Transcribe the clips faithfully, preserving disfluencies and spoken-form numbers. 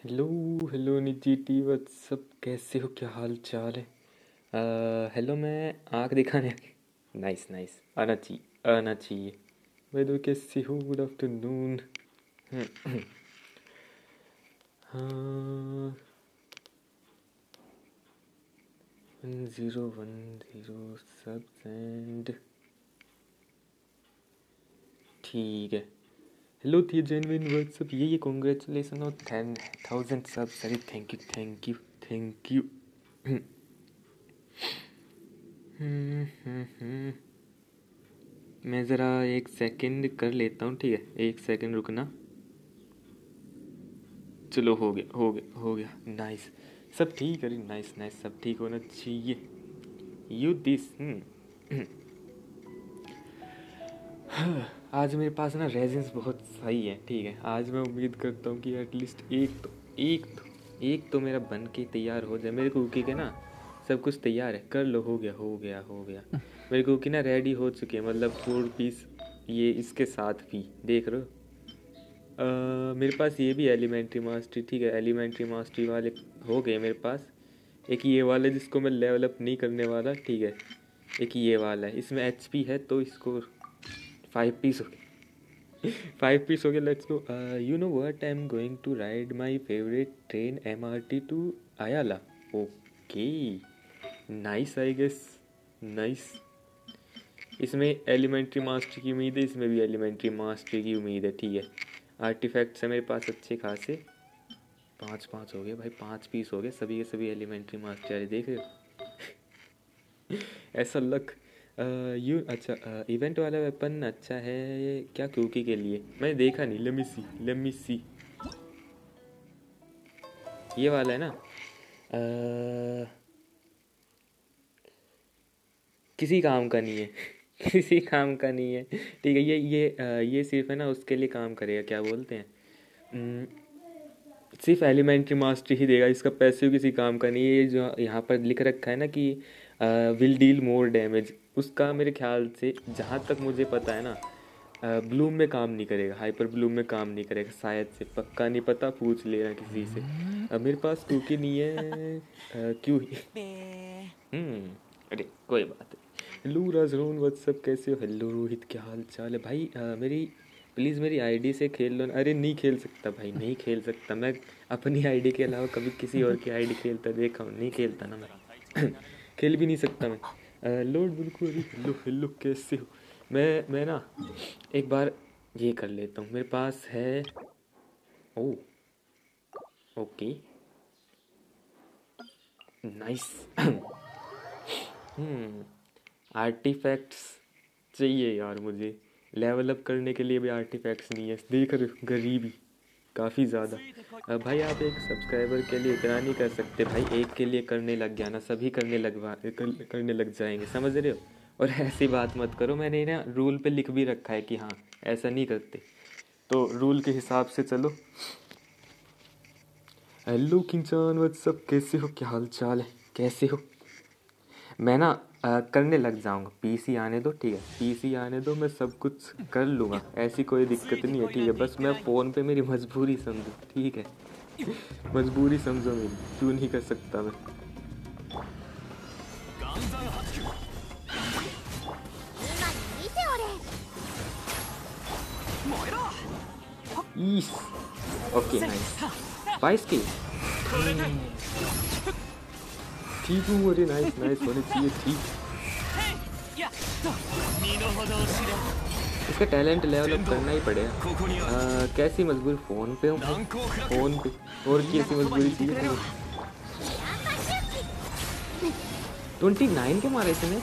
Hello hello निजी टी what's up, कैसे हो, क्या हाल चाल है। अ, हेलो, मैं आँख दिखाने नाइस नाइस, आना चाहिए आना चाहिए। भाई तो कैसे हो, गुड आफ्टरनून। हाँ, वन ज़ीरो वन ज़ीरो सब एंड ठीक है। हेलो थी जेनविन व्हाट्सअप, ये ये कॉन्ग्रेचुलेसन और टेन थाउजेंड सब। Sorry, thank you thank you thank you. मैं ज़रा एक सेकंड कर लेता हूँ, ठीक है, एक सेकंड रुकना। चलो, हो गया हो गया हो गया, नाइस। सब ठीक है, नाइस नाइस, सब ठीक होना चाहिए। यू दिस आज मेरे पास ना रेजिन्स बहुत सही है, ठीक है। आज मैं उम्मीद करता हूँ कि एटलीस्ट एक तो एक तो एक तो मेरा बन के तैयार हो जाए। मेरे कुकी के ना सब कुछ तैयार है, कर लो, हो गया हो गया हो गया। मेरे कुकी ना रेडी हो चुके हैं, मतलब फोर पीस ये इसके साथ भी देख रहे हो। अ, मेरे पास ये भी एलिमेंट्री मास्टरी, ठीक है, एलिमेंट्री मास्टरी वाले हो गए मेरे पास। एक ये वाला जिसको मैं लेवल अप नहीं करने वाला, ठीक है। एक ये वाला है, इसमें एच पी है तो इसको फाइव पीस हो गए। फाइव पीस हो गया। Let's go. You know what, I am going to ride my favourite train M R T to Ayala. Okay, nice, I guess nice. इसमें एलिमेंट्री मास्टरी की उम्मीद है, इसमें भी एलिमेंट्री मास्टरी की उम्मीद है, ठीक है। आर्टिफैक्ट्स है मेरे पास अच्छे खासे, पाँच पाँच हो गए भाई, पाँच पीस हो गए, सभी के सभी एलिमेंट्री मास्टरी वाले, देख रहे हो। ऐसा लक। यू अच्छा, इवेंट वाला वेपन अच्छा है क्या क्यूकी के लिए? मैंने देखा नहीं, late me see let me सी। ये वाला है ना। uh, किसी काम का नहीं है। किसी काम का नहीं है, ठीक है। ये ये uh, ये सिर्फ है ना उसके लिए काम करेगा, क्या बोलते हैं, um, सिर्फ एलिमेंट्री मास्टरी ही देगा, इसका पैसिव किसी काम का नहीं है। ये जो यहाँ पर लिख रखा है ना कि विल डील मोर डैमेज, उसका मेरे ख्याल से जहाँ तक मुझे पता है ना, ब्लूम में काम नहीं करेगा, हाइपर ब्लूम में काम नहीं करेगा शायद से, पक्का नहीं पता, पूछ लेना किसी से। अब मेरे पास कुकी नहीं है, आ, क्यों ही। हम्म अरे कोई बात नहीं। हेलो राजरोन व्हाट्सअप, कैसे हो? हेलो रोहित, क्या हाल चाल है भाई? आ, मेरी प्लीज़ मेरी आईडी से खेल लो ना। अरे नहीं खेल सकता भाई, नहीं खेल सकता मैं। अपनी आईडी के अलावा कभी किसी और की आईडी खेलता देखा हूँ, नहीं खेलता ना मैं। खेल भी नहीं सकता मैं। लॉर्ड बिल्कुल। हेलो हेलो, कैसे हो? मैं मैं ना एक बार ये कर लेता हूँ, मेरे पास है। Oh okay, nice. Hmm artifacts चाहिए यार मुझे, लेवल अप करने के लिए भी आर्टिफैक्ट्स नहीं है, देख रहे हो, गरीबी काफ़ी ज़्यादा। अब भाई आप एक सब्सक्राइबर के लिए इतना नहीं कर सकते भाई, एक के लिए करने लग गया ना सभी करने लगवा कर, करने लग जाएंगे, समझ रहे हो। और ऐसी बात मत करो, मैंने ना रूल पे लिख भी रखा है कि हाँ ऐसा नहीं करते, तो रूल के हिसाब से चलो। हेलो किंगचान व्हाट्सअप, कैसे हो, क्या हाल चाल है, कैसे हो? मैं ना आ, करने लग जाऊंगा, पीसी आने दो, ठीक है, पीसी आने दो, मैं सब कुछ कर लूँगा, ऐसी कोई दिक्कत नहीं है, ठीक है। बस मैं फ़ोन पे मेरी मजबूरी समझो, ठीक है। मजबूरी समझो मेरी, क्यों नहीं कर सकता मैं। ईस ओके, नाइस, बाईस की ठीक हूँ, अरे नाइस नाइस होने चाहिए, ठीक। इसका टैलेंट लेवल अप करना ही पड़ेगा। आ, कैसी मजबूरी, फ़ोन पे हूँ भाई, फ़ोन पे, और कैसी मजबूरी चाहिए तुम्हें? ट्वेंटी नाइन के मारे इसने।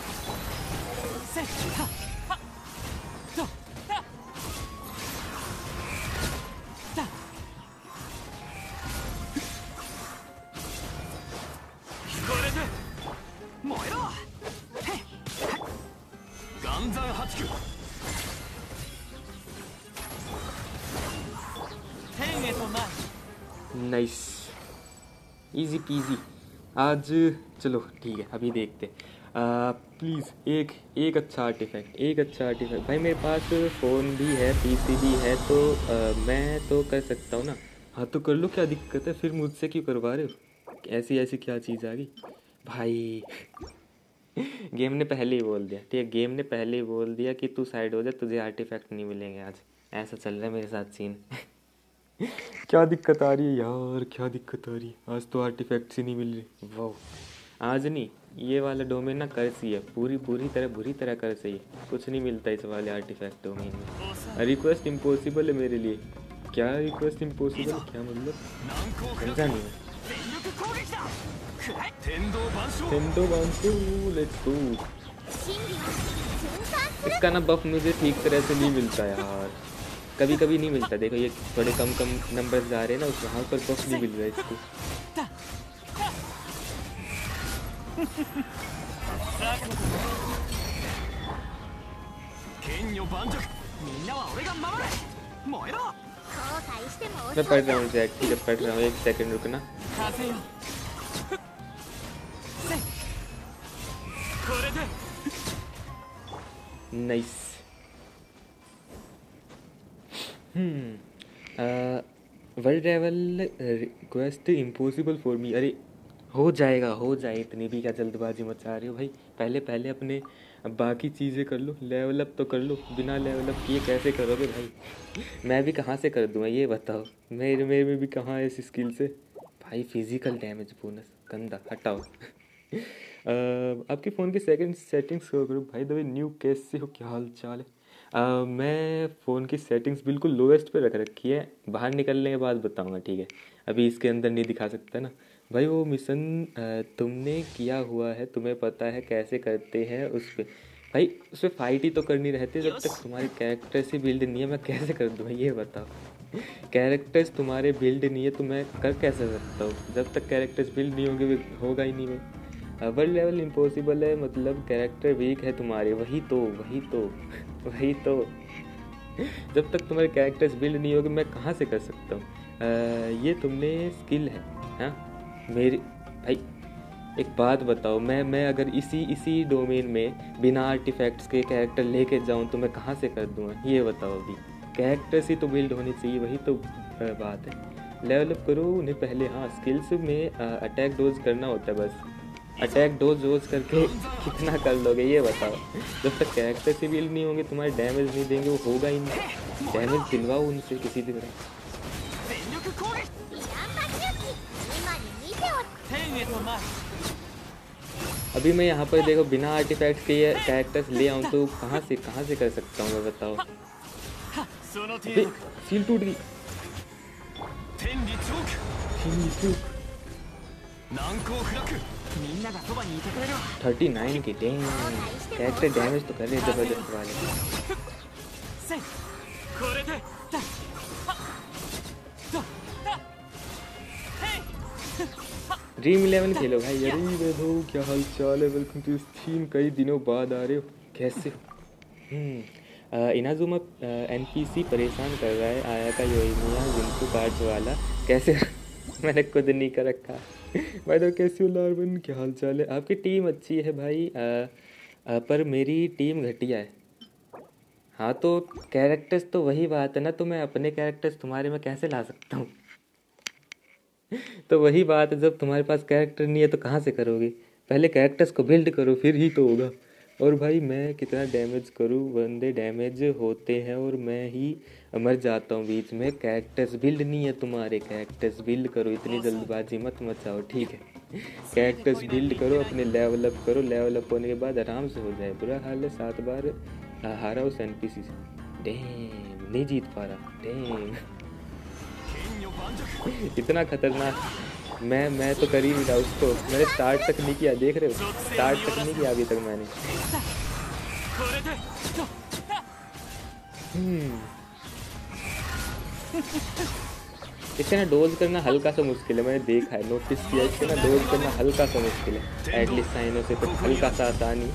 नाइस, इजी पीजी आज। चलो ठीक है, अभी देखते। प्लीज़ एक एक अच्छा आर्टिफैक्ट, एक अच्छा आर्टिफैक्ट भाई, मेरे पास फ़ोन भी है, पीसी भी है, तो आ, मैं तो कर सकता हूँ ना। हाँ तो कर लो, क्या दिक्कत है, फिर मुझसे क्यों करवा रहे हो? ऐसी ऐसी क्या चीज़ आ गई भाई? गेम ने पहले ही बोल दिया, ठीक है, गेम ने पहले ही बोल दिया कि तू साइड हो जा, तुझे आर्टिफैक्ट नहीं मिलेंगे आज। ऐसा चल रहा है मेरे साथ सीन। क्या दिक्कत आ रही है यार, क्या दिक्कत आ रही है? आज तो आर्टिफैक्ट्स ही नहीं मिल रही। वाह, आज नहीं, ये वाला डोमेन ना कर्स ही है, पूरी पूरी तरह बुरी तरह कर्स है ये। कुछ नहीं मिलता इस वाले आर्टिफैक्ट डोमेन में। रिक्वेस्ट इम्पॉसिबल है मेरे लिए। क्या रिक्वेस्ट इम्पॉसिबल, क्या मतलब? समझा नहीं मैं। टेंडो बांसु, लेट्स गो। इसका ना बफ मुझे ठीक तरह से नहीं मिलता यार, कभी कभी नहीं मिलता। देखो ये थोड़े कम कम नंबर जा रहे हैं ना, उस वहाँ पर बफ नहीं मिल रहा है इसको। मैं पढ़ रहा हूँ जैक, ठीक है पढ़ रहा हूँ, एक सेकंड रुकना। Nice. Hmm world level request impossible for me. अरे हो जाएगा, हो जाए, इतनी भी क्या जल्दबाजी मचा रहे हो भाई? पहले पहले अपने बाकी चीज़ें कर लो, लेवल अप तो कर लो। बिना लेवल अप किए कैसे करोगे भाई? मैं भी कहाँ से कर दूँगा ये बताओ? मेरे मेरे में भी कहाँ है इस स्किल से भाई? फिजिकल डैमेज बोनस गंदा, हटाओ। uh, आपके फ़ोन के सेकंड सेटिंग्स करो भाई। दबे न्यू, कैसे हो, क्या हाल चाल है? uh, मैं फ़ोन की सेटिंग्स बिल्कुल लोवेस्ट पे रख रखी है, बाहर निकलने के बाद बताऊंगा, ठीक है? अभी इसके अंदर नहीं दिखा सकता ना भाई। वो मिशन तुमने किया हुआ है, तुम्हें पता है कैसे करते हैं उस पर भाई? उस पर फाइट ही तो करनी रहती है। जब तक तुम्हारे कैरेक्टर से बिल्ड नहीं है मैं कैसे कर दूँ ये बताओ? कैरेक्टर्स तुम्हारे बिल्ड नहीं है तो मैं कर कैसे सकता हूँ? जब तक कैरेक्टर्स बिल्ड नहीं होंगे होगा ही नहीं। मैं वर्ल्ड लेवल इम्पॉसिबल है मतलब कैरेक्टर वीक है तुम्हारे, वही तो वही तो वही तो। जब तक तुम्हारे कैरेक्टर्स बिल्ड नहीं होगे मैं कहाँ से कर सकता हूँ? ये तुमने स्किल है हाँ मेरी भाई। एक बात बताओ, मैं मैं अगर इसी इसी डोमेन में बिना आर्टिफैक्ट्स के कैरेक्टर लेके जाऊं तो मैं कहाँ से कर दूंगा ये बताओ? अभी कैरेक्टर्स ही तो बिल्ड होनी चाहिए, वही तो बात है। लेवल अप करो उन्हें पहले। हाँ स्किल्स में अटैक डोज करना होता है बस। अटैक डोज डोज करके कितना कर लोगे ये बताओ? जब तक कैरेक्टर से बिल्ड नहीं होंगे तुम्हारे डैमेज नहीं देंगे, वो होगा ही नहीं। डैमेज दिलवाओ उनसे किसी भी तरह। अभी मैं यहाँ पर देखो बिना आर्टिफैक्ट्स के ये कैरेक्टर्स ले आऊँ तो कहाँ से कहाँ से कर सकता हूँ मैं बताओ? सील टूट गई। थर्टी नाइन की डैमेज, कैरेक्टर डैमेज तो कर रहे जबरदस्त वाले। ड्रीम इलेवन खेलो भाई। अरे वेदो क्या हाल चाल है, वेलकम टू स्ट्रीम। कई दिनों बाद आ रहे हो, कैसे हो? इनाजुमा एनपीसी परेशान कर रहा है, आया का योइमिया जिनको कार्ड्स वाला कैसे? मैंने खुद नहीं कर रखा भाई। तो कैसे हो लार्वन, क्या हाल चाल है? आपकी टीम अच्छी है भाई, आ, आ, पर मेरी टीम घटिया है। हाँ तो कैरेक्टर्स तो वही बात है ना, तो मैं अपने कैरेक्टर्स तुम्हारे में कैसे ला सकता हूँ? तो वही बात है, जब तुम्हारे पास कैरेक्टर नहीं है तो कहाँ से करोगे? पहले कैरेक्टर्स को बिल्ड करो फिर ही तो होगा। और भाई मैं कितना डैमेज करूँ, बंदे डैमेज होते हैं और मैं ही मर जाता हूँ बीच में। कैरेक्टर्स बिल्ड नहीं है तुम्हारे, कैरेक्टर्स बिल्ड करो, इतनी जल्दबाजी मत मचाओ, ठीक है? कैरेक्टर्स बिल्ड करो, अपने लेवल अप करो, लेवल अप होने के बाद आराम से हो जाए। बुरा हाल है, सात बार हारा उस एनपीसी से। डैम, नहीं जीत पा रहा, डैम। इतना खतरनाक। मैं मैं तो कर ही नहीं रहा उसको, मैंने स्टार्ट तक नहीं किया, देख रहे हो? स्टार्ट तक नहीं किया अभी तक मैंने। हम्म इससे ना डोज करना हल्का सा मुश्किल है, मैंने देखा है, नोटिस किया। इससे ना डोज करना हल्का सा मुश्किल है, एटलीस्ट साइनों से तो हल्का सा आसानी,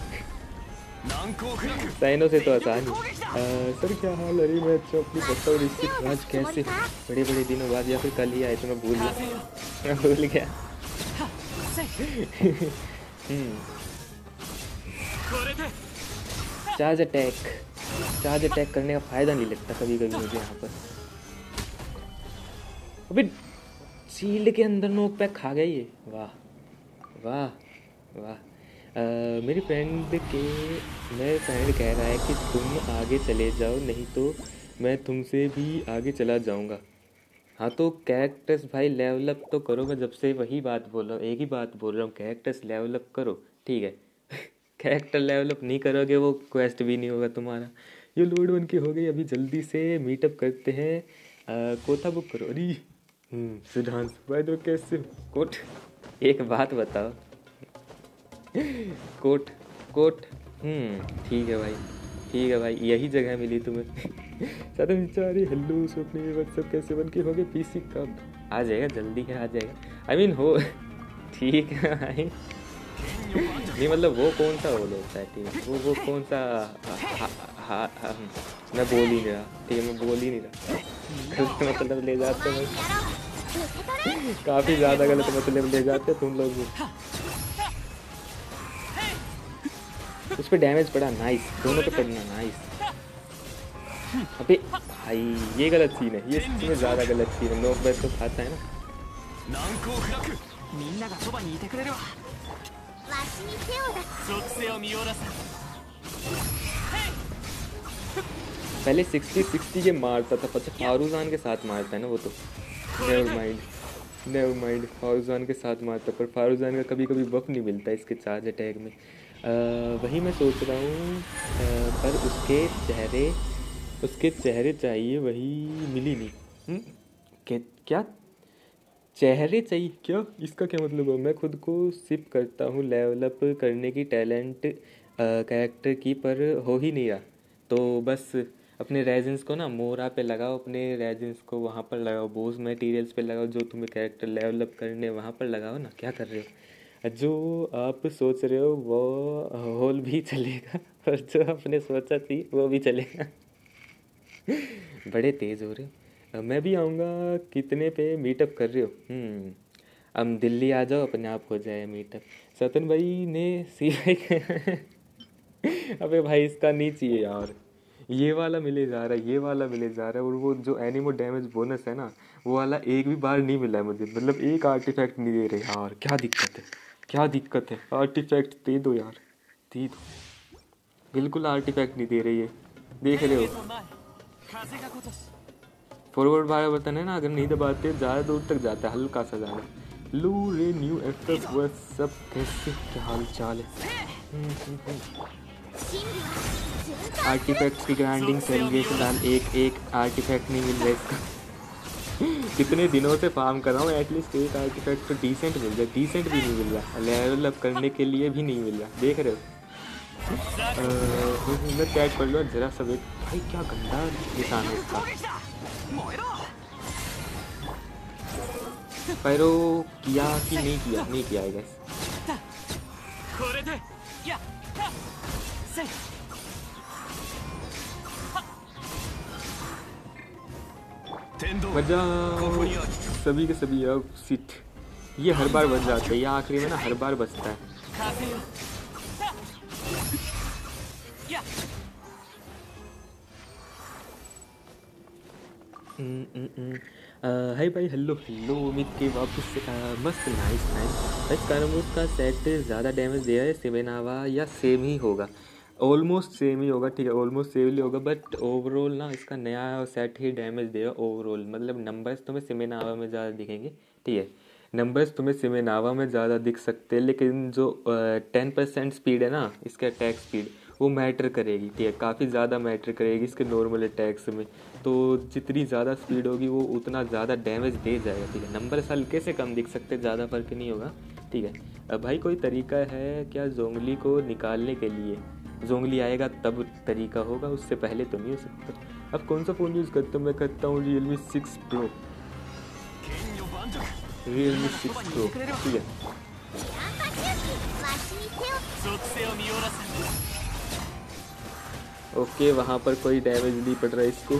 साइनों से तो आसानी। सर क्या हाल? अरे मैं अच्छा अपनी बताऊँ रिश्ते आज कैसे बड़े बड़े दिनों बाद, या फिर कल ही आए तो मैं भूल गया, मैं भूल गया। चार्ज अटैक, चार्ज अटैक करने का फ़ायदा नहीं लगता कभी कभी मुझे यहाँ पर। अबे शील्ड के अंदर नोक पैक खा गया ये। वाह वाह वाह। uh, मेरी फ्रेंड के मेरे फ्रेंड कह रहा है कि तुम आगे चले जाओ, नहीं तो मैं तुमसे भी आगे चला जाऊंगा। हाँ तो कैरेक्टर्स भाई लेवल अप तो करो। मैं जब से वही बात बोल रहा हूँ, एक ही बात बोल रहा हूँ, कैरेक्टर्स लेवल अप करो, ठीक है। कैरेक्टर लेवल अप नहीं करोगे वो क्वेस्ट भी नहीं होगा तुम्हारा। ये लोड वन की हो गई, अभी जल्दी से मीटअप करते हैं। uh, कोटा बुक करो। अरे हम्म सिद्धांत भाई तो कैसे हो? कोट एक बात बताओ। कोट कोट हम्म ठीक है भाई, ठीक है भाई, यही जगह मिली तुम्हें। ज़्यादा बेचारी हेलो स्वप्न व्हाट्सअप कैसे बन के हो गए पीसी कब आ जाएगा? जल्दी है आ जाएगा। आई मीन हो ठीक है भाई। नहीं मतलब वो कौन सा रोल होता है, ठीक है, वो वो कौन सा हा, हा, हा, मैं बोल ही नहीं रहा, ठीक है, मैं बोल ही नहीं रहा। गलत मतलब ले जाते हैं काफ़ी ज़्यादा गलत मतलब ले जाते हैं तुम लोग भी। उस पर डैमेज पड़ा, नाइस, दोनों पे पड़ना, नाइस। अबे भाई ये गलत सीन है, ये इसमें ज़्यादा गलत सीन है। नोक बैट तो खाता है ना। पहले सिक्सटी सिक्सटी के मारता था, पता फारूजान के साथ मारता है ना वो तो। Never mind never mind Faruzan के साथ मारता, पर फारूजान का कभी कभी बफ नहीं मिलता इसके चार्ज अटैक में। आ, वही मैं सोच रहा हूँ, पर उसके चेहरे उसके चेहरे चाहिए, वही मिली नहीं। हुँ? क्या क्या चेहरे चाहिए क्या? इसका क्या मतलब है? मैं खुद को सिप करता हूँ लेवल अप करने की टैलेंट कैरेक्टर की, पर हो ही नहीं रहा। तो बस अपने रेजेंस को ना मोरा पे लगाओ, अपने रेजेंस को वहाँ पर लगाओ, बोस मटेरियल्स पे लगाओ, जो तुम्हें कैरेक्टर लेवल अप करने वहाँ पर लगाओ ना। क्या कर रहे हो? जो आप सोच रहे हो वो होल भी चलेगा, और जो आपने सोचा थी वो भी चलेगा। बड़े तेज़ हो रहे हो। मैं भी आऊँगा। कितने पे मीटअप कर रहे हो? हम्म अब दिल्ली आ जाओ, अपने आप हो जाए मीटअप। सतन भाई ने सी भाई अबे भाई इसका नहीं चाहिए यार, ये वाला मिले जा रहा है, ये वाला मिले जा रहा है, और वो जो एनिमो डैमेज बोनस है ना, वो वाला एक भी बार नहीं मिला है मुझे। मतलब एक आर्टिफैक्ट नहीं दे रहे यार, क्या दिक्कत है, क्या दिक्कत है? आर्टिफैक्ट दे दो यार, दे दो। बिल्कुल आर्टिफैक्ट नहीं दे रही है, देख रहे हो। फॉरवर्ड बार बटन है ना, अगर नहीं दबाते ज़्यादा दूर तक जाता है, हल्का सा ज़्यादा। लू रे न्यू एफ वो सब कैसे, क्या हाल चाल है? आर्टिफैक्ट्स की ग्राइंडिंग चल रही है फिलहाल, एक एक आर्टिफैक्ट नहीं मिल रहा है इसका। कितने दिनों से फार्म कर रहा हूँ, एटलीस्ट एक आर्टिफैक्ट तो डिसेंट मिल जाए, डिसेंट भी नहीं मिल रहा, लेवल अप करने के लिए भी नहीं मिल रहा, देख रहे हो। मैं कैच कर लो जरा सब। भाई क्या गंदा निशान है इसका। पैरो किया कि नहीं किया? नहीं किया है गैस। बजाओ सभी के सभी। अब सिट ये हर बार बच जाता है, ये आखिरी में ना हर बार बचता है। हाय भाई, हेलो हेलो, उम्मीद के वापस से मस्त, नाइस नाइस। इस कारण उसका सेट ज़्यादा डैमेज दिया है सिमेनावा, या सेम ही होगा, ऑलमोस्ट सेम ही होगा, ठीक है, ऑलमोस्ट सेम ही होगा, बट ओवरऑल ना इसका नया सेट ही डैमेज देगा ओवरऑल। मतलब नंबर्स तुम्हें सिमेनावा में ज़्यादा दिखेंगे, ठीक है, नंबर्स तुम्हें सिमेनावा में ज़्यादा दिख सकते हैं, लेकिन जो टेन परसेंट स्पीड है ना इसके अटैक स्पीड, वो मैटर करेगी, ठीक है, काफ़ी ज़्यादा मैटर करेगी इसके नॉर्मल अटैक्स में। तो जितनी ज़्यादा स्पीड होगी वो उतना ज़्यादा डैमेज दे जाएगा, ठीक है। नंबर्स हल्के से कम दिख सकते, ज़्यादा फर्क नहीं होगा, ठीक है। अब भाई कोई तरीका है क्या जोंगली को निकालने के लिए? जोंगली आएगा तब तरीका होगा, उससे पहले तो नहीं हो सकता। अब कौन सा फ़ोन यूज़ करता हूँ? मैं करता हूँ Realme six pro, Realme six pro, ठीक है। ओके, वहाँ पर कोई डैमेज नहीं पड़ रहा है इसको,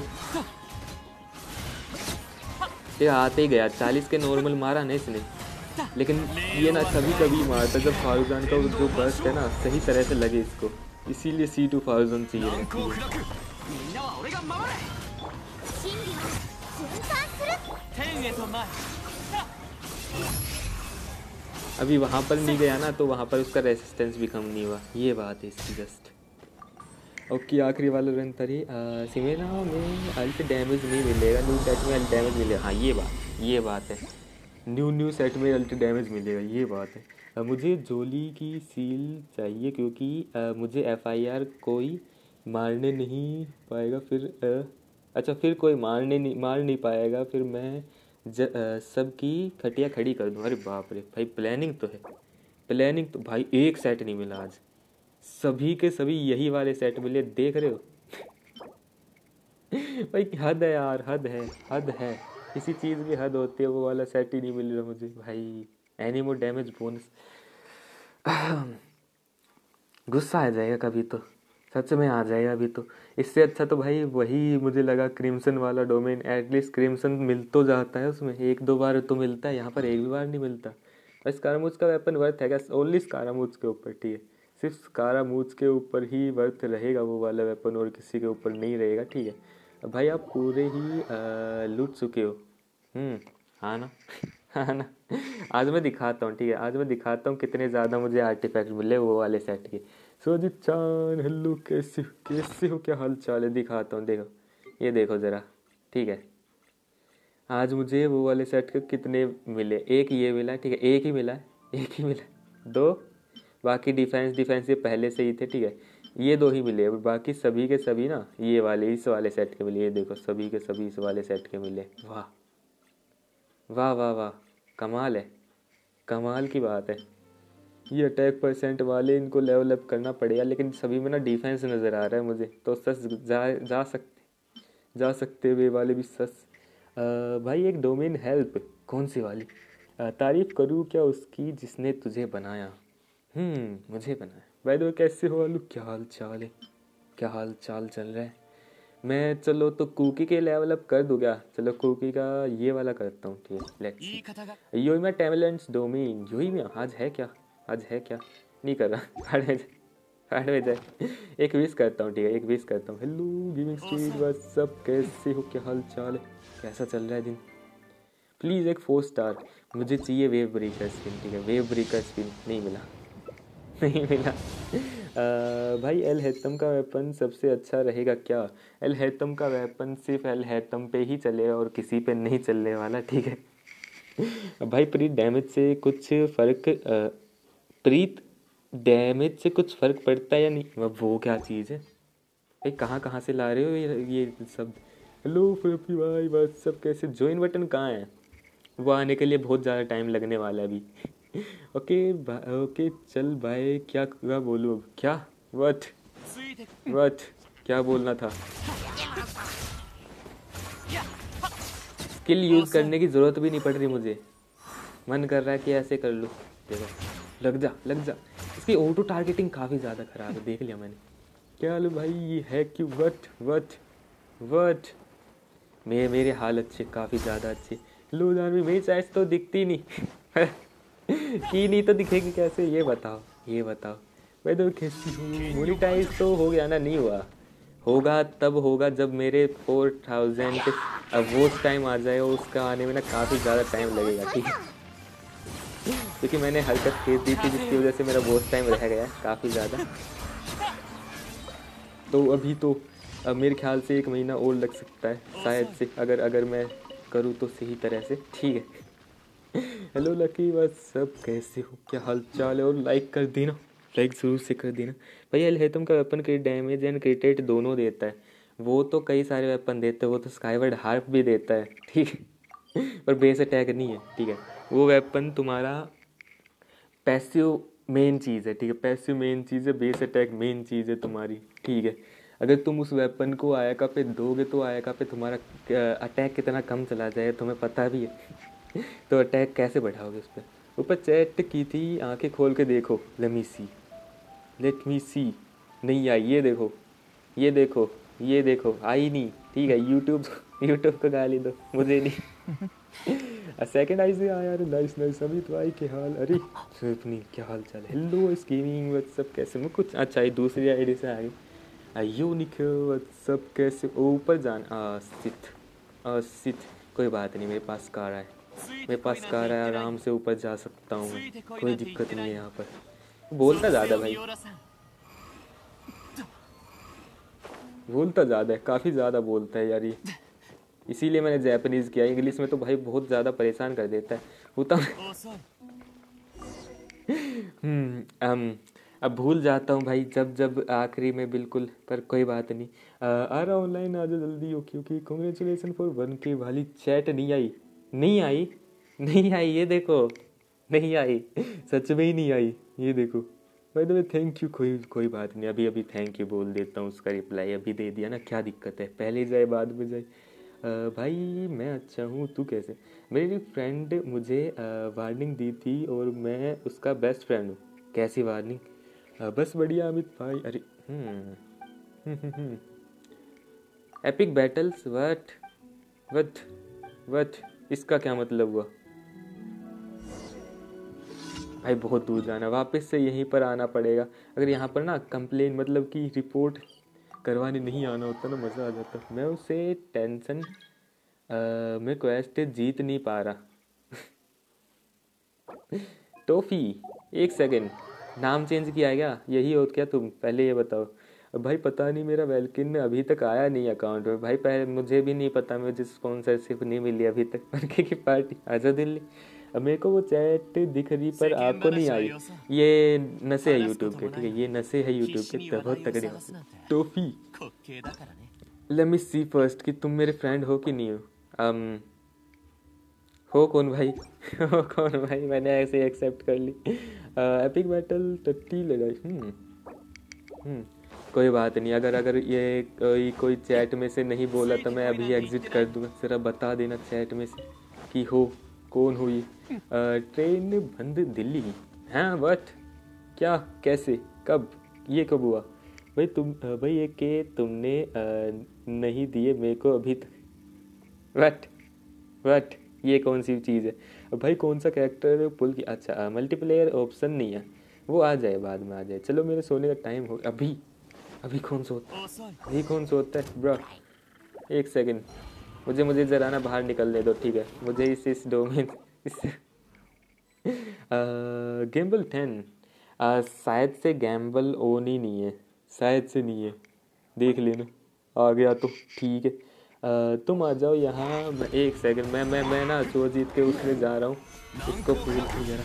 ये आते ही गया। चालीस के नॉर्मल मारा ना इसने, लेकिन ये ना कभी कभी मारता जब फारूजान का जो बर्स्ट है ना सही तरह से लगे इसको, इसीलिए सी टू फारूजान चाहिए रहती है। अभी वहाँ पर नहीं गया ना, तो वहाँ पर उसका रेसिस्टेंस भी कम नहीं हुआ, ये बात है इसकी जस्ट। ओके, आखिरी वाला रन पर ही सिमेना में अल्ट डैमेज नहीं मिलेगा, न्यू सेट में अल्ट डैमेज मिलेगा। हाँ ये बात ये बात है, न्यू न्यू सेट में अल्ट डैमेज मिलेगा, ये बात है। आ, मुझे जोली की सील चाहिए क्योंकि आ, मुझे एफआईआर कोई मारने नहीं पाएगा, फिर आ, अच्छा फिर कोई मारने नहीं मार नहीं पाएगा, फिर मैं सबकी खटिया खड़ी कर दूँ। अरे बाप रे भाई, प्लानिंग तो है, प्लानिंग तो भाई। एक सेट नहीं मिला आज, सभी के सभी यही वाले सेट मिले, देख रहे हो भाई। हद है यार, हद है, हद है, किसी चीज़ की हद होती है, वो वाला सेट ही नहीं मिल रहा मुझे भाई। एनिमो डैमेज बोनस, गुस्सा आ जाएगा कभी तो, सच में आ जाएगा अभी तो। इससे अच्छा तो भाई वही मुझे लगा क्रिम्सन वाला डोमेन, एटलीस्ट क्रिम्सन मिल तो जाता है उसमें, एक दो बार तो मिलता है, यहाँ पर एक भी बार नहीं मिलता। और स्कारामूज का वेपन वर्थ है क्या? ओनली स्कारामूज के ऊपर, ठीक है, सिर्फ स्कारामूज के ऊपर ही वर्थ रहेगा वो वाला वेपन, और किसी के ऊपर नहीं रहेगा, ठीक है भाई। आप पूरे ही लूट चुके हो, हम्म हाँ ना हाँ ना। आज मैं दिखाता हूँ, ठीक है, आज मैं दिखाता हूँ कितने ज़्यादा मुझे आर्टिफैक्ट मिले वो वाले सेट के। सोजित चान, हेलो, कैसे हो कैसे हो, क्या हाल चाल है, दिखाता हूँ, देखो, ये देखो ज़रा, ठीक है। आज मुझे वो वाले सेट के कितने मिले, एक ये मिला, ठीक है, एक ही मिला है, एक ही मिला, दो, बाकी डिफेंस डिफेंस ये पहले से ही थे, ठीक है, ये दो ही मिले, बाकी सभी के सभी ना ये वाले इस वाले सेट के मिले, ये देखो सभी के सभी इस वाले सेट के मिले। वाह वाह वाह वाह, कमाल है, कमाल की बात है। ये अटैक परसेंट वाले इनको लेवल अप करना पड़ेगा, लेकिन सभी में ना डिफेंस नज़र आ रहा है मुझे, तो सस जा जा सकते जा सकते वे वाले भी सस। आ, भाई एक डोमेन हेल्प, कौन सी वाली? आ, तारीफ करूँ क्या उसकी जिसने तुझे बनाया? हम्म मुझे बनाया। भाई तो कैसे हो आलू, क्या हाल चाल है, क्या हाल चाल चल रहा है? मैं चलो तो कुकी के लेवल अप कर दूँ क्या? चलो कुकी का ये वाला करता हूँ, ठीक है, लेट्स। यो मैं टैलेंट्स डोमेन, यो ही में आज है क्या, आज है क्या? नहीं कर रहा, हार्ड में जाए, हार्ड में जाए। एक विश करता हूँ, ठीक है, एक विश करता हूँ। Hello gaming street, what's up, कैसे हो, क्या हाल चाल है, कैसा चल रहा है दिन? प्लीज़ एक फोर स्टार मुझे चाहिए, वेव ब्रेकर स्पिन, ठीक है, वेव ब्रेकर स्पिन नहीं मिला नहीं मिला। आ, भाई एल हैतम का वेपन सबसे अच्छा रहेगा क्या? एल हैतम का वेपन सिर्फ एल हैतम पे ही चलेगा और किसी पे नहीं चलने वाला, ठीक है भाई। प्रीत डैमेज से कुछ फ़र्क, प्रीत डैमेज से कुछ फ़र्क पड़ता है या नहीं? वो क्या चीज़ है भाई, कहाँ कहाँ से ला रहे हो ये ये सब? हेलो फ्लफी भाई, बस सब कैसे? ज्वाइन बटन कहाँ है? वो आने के लिए बहुत ज़्यादा टाइम लगने वाला है अभी ओके ओके चल भाई, क्या क्या बोलूँ अब, क्या व्हाट व्हाट क्या बोलना था? स्किल यूज़ करने की ज़रूरत भी नहीं पड़ रही मुझे, मन कर रहा है कि ऐसे कर लूँ। देखो लग जा लग जा, इसकी ऑटो टारगेटिंग काफ़ी ज़्यादा ख़राब है, देख लिया मैंने। क्या लो भाई, ये है कि व्हाट व्हाट व्हाट मेरे मेरे हाल अच्छे, काफ़ी ज़्यादा अच्छे। लो यार मेरी चॉइस तो दिखती नहीं की नहीं तो दिखेगी कैसे, ये बताओ ये बताओ। मैं तो कैसी हूँ, मोनिटाइज तो हो गया ना? नहीं हुआ, होगा तब होगा जब मेरे फोर थाउजेंड के अब वो टाइम आ जाए, उसका आने में ना काफ़ी ज़्यादा टाइम लगेगा, ठीक है, क्योंकि मैंने हरकत खेल दी थी जिसकी वजह से मेरा बहुत टाइम रह गया काफ़ी ज़्यादा। तो अभी तो अब मेरे ख्याल से एक महीना और लग सकता है शायद से, अगर अगर मैं करूँ तो सही तरह से, ठीक है। हेलो लकी, बस सब कैसे हो, क्या हाल चाल है? और लाइक कर देना, लाइक ज़रूर से कर देना भाई। एल हैतम का weapon crit damage and crit rate दोनों देता है, वो तो कई सारे वेपन देते हैं, वो तो स्काईवर्ड हार्प भी देता है, ठीक है पर बेस अटैक नहीं है, ठीक है। वो वेपन तुम्हारा पैसिव मेन चीज़ है, ठीक है, पैसिव मेन चीज़ है, बेस अटैक मेन चीज़ है तुम्हारी, ठीक है। अगर तुम उस वेपन को आयका पे दोगे तो आयका पे तुम्हारा अटैक कितना कम चला जाए तुम्हें पता भी है तो अटैक कैसे बढ़ाओगे उस पर? ऊपर चैट की थी, आंखें खोल के देखो, late me see let me सी नहीं आई, ये देखो ये देखो ये देखो आई नहीं, ठीक है। यूट्यूब यूट्यूब को गाली दो, मुझे नहीं सेकंड आई से आया, अरे नाइस नाइस। अभी तो आई के हाल, अरे अपनी क्या हाल चाल है? हेलो स्कीमिंग व्हाट्सअप, कैसे? मैं कुछ अच्छा ये दूसरी आईडी से आ गई। अयो निखिल व्हाट्सअप, कैसे? ऊपर जान आ सिथ आ सिथ कोई बात नहीं, मेरे पास कार है, मेरे पास कार है, आराम से ऊपर जा सकता हूँ, कोई दिक्कत नहीं है यहाँ पर। बोलता ज़्यादा भाई, बोलता ज़्यादा है, काफ़ी ज़्यादा बोलता है यार ये, इसीलिए मैंने जैपनीज़ किया। इंग्लिश में तो भाई बहुत ज़्यादा परेशान कर देता है होता हम्म um, अब भूल जाता हूँ भाई जब जब आखिरी में बिल्कुल, पर कोई बात नहीं। आ, आ रहा ऑनलाइन, आ जा जल्दी। Okay okay, congratulation for one के वाली चैट नहीं आई, नहीं आई, नहीं आई, ये देखो नहीं आई, सच में ही नहीं आई, ये देखो। By the way thank you, कोई कोई बात नहीं, अभी अभी थैंक यू बोल देता हूँ, उसका रिप्लाई अभी दे दिया ना, क्या दिक्कत है, पहले जाए बाद में जाए। अ, भाई मैं अच्छा हूँ, तू कैसे? मेरी फ्रेंड मुझे वार्निंग दी थी और मैं उसका बेस्ट फ्रेंड हूँ। कैसी वार्निंग? अ, बस बढ़िया अमित भाई। अरे hmm epic battles, what what what, इसका क्या मतलब हुआ? भाई बहुत दूर जाना, वापस से यहीं पर आना पड़ेगा। अगर यहाँ पर ना कंप्लेन मतलब कि रिपोर्ट करवाने नहीं आना होता ना, मज़ा आ जाता। मैं उसे टेंशन, मैं क्वेस्ट जीत नहीं पा रहा। टॉफी, एक सेकेंड, नाम चेंज किया है क्या? यही हो क्या तुम? पहले ये बताओ। अब भाई पता नहीं, मेरा वेलकिन अभी तक आया नहीं अकाउंट में भाई, पहले मुझे भी नहीं पता, मुझे स्पॉन्सरशिप नहीं मिली अभी तक। बनके की पार्टी आजा दिल्ली। अब मेरे को वो चैट दिख रही पर आपको नहीं आई, ये नशे है यूट्यूब के, ठीक है, ये नशे है यूट्यूब के, बहुत तगड़े होते। Toffee, let me see first कि तुम मेरे फ्रेंड हो कि नहीं हो। um, हो कौन भाई? हो कौन भाई? मैंने ऐसे एक्सेप्ट कर ली। एपिक बैटल टट्टी लगाई। हम्म हम्म कोई बात नहीं, अगर अगर ये कोई कोई चैट में से नहीं बोला तो मैं अभी एग्जिट कर दूंगा। जरा बता देना चैट में से कि हो कौन हो ये। ट्रेन बंद दिल्ली, हाँ व्हाट, क्या, कैसे, कब, ये कब हुआ भाई? तुम भाई ये के तुमने आ, नहीं दिए मेरे को अभी तक, व्हाट व्हाट, ये कौन सी चीज़ है? अब भाई कौन सा कैरेक्टर पुल की? अच्छा मल्टीप्लेयर ऑप्शन नहीं है, वो आ जाए बाद में, आ जाए। चलो मेरे सोने का टाइम हो, अभी अभी कौन सोता, अभी कौन सोता है ब्रो? एक सेकंड, मुझे मुझे ज़रा ना बाहर निकलने दो, ठीक है? मुझे इस इस डोमेन इस गैम्बल टेन, शायद से गैम्बल ओन ही नहीं है, शायद से नहीं है, देख लेना, आ गया तो ठीक है। आ, तुम आ जाओ यहाँ। एक सेकंड, मैं मैं मैं ना सुरजीत के उसमें जा रहा हूँ, उसको फूल की जरा,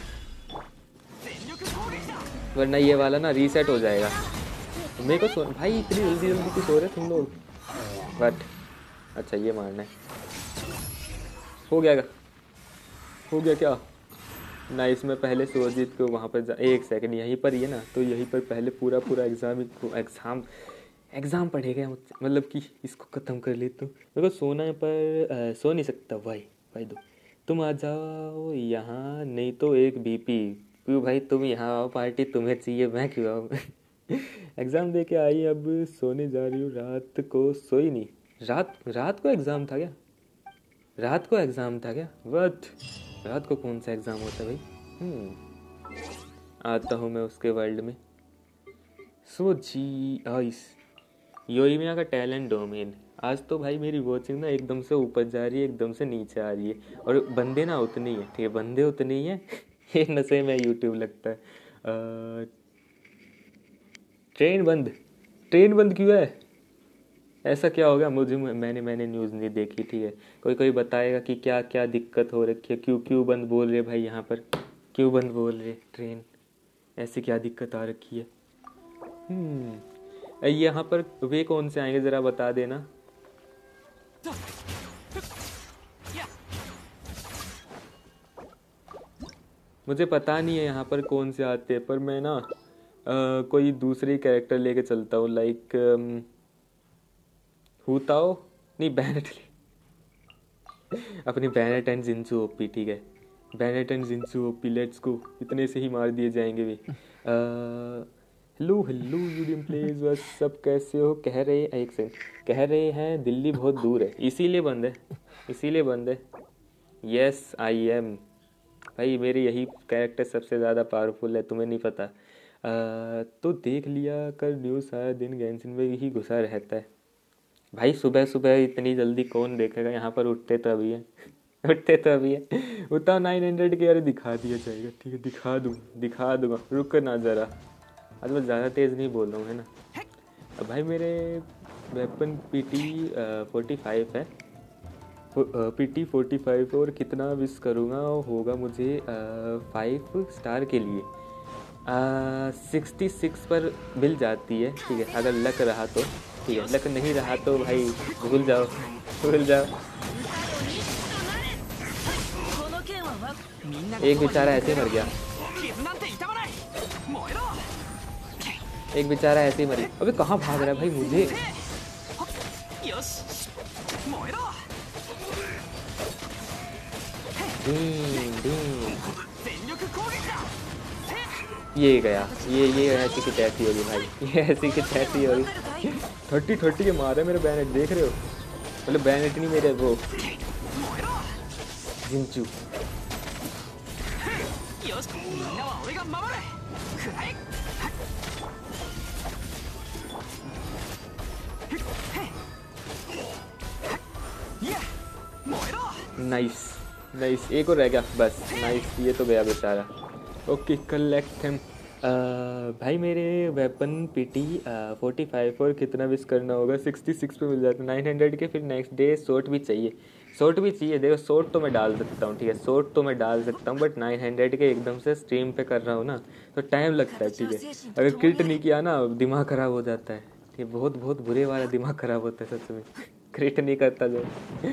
वरना ये वाला ना रीसेट हो जाएगा। मेरे को सो भाई, इतनी जल्दी जल्दी क्यों सो रहे तुम लोग? बट अच्छा ये मारना है, हो गया क्या? हो गया क्या? ना इसमें पहले सुरजीत को वहाँ पर जा, एक सेकंड यहीं पर ही है ना, तो यहीं पर पहले पूरा पूरा एग्ज़ाम एग्ज़ाम एग्ज़ाम पढ़ेगा मुझसे, मतलब कि इसको ख़त्म कर ले। तो मेरे को सोना है पर आ, सो नहीं सकता भाई। भाई दो, तुम आ जाओ यहाँ, नहीं तो एक बीपी। क्यों भाई तुम यहाँ आओ, पार्टी तुम्हें चाहिए, मैं क्यों आऊँ? एग्ज़ाम दे के आई, अब सोने जा रही हूँ, रात को सोई नहीं। रात रात को एग्ज़ाम था क्या? रात को एग्ज़ाम था क्या? वट, रात को कौन सा एग्ज़ाम होता है भाई? हम्म आता हूँ मैं उसके वर्ल्ड में। सो जी आइस, योइमिया का टैलेंट डोमेन। आज तो भाई मेरी वॉचिंग ना एकदम से ऊपर जा रही है, एकदम से नीचे आ रही है, और बंदे ना उतने ही है, ठीक है, बंदे उतने ही हैं। ये नशे में यूट्यूब लगता है। आ, ट्रेन बंद, ट्रेन बंद क्यों है? ऐसा क्या हो गया? मुझे मैंने मैंने न्यूज़ नहीं देखी, ठीक है, कोई कोई बताएगा कि क्या क्या दिक्कत हो रखी है, क्यों क्यों बंद बोल रहे भाई यहाँ पर, क्यों बंद बोल रहे ट्रेन, ऐसी क्या दिक्कत आ रखी है? हम्म यहाँ पर वे कौन से आएंगे ज़रा बता देना। मुझे पता नहीं है यहाँ पर कौन से आते हैं, पर मैं ना आ, कोई दूसरी कैरेक्टर लेके चलता हूँ, लाइक हुताओ, नहीं बैनेट अपनी बैनेट एंड जिंसू ओपी, ठीक है, बैनेट एंड जिंसू ओपी, लेट्स गो, इतने से ही मार दिए जाएंगे वे। हेलो हेलो यूडियम प्लेज, बस सब कैसे हो? कह रहे एक से कह रहे हैं दिल्ली बहुत दूर है, इसीलिए बंद है, इसीलिए बंद है। यस आई एम भाई, मेरे यही कैरेक्टर सबसे ज़्यादा पावरफुल है, तुम्हें नहीं पता। आ, तो देख लिया कर न्यूज़, सारा दिन गैंसिन में ही घुसा रहता है। भाई सुबह सुबह इतनी जल्दी कौन देखेगा, यहाँ पर उठते तो अभी है उठते तो अभी है। उतना नाइन हंड्रेड के, अरे दिखा दिया जाएगा, ठीक है दिखा दूँ दिखा दूँगा, रुक ना ज़रा। आज मैं ज़्यादा तेज़ नहीं बोल रहा हूँ है ना। अब भाई मेरे weapon P T forty five है, पी टी फोर्टी फाइव, और कितना विश करूँगा होगा मुझे फाइव स्टार के लिए सिक्सटी सिक्स पर मिल जाती है, ठीक है अगर लक रहा तो, ठीक है लक नहीं रहा तो भाई भूल जाओ भूल जाओ। एक बेचारा ऐसे मर गया, एक बेचारा ऐसे ही मरी। अबे कहाँ भाग रहा है भाई मुझे, डीम डीम। ये गया, ये ये ऐसी की तैसी होगी भाई, ये ऐसी की तैसी होगी। थर्टी थर्टी के मारे मेरे बैनेट, देख रहे हो, मतलब बैनेट नहीं मेरे वो जिंचू। नाइस नाइस, एक और रह गया बस, नाइस ये तो गया बेचारा। Okay collect him. भाई मेरे weapon P T forty five और कितना विश करना होगा, सिक्सटी सिक्स पे मिल जाता है नाइन हंड्रेड के। फिर नेक्स्ट डे शॉर्ट भी चाहिए, शॉर्ट भी चाहिए। देखो शॉर्ट तो मैं डाल सकता हूँ, ठीक है शॉर्ट तो मैं डाल सकता हूँ, बट नाइन हंड्रेड के एकदम से स्ट्रीम पे कर रहा हूँ ना तो टाइम लगता है, ठीक है। अगर क्रिट नहीं किया ना दिमाग ख़राब हो जाता है, ठीक है बहुत बहुत बुरे वाला दिमाग ख़राब होता है सच में, क्रिट नहीं करता जो।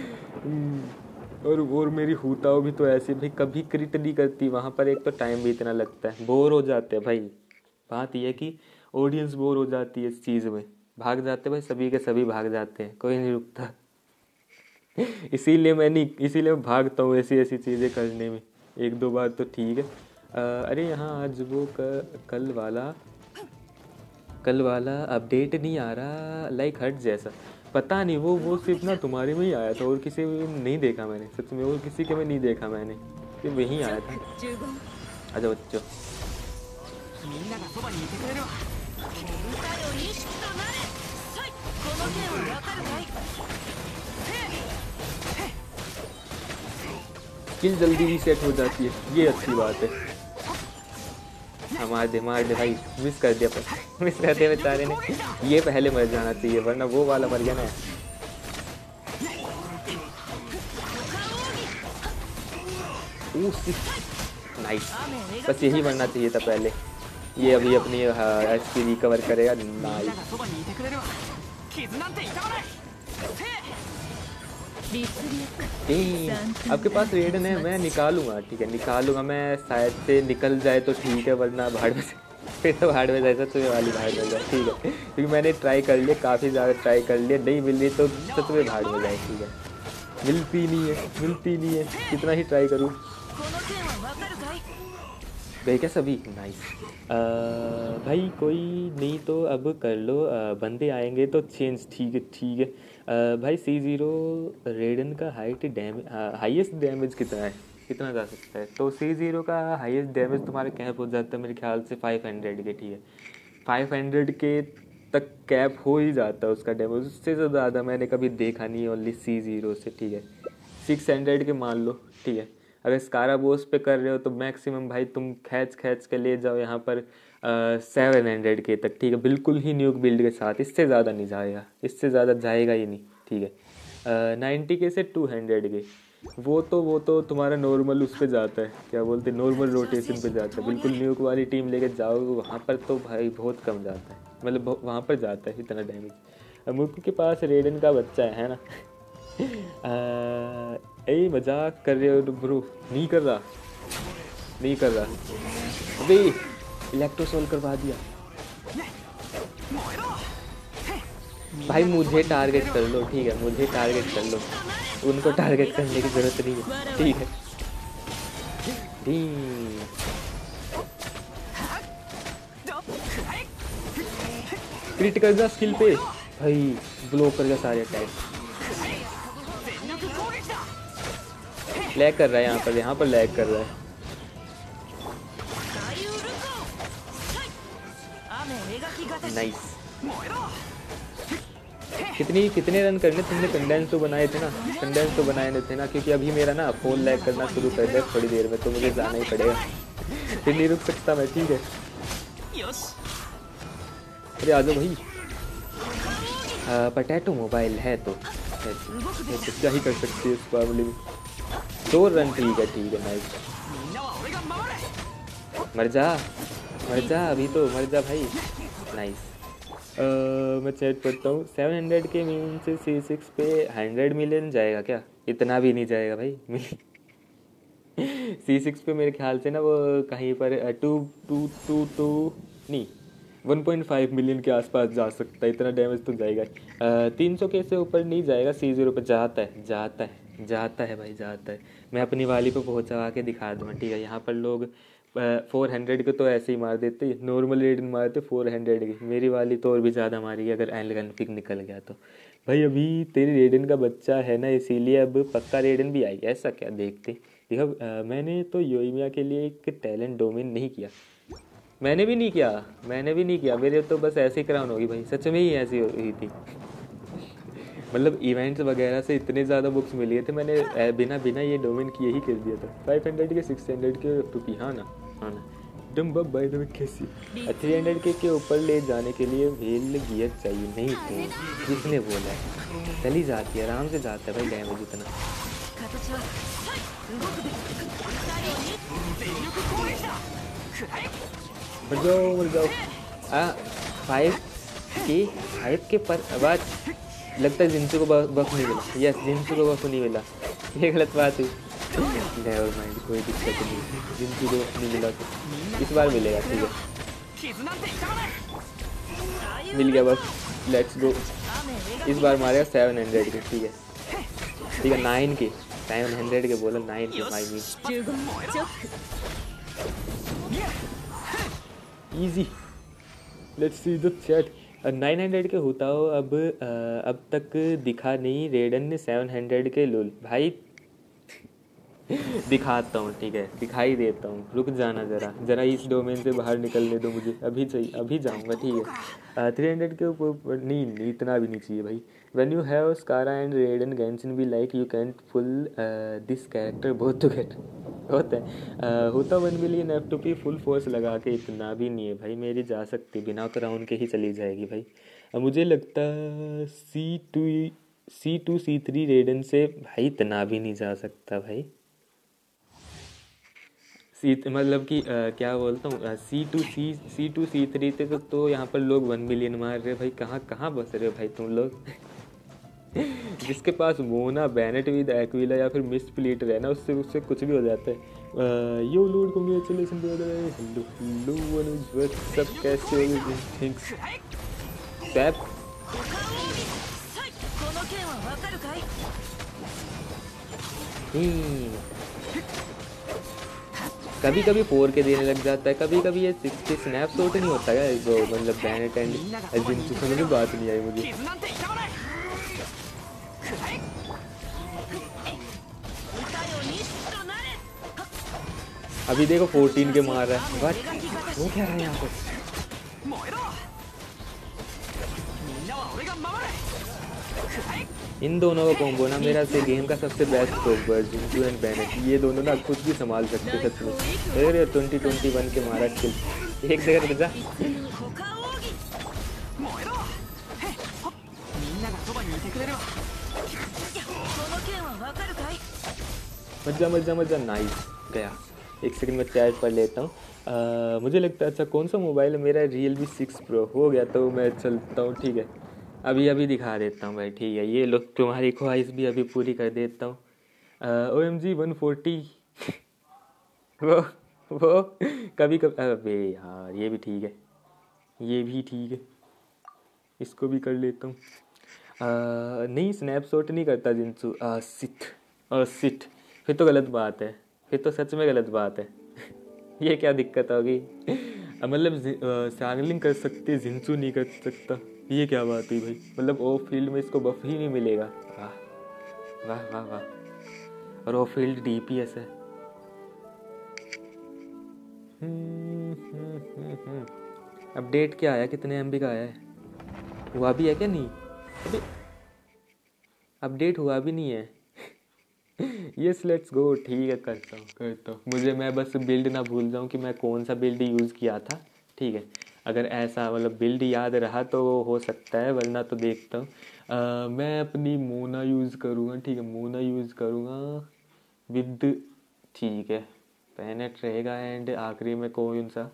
और और मेरी हूताओ भी तो ऐसी भाई, कभी क्रिट नहीं करती वहाँ पर, एक तो टाइम भी इतना लगता है, बोर हो जाते हैं भाई। बात यह है कि ऑडियंस बोर हो जाती है इस चीज़ में, भाग जाते भाई, सभी के सभी भाग जाते हैं, कोई नहीं रुकता। इसीलिए मैं नहीं, इसीलिए मैं भागता हूँ ऐसी ऐसी चीज़ें करने में। एक दो बार तो ठीक है। आ, अरे यहाँ आज वो क, कल वाला कल वाला अपडेट नहीं आ रहा, लाइक हट जैसा, पता नहीं वो वो सिर्फ ना तुम्हारे में ही आया था और किसी में नहीं देखा मैंने, सच में और किसी के में नहीं देखा मैंने, सिर्फ वहीं आया था। अच्छा बच्चों स्किल जल्दी रीसेट हो जाती है, ये अच्छी बात है। हमारे दिमाग दे भाई, मिस कर दिया पर मिस कर दिया बेचारे ने, ये पहले मर जाना चाहिए वरना वो वाला मर गया ना। नाइस, बस यही मरना चाहिए था पहले। ये अभी अपनी एच पी रिकवर करेगा। नाइस, आपके पास रेडन है, मैं निकालूंगा, ठीक है निकालूंगा मैं, शायद से निकल जाए तो ठीक है, वरना भाड़ में फिर तो भाड़ में जाए, सच में वाली भाड़ में जाए, ठीक है क्योंकि मैंने ट्राई कर लिया, काफ़ी ज़्यादा ट्राई कर लिया, नहीं मिल रही तो सच में भाड़ में जाए, ठीक है मिलती नहीं है मिलती नहीं है, कितना ही ट्राई करूँ। गए क्या सभी? नाइस। भाई कोई नहीं तो अब कर लो, आ, बंदे आएंगे तो चेंज, ठीक है ठीक है। आ, भाई सी ज़ीरो रेडन का हाइट डैमेज, हाईएस्ट डैमेज कितना है, कितना जा सकता है? तो सी ज़ीरो का हाईएस्ट डैमेज तुम्हारे कैप हो जाता है मेरे ख्याल से फाइव हंड्रेड के, ठीक है फाइव हंड्रेड के तक कैप हो ही जाता है उसका डैमेज, उससे तो ज़्यादा मैंने कभी देखा नहीं ओनली सी ज़ीरो से, ठीक है सिक्स हंड्रेड के मान लो, ठीक है। अगर स्काराबोस पे कर रहे हो तो मैक्सिमम भाई तुम खैच खैच के ले जाओ यहाँ पर सेवन हंड्रेड के तक, ठीक है बिल्कुल ही न्यूक बिल्ड के साथ, इससे ज़्यादा नहीं जाएगा, इससे ज़्यादा जाएगा ही नहीं, ठीक है। नाइन्टी के से टू हंड्रेड के वो तो वो तो तुम्हारा नॉर्मल उस पर जाता है, क्या बोलते हैं नॉर्मल रोटेशन पे जाता है, बिल्कुल न्यूक वाली टीम लेके जाओ वहाँ पर तो भाई बहुत कम जाता है, मतलब वहाँ पर जाता है इतना डैमेज। मुक्कू के पास रेडन का बच्चा है, है ना। ए मजाक कर रहे हो ब्रो, नहीं कर रहा नहीं कर रहा अबे इलेक्ट्रोसोल करवा दिया भाई, मुझे टारगेट कर लो, ठीक है मुझे टारगेट कर लो, उनको टारगेट करने की जरूरत नहीं है, ठीक है क्रिट कर दिया स्किल पे भाई, ब्लॉक कर दिया सारे अटैक, लैग कर रहा है यहाँ पर, यहाँ पर लैग कर रहा है। नाइस कितनी कितने रन करने तुमने? कंडेंस तो बनाए थे ना, कंडेंस तो बनाए थे ना, क्योंकि अभी मेरा ना फोन लैग करना शुरू कर दे थोड़ी देर में, तो मुझे जाना ही पड़ेगा। फिर नहीं रुक सकता मैं, ठीक है। अरे आ जाओ भाई। पटैटो मोबाइल है तो, है तो क्या ही कर सकते हैं इस मामले में। दो रन, ठीक है ठीक है, नाइस। मर जा मर जा, अभी तो मर जा भाई, नाइस। Uh, मैं चैट पढ़ता हूँ। सेवन हंड्रेड के मीन से सी सिक्स पे हंड्रेड मिलियन जाएगा क्या? इतना भी नहीं जाएगा भाई। सी सिक्स पे मेरे ख्याल से ना वो कहीं पर टू टू टू टू नहीं वन पॉइंट फाइव मिलियन के आसपास जा सकता है, इतना डैमेज तो जाएगा। तीन सौ के से ऊपर नहीं जाएगा, सी जीरो पे जाता है जाता है जाता है भाई, जाता है। मैं अपनी वाली पे पहुँचा के दिखा दूँगा, ठीक है। यहाँ पर लोग फोर हंड्रेड के तो ऐसे ही मार देते, नॉर्मल रेडन मारते फोर हंड्रेड की, मेरी वाली तो और भी ज़्यादा मारी अगर एल पिक निकल गया तो। भाई अभी तेरी रेडन का बच्चा है ना, इसीलिए अब पक्का रेडन भी आई, ऐसा क्या? देखते देखो, मैंने तो योइमिया के लिए एक टैलेंट डोमेन नहीं किया, मैंने भी नहीं किया मैंने भी नहीं किया मेरे तो बस ऐसे ही क्राउन होगी भाई, सच में ही ऐसी हुई थी। मतलब इवेंट्स वगैरह से इतने ज़्यादा बुक्स मिले थे, मैंने बिना बिना ये डोमेन किए ही कर दिया था। फाइव हंड्रेड के सिक्स हंड्रेड के रुपी, हाँ ना हाँ ना डम बब बाय द वे कैसी। थ्री हंड्रेड के के ऊपर ले जाने के लिए व्हील गियर चाहिए, नहीं तो किसने बोला है? चली जाती है, आराम से जाता है भाई, डैमेज इतना। मर जाओ मर जाओ। आ फाइव के फाइव के पर आवाज लगता है जिंसू को बफ नहीं मिला। यस, जिंसू को बफ नहीं मिला, ये गलत बात है। नेवर माइंड, कोई दिक्कत नहीं, जिंसू को नहीं मिला तो इस बार मिलेगा, ठीक है। मिल गया बफ, लेट्स गो। इस बार मारेगा सेवन हंड्रेड के, ठीक है ठीक है। नाइन के सेवन हंड्रेड के बोला, नाइन के भाई में easy. Let's see the chat. Nine hundred के होता हो अब अब तक दिखा नहीं, रेडन ने सेवन हंड्रेड के लुल भाई। दिखाता हूँ, ठीक है, दिखाई देता हूँ, रुक जाना ज़रा ज़रा इस डोमेन से बाहर निकलने दो मुझे, अभी चाहिए, अभी जाऊँगा, ठीक है। थ्री हंड्रेड के ऊपर नहीं, नहीं इतना भी नहीं चाहिए भाई। When you have Scara and Raiden Genshin be like you can full this character both together, होता है uh, होता one million F two P full force लगा के, इतना भी नहीं है भाई, मेरी जा सकती बिना क्राउन के ही चली जाएगी भाई। uh, मुझे लगता C two C two C three Raiden से भाई इतना भी नहीं जा सकता भाई। सी मतलब कि आ, क्या बोलता हूँ, C two C C two C three थे तो, तो यहाँ पर लोग वन मिलियन मार रहे भाई, कहाँ कहाँ बस रहे हो भाई तुम लोग। जिसके पास मोना बैनेट विद एक्विला या फिर मिस प्लीटर है ना, उससे उससे कुछ भी हो जाता है। Yo lord congratulation brother, hello hello Anuj what's up, कैसे हो? थैंक्स सैप। कभी कभी फोर के देने लग जाता है, कभी कभी ये सिक्सटी स्नैप शॉट नहीं होता है जो मतलब बैनेट एंड जिनकी समझ में बात नहीं आई मुझे। अभी देखो फोर्टीन के मार रहा है, बट वो क्या रहा है यहाँ पर? इन दोनों का कॉम्बो ना मेरा से गेम का सबसे बेस्ट कॉम्बो है, जिंटू एंड बैनेट, ये दोनों ना कुछ भी संभाल सकते हैं सच में। अरे ट्वेंटी ट्वेंटी वन के मारा किल, एक जगह रुक जा। मजा मजा मजा, नाइस गया। एक सेकंड में चैट पढ़ लेता हूँ। मुझे लगता है अच्छा कौन सा मोबाइल है मेरा, रियल मी सिक्स प्रो हो गया तो मैं चलता हूँ, ठीक है। अभी अभी दिखा देता हूँ भाई, ठीक है, ये लो तुम्हारी ख्वाहिश भी अभी पूरी कर देता हूँ। O M G one forty वो वो कभी कभी, अबे यार ये भी ठीक है, ये भी ठीक है, इसको भी कर लेता हूँ। नहीं स्नैपशॉट नहीं करता जिंसू, सिट और सिट, फिर तो गलत बात है, फिर तो सच में गलत बात है। ये क्या दिक्कत होगी? मतलब सैंगलिंग कर सकते, जिंसू नहीं कर सकता, ये क्या बात हुई भाई? मतलब ऑफ फील्ड में इसको बफ ही नहीं मिलेगा, वाह वाह वाह वाह। और off field D P S है। अपडेट क्या आया, कितने एम बी का आया है? वो अभी है क्या? नहीं अभी अपडेट हुआ भी नहीं है। Yes let's go. ठीक है करता हूँ करता हूँ। मुझे मैं बस बिल्ड ना भूल जाऊँ कि मैं कौन सा बिल्ड यूज़ किया था। ठीक है अगर ऐसा मतलब बिल्ड याद रहा तो हो सकता है, वरना तो देखता हूँ। मैं अपनी मोना यूज़ करूँगा। ठीक है मोना यूज़ करूँगा विद। ठीक है पैनेट रहेगा एंड आखिरी में कौन सा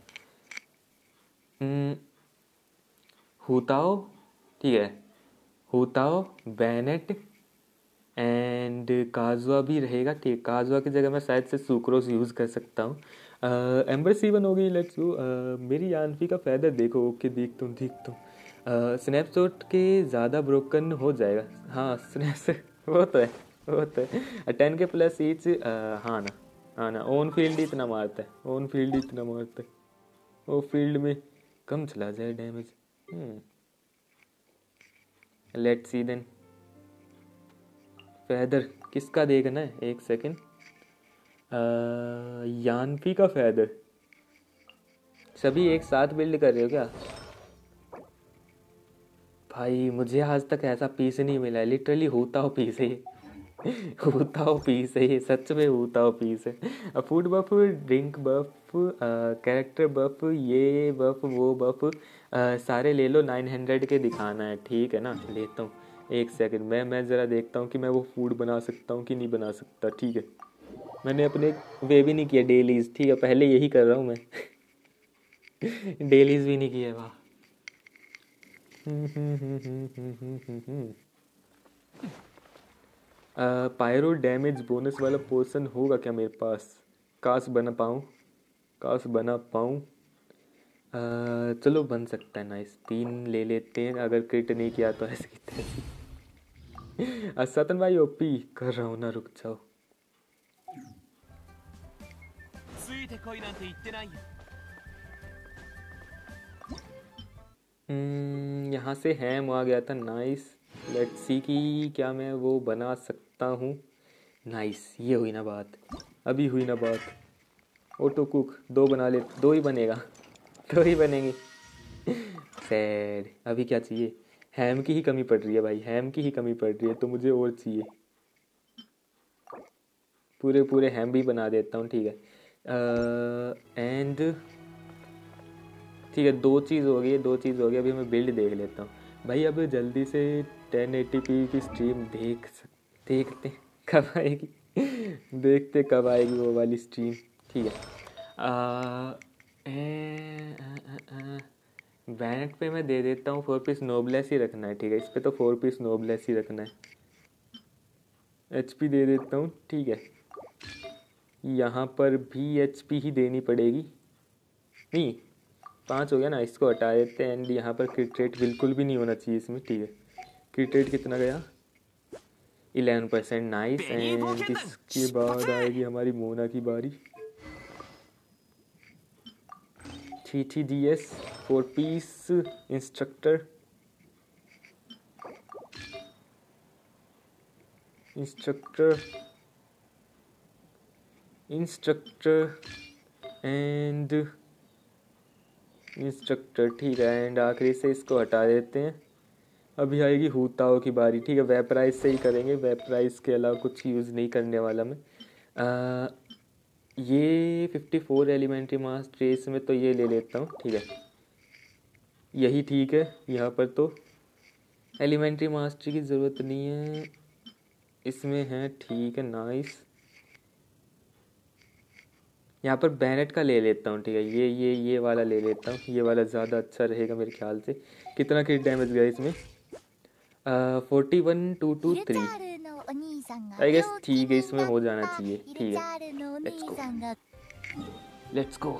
हुताओ। ठीक है हुताओ बैनेट एंड काजुआ भी रहेगा। ठीक काजुआ की जगह मैं शायद से सुक्रोस यूज़ कर सकता हूँ। एम्बर सीवन हो गई लेट्स गो। मेरी यानफी का फ़ायदा देखो। ओके देखता हूँ देखता हूँ। स्नैपशॉट के ज़्यादा ब्रोकन हो जाएगा। हाँ स्नैप वो तो है वो तो है। टेन के प्लस ईच। हाँ ना हाँ ना ऑन फील्ड इतना मारता है ऑन फील्ड इतना मारता है। वो फील्ड में कम चला जाए damage. Let's see then. Feather किसका देखना है एक सेकंड। यानफी का फैदर। सभी एक साथ बिल्ड कर रहे हो क्या भाई? मुझे आज तक ऐसा पीस नहीं मिला है। लिटरली होता हो पीस है होता हो पीस है ये सच में होता हो पीस है। Food buff drink buff character buff ये बफ वो बफ सारे ले लो। नाइन हंड्रेड के दिखाना है ठीक है ना। लेता हूँ एक सेकंड। मैं मैं ज़रा देखता हूँ कि मैं वो फूड बना सकता हूँ कि नहीं बना सकता। ठीक है मैंने अपने वे भी नहीं किया डेलीज। ठीक है पहले यही कर रहा हूँ मैं डेलीज भी नहीं किया वाह। पायरो डैमेज बोनस वाला पोर्शन होगा क्या मेरे पास? काश बना पाऊँ काश बना पाऊँ। चलो बन सकता है नाइस। तीन ले लेते हैं अगर क्रिट नहीं किया तो ऐसे की तैसे। सतन भाई ओपी कर रहा हूँ ना रुक जाओ। यहाँ से हैम आ गया था नाइस। लेट्स सी कि क्या मैं वो बना सकता हूँ। नाइस ये हुई ना बात अभी हुई ना बात। ऑटो कुक दो बना ले। दो ही बनेगा दो ही बनेंगे। सैड अभी क्या चाहिए? हैम की ही कमी पड़ रही है भाई हैम की ही कमी पड़ रही है तो मुझे और चाहिए। पूरे पूरे हैम भी बना देता हूँ ठीक है। एंड ठीक है दो चीज़ हो गई दो चीज़ हो गई। अभी मैं बिल्ड देख लेता हूँ भाई। अब जल्दी से टेन एटी पी की स्ट्रीम देख देखते कब आएगी देखते कब आएगी वो वाली स्ट्रीम। ठीक है बैनेट पे मैं दे देता हूँ फोर पीस नोबलेस ही रखना है। ठीक है इस पे तो फोर पीस नोबलेस ही रखना है। एचपी दे देता हूँ ठीक है। यहाँ पर भी एचपी ही देनी पड़ेगी। नहीं पाँच हो गया ना इसको हटा देते हैं। एंड यहाँ पर क्रिट रेट बिल्कुल भी नहीं होना चाहिए इसमें। ठीक है क्रिट रेट कितना गया? Eleven percent nice. एंड इसके बाद आएगी हमारी मोना की बारी। Three three D S four piece instructor instructor instructor and instructor ठीक है। एंड आखिरी से इसको हटा देते हैं। अभी आएगी हुताओ की बारी। ठीक है वेपराइज से ही करेंगे। वेपराइज के अलावा कुछ यूज़ नहीं करने वाला मैं। आ, ये fifty four elementary mastery में तो ये ले लेता हूँ ठीक है यही ठीक है। यहाँ पर तो एलिमेंट्री मास्टरी की ज़रूरत नहीं है इसमें है ठीक है नाइस। यहाँ पर बैनेट का ले लेता हूँ ठीक है। ये ये ये वाला ले लेता हूँ। ये वाला ज़्यादा अच्छा रहेगा मेरे ख्याल से। कितना क्रिट डैमेज गया इसमें? Forty one two two three I guess ठीक है इसमें हो जाना चाहिए। ठीक है लेट्स गो लेट्स गो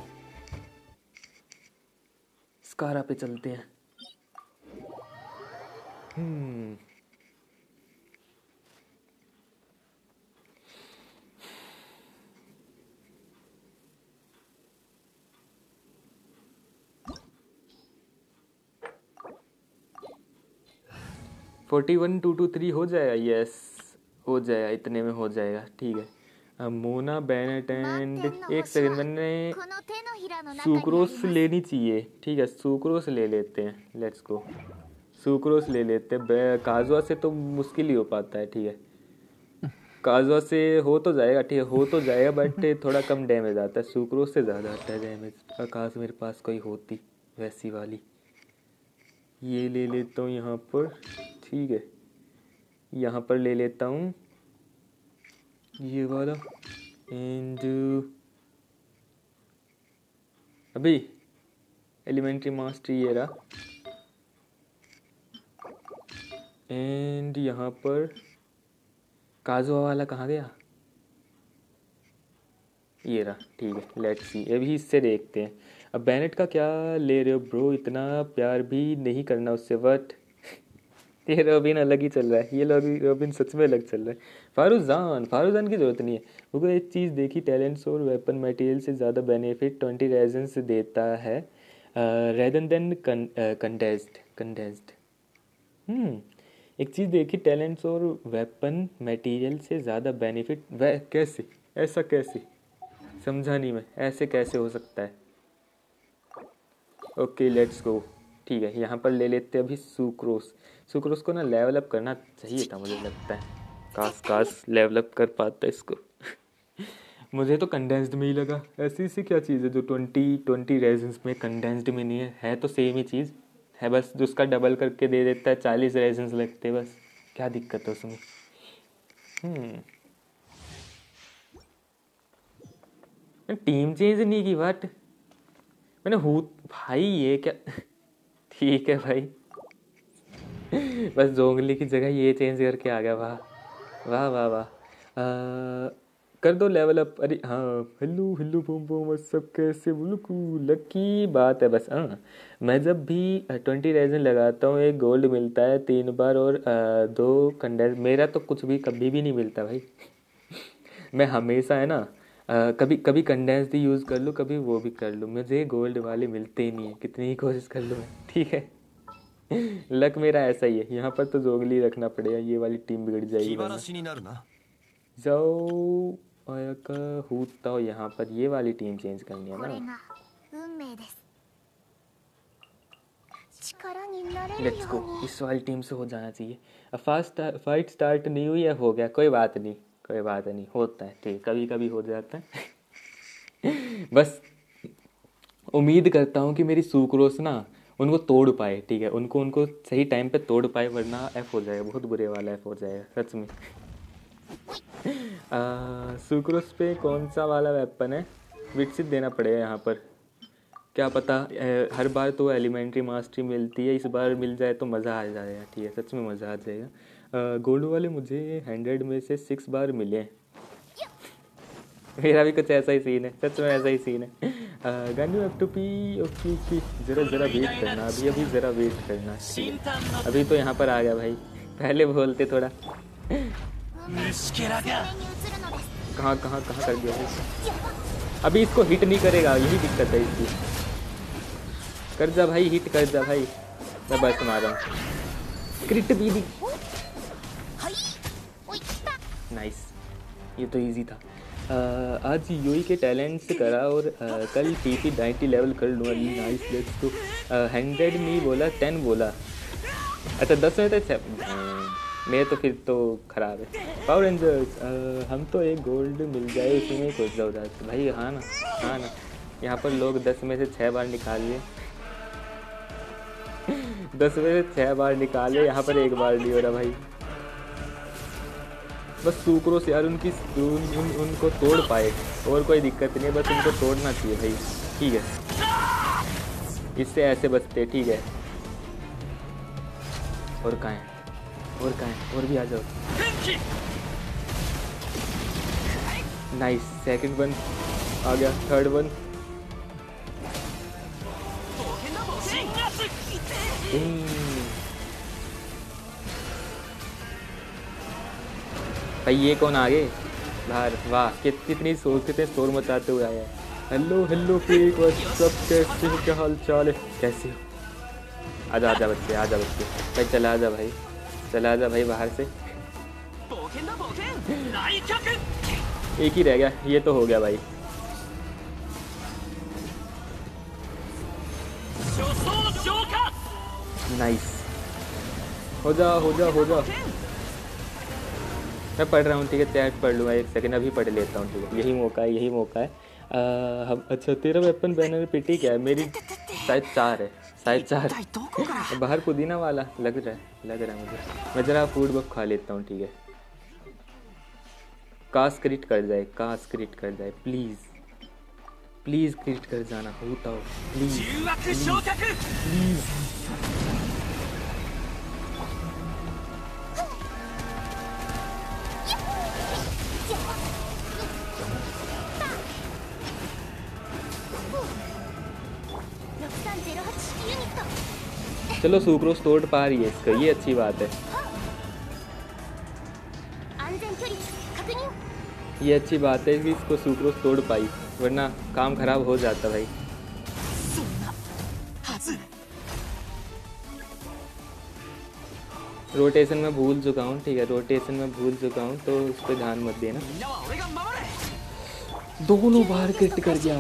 स्कारा पे चलते हैं। Hmm forty one two two three हो जाएगा। यस हो जाएगा इतने में हो जाएगा ठीक है। मोना बैनेट एंड एक सेकंड मैंने सुक्रोस लेनी चाहिए। ठीक है सुक्रोस ले लेते हैं लेट्स गो। सुक्रोस ले लेते हैं। काजुआ से तो मुश्किल ही हो पाता है। ठीक है, काजुआ से हो तो जाएगा, ठीक है हो तो जाएगा, बट थोड़ा कम डैमेज आता है। सुक्रोस से ज़्यादा आता है डैमेज। आकाश मेरे पास कोई होती वैसी वाली, ये ले लेता हूँ यहाँ पर। ठीक है, यहाँ पर ले लेता हूँ ये वाला। एंड अभी एलिमेंट्री मास्टरी ये रहा। एंड यहाँ पर काजुआ वाला कहाँ गया? ये रहा। ठीक है, लेट्स सी, अभी इससे देखते हैं। अब बैनेट का क्या ले रहे हो ब्रो? इतना प्यार भी नहीं करना उससे। बट ये रोबिन अलग ही चल रहा है, ये लोग रोबिन सच में अलग चल रहा है। फारूजान फारूजान की ज़रूरत नहीं है। क्योंकि एक चीज़ देखी, टैलेंट्स और वेपन मटेरियल से ज़्यादा बेनिफिट ट्वेंटी रेजन्स देता है rather than condensed condensed hmm एक चीज़ देखी, टैलेंट्स और वेपन मटेरियल से ज़्यादा बेनिफिट। वह कैसे? ऐसा कैसे? समझा नहीं मैं, ऐसे कैसे हो सकता है? Okay let's go. ठीक है, यहाँ पर ले लेते हैं अभी सुक्रोस। सुक्रोस को ना लेवल अप करना चाहिए था मुझे लगता है। काश काश लेवल अप कर पाता इसको। मुझे तो कंडेंस्ड में ही लगा। ऐसी सी क्या चीज़ है जो ट्वेंटी ट्वेंटी रेजन्स में कंडेंस्ड में नहीं है? है तो सेम ही चीज़ है, बस जो उसका डबल करके दे देता है। चालीस रेजन्स लगते हैं बस, क्या दिक्कत है उसमें? हम्म टीम चेंज नहीं की बट मैंने हो भाई ये क्या? ठीक है भाई, बस जोंगली की जगह ये चेंज करके आ गया। वाह वाह वाह वाह। कर दो लेवल अप। अरे हाँ, हेलो हेलो बूम बूम, सब कैसे बुलकू? लकी बात है बस। हाँ, मैं जब भी ट्वेंटी रेजन लगाता हूँ एक गोल्ड मिलता है तीन बार, और आ, दो कंडेंस। मेरा तो कुछ भी कभी भी नहीं मिलता भाई। मैं हमेशा है ना, आ, कभी कभी कंडेंस भी यूज़ कर लूँ, कभी वो भी कर लूँ, मुझे गोल्ड वाले मिलते ही नहीं है, कितनी ही कोशिश कर लूँ मैं। ठीक है, लक मेरा ऐसा ही है। यहाँ पर तो जोगली रखना पड़ेगा, ये वाली टीम बिगड़ जाएगी वरना। जाओ आया का होता हो, यहाँ पर ये वाली टीम चेंज करनी है ना। लेट्स गो, इस वाली टीम से हो जाना चाहिए। अब फास्ट फाइट स्टार्ट नहीं हुई है, हो गया, कोई बात नहीं कोई बात नहीं, होता है ठीक, कभी कभी हो जाता है। बस उम्मीद करता हूँ कि मेरी सुक्रोस ना उनको तोड़ पाए। ठीक है, उनको उनको सही टाइम पे तोड़ पाए, वरना एफ हो जाएगा, बहुत बुरे वाला एफ हो जाएगा सच में। सुक्रोस पे कौन सा वाला वेपन है? विकसित देना पड़ेगा यहाँ पर, क्या पता। हर बार तो एलिमेंट्री मास्टरी मिलती है, इस बार मिल जाए तो मज़ा आ जाएगा। ठीक है, सच में मज़ा आ जाएगा। गोल्ड वाले मुझे हंड्रेड में से सिक्स बार मिले। मेरा भी कुछ ऐसा ही सीन है, सच में ऐसा ही सीन है। गांडी have to pee. Okay okay, ज़रा ज़रा वेट करना, अभी अभी ज़रा वेट करना। ठीक है, अभी तो यहाँ पर आ गया भाई, पहले बोलते थोड़ा। कहाँ कहाँ कहाँ कर दिया भाई? अभी इसको हिट नहीं करेगा, यही दिक्कत है इसकी। कर जा भाई, हिट कर जा भाई। मैं बस मारा हूँ, क्रिट भी दी। नाइस, ये तो इजी था। आ, आज यूई के टैलेंट से करा, और आ, कल टीपी नाइन्टी लेवल कर लूँगा। Nice, let's go. हंड्रेड नहीं बोला, टेन बोला। अच्छा दस में तो मेरे तो फिर तो ख़राब है। पावर रेंजर्स, हम तो एक गोल्ड मिल जाए उसी में खुश हो जाते भाई। हाँ ना, हाँ ना। यहाँ पर लोग दस में से छः बार निकाल लिए। दस में से छः बार निकाले, यहाँ पर एक बार नहीं हो रहा भाई। बस सुक्रोस यार उनकी उन, उन, उनको तोड़ पाए, और कोई दिक्कत नहीं है, बस उनको तोड़ना चाहिए भाई। ठीक है, इससे ऐसे बचते। ठीक है, और कहाँ है, और कहाँ है, और भी आ जाओ। नाइस, सेकंड वन आ गया, थर्ड वन। भाई ये कौन आ गए बाहर? वाह, कितनी शोर कितने शोर मचाते हुए आया है। हेलो हेलो फेक, सब कैसे हो, क्या हाल चाल है, कैसे हो? आजा आजा बच्चे, आजा बच्चे भाई, चला आजा भाई, चला आजा भाई बाहर से। एक ही रह गया, ये तो हो गया भाई। नाइस, हो जा हो जा हो जा। मैं पढ़ रहा हूँ ठीक है, चैट पढ़ लूँगा एक सेकंड, अभी पढ़ लेता हूँ ठीक है, यही मौका है यही मौका है। आ, हम अच्छा तेरा वेपन बैनर पेटी क्या है? मेरी शायद चार है, शायद चार। बाहर पुदीना वाला लग रहा है लग रहा है मुझे। मैं ज़रा फूड बफ खा लेता हूँ ठीक है। काश क्रिट कर जाए, काश क्रिट कर जाए प्लीज़ प्लीज़ क्रिट कर जाना होता हो प्लीज़ प्लीज़। चलो सुक्रोज तोड़ पा रही है इसका, ये अच्छी बात है, ये अच्छी बात है कि इसको सुक्रोज तोड़ पाई, वरना काम खराब हो जाता भाई। रोटेशन में भूल चुका हूँ ठीक है, रोटेशन में भूल चुका हूँ तो उस पर ध्यान मत देना। दोनों बार क्रिट कर गया।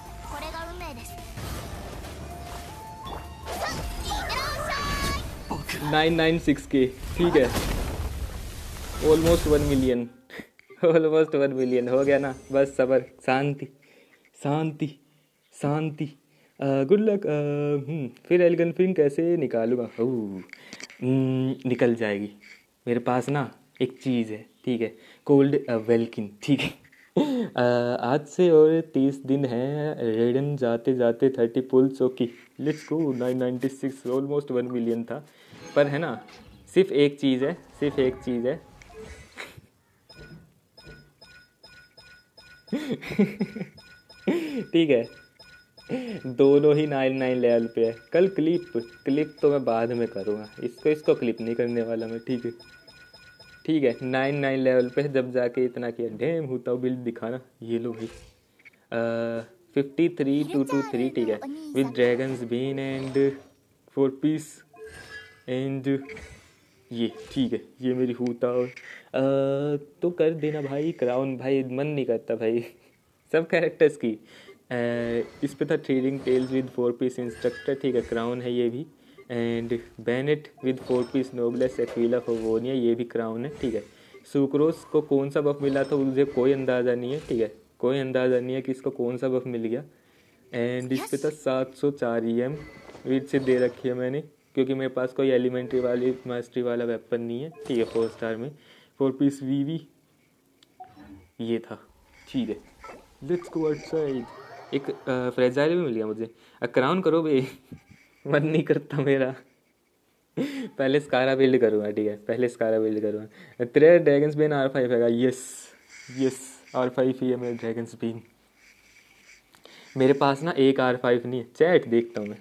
नाइन नाइन सिक्स के ठीक है, almost one million almost one million हो गया ना। बस सबर, शांति शांति शांति। Good luck. फिर एलिगन फिंग कैसे निकालूंगा? निकल जाएगी। मेरे पास ना एक चीज़ है ठीक है, कोल्ड वेल्किन ठीक है। uh, आज से और तीस दिन है, रेडन जाते जाते thirty pulls okay let's go. Nine ninety six almost one million था, पर है ना सिर्फ एक चीज़ है, सिर्फ एक चीज़ है ठीक है, दोनों ही नाइन नाइन लेवल पे है। कल क्लिप क्लिप तो मैं बाद में करूँगा, इसको इसको क्लिप नहीं करने वाला मैं ठीक है ठीक है। नाइन नाइन लेवल पे जब जाके इतना किया, डैम होता हूँ बिल्ड दिखाना। ये लो भाई fifty three two two three ठीक है, with Dragon's Bane and four piece and ये ठीक है, ये मेरी होता और uh, तो कर देना भाई क्राउन। भाई मन नहीं करता भाई सब कैरेक्टर्स की। uh, इस पे था thrilling tales with four piece instructor ठीक है, क्राउन है ये भी। And Bennett with four piece noblesse Aquila Favonia, ये भी क्राउन है ठीक है। सुक्रोस को कौन सा बफ मिला था मुझे कोई अंदाज़ा नहीं है ठीक है, कोई अंदाज़ा नहीं है कि इसको कौन सा बफ मिल गया। एंड इस पे था सात सौ चार ई एम वीड से दे रखी है मैंने, क्योंकि मेरे पास कोई एलिमेंट्री वाली मास्टरी वाला वेपन नहीं है ठीक है। फोर स्टार में फोर पीस वीवी ये था ठीक है। Let's go outside. एक फ्रेजाइल भी मिल गया मुझे। क्राउन करो भाई मन नहीं करता मेरा पहले स्कारा बिल्ड करूँगा ठीक है, पहले स्कारा बिल्ड करूँगा। तेरे ड्रैगन्स बीन आर फाइव है, यस यस आर फाइव ही है मेरे ड्रैगन्स बीन। मेरे पास ना एक आर फाइव नहीं है, चैट देखता हूँ मैं।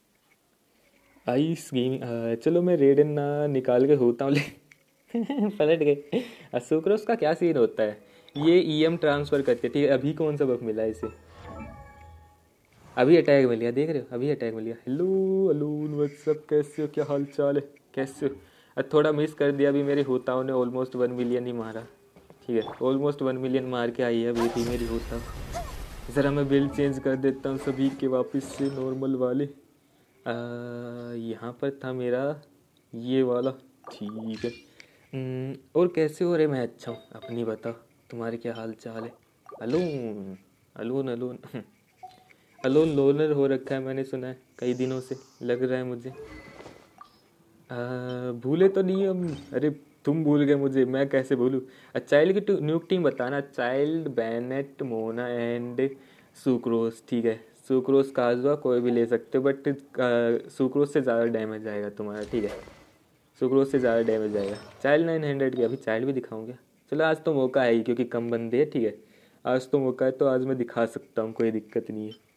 आइस गेमिंग चलो मैं रेडन ना निकाल के होता हूँ ले पलट गए। सुक्रोस का क्या सीन होता है, ये ईएम ट्रांसफ़र करते ठीक है। अभी कौन सा बफ मिला है इसे? अभी अटैक मिल गया, देख रहे हो अभी अटैक मिल गया। हेलो अलोन व्हाट्सअप, कैसे हो, क्या हाल चाल है, कैसे हो? अब थोड़ा मिस कर दिया, अभी मेरी होताओं ने ऑलमोस्ट वन मिलियन ही मारा ठीक है, ऑलमोस्ट वन मिलियन मार के आई है अभी थी मेरी होता। ज़रा मैं बिल्ड चेंज कर देता हूँ सभी के वापस से नॉर्मल वाले। यहाँ पर था मेरा ये वाला ठीक है। और कैसे हो रहे? मैं अच्छा हूँ, अपनी बताओ तुम्हारे क्या हाल चाल है? Alone alone alone alone loner हो रखा है मैंने सुना है कई दिनों से, लग रहा है मुझे। आ, भूले तो नहीं हम? अरे तुम भूल गए मुझे, मैं कैसे भूलूँ? चाइल्ड की न्यूक टीम बताना, Childe Bennett Mona and Sucrose ठीक है। सुक्रोस काजुआ कोई भी ले सकते हो, बट सुक्रोस से ज़्यादा डैमेज आएगा तुम्हारा ठीक है, सुक्रोस से ज़्यादा डैमेज आएगा। चाइल्ड नाइन हंड्रेड की, अभी चाइल्ड भी दिखाऊंगा। चलो आज तो मौका है ही क्योंकि कम बंदे हैं ठीक है, आज तो मौका है तो आज मैं दिखा सकता हूँ, कोई दिक्कत नहीं है।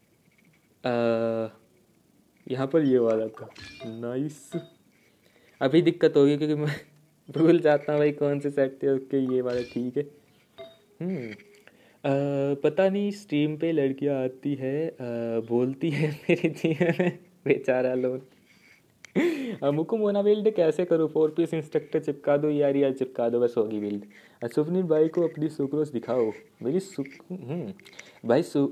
यहाँ पर ये वाला था नाइस। अभी दिक्कत होगी क्योंकि मैं भूल जाता हूँ भाई कौन से सेट थे उसके, ये वाला ठीक है। हम्म आ, पता नहीं स्ट्रीम पे लड़कियाँ आती है आ, बोलती है मेरे जीवन में बेचारा लोन। मुकुम मोना बिल्ड कैसे करूँ? फोर पीस इंस्ट्रक्टर चिपका दो यार, यार चिपका दो बस होगी बिल्ड। सुपनील भाई को अपनी सुक्रोस दिखाओ मेरी सुक हम्म भाई सु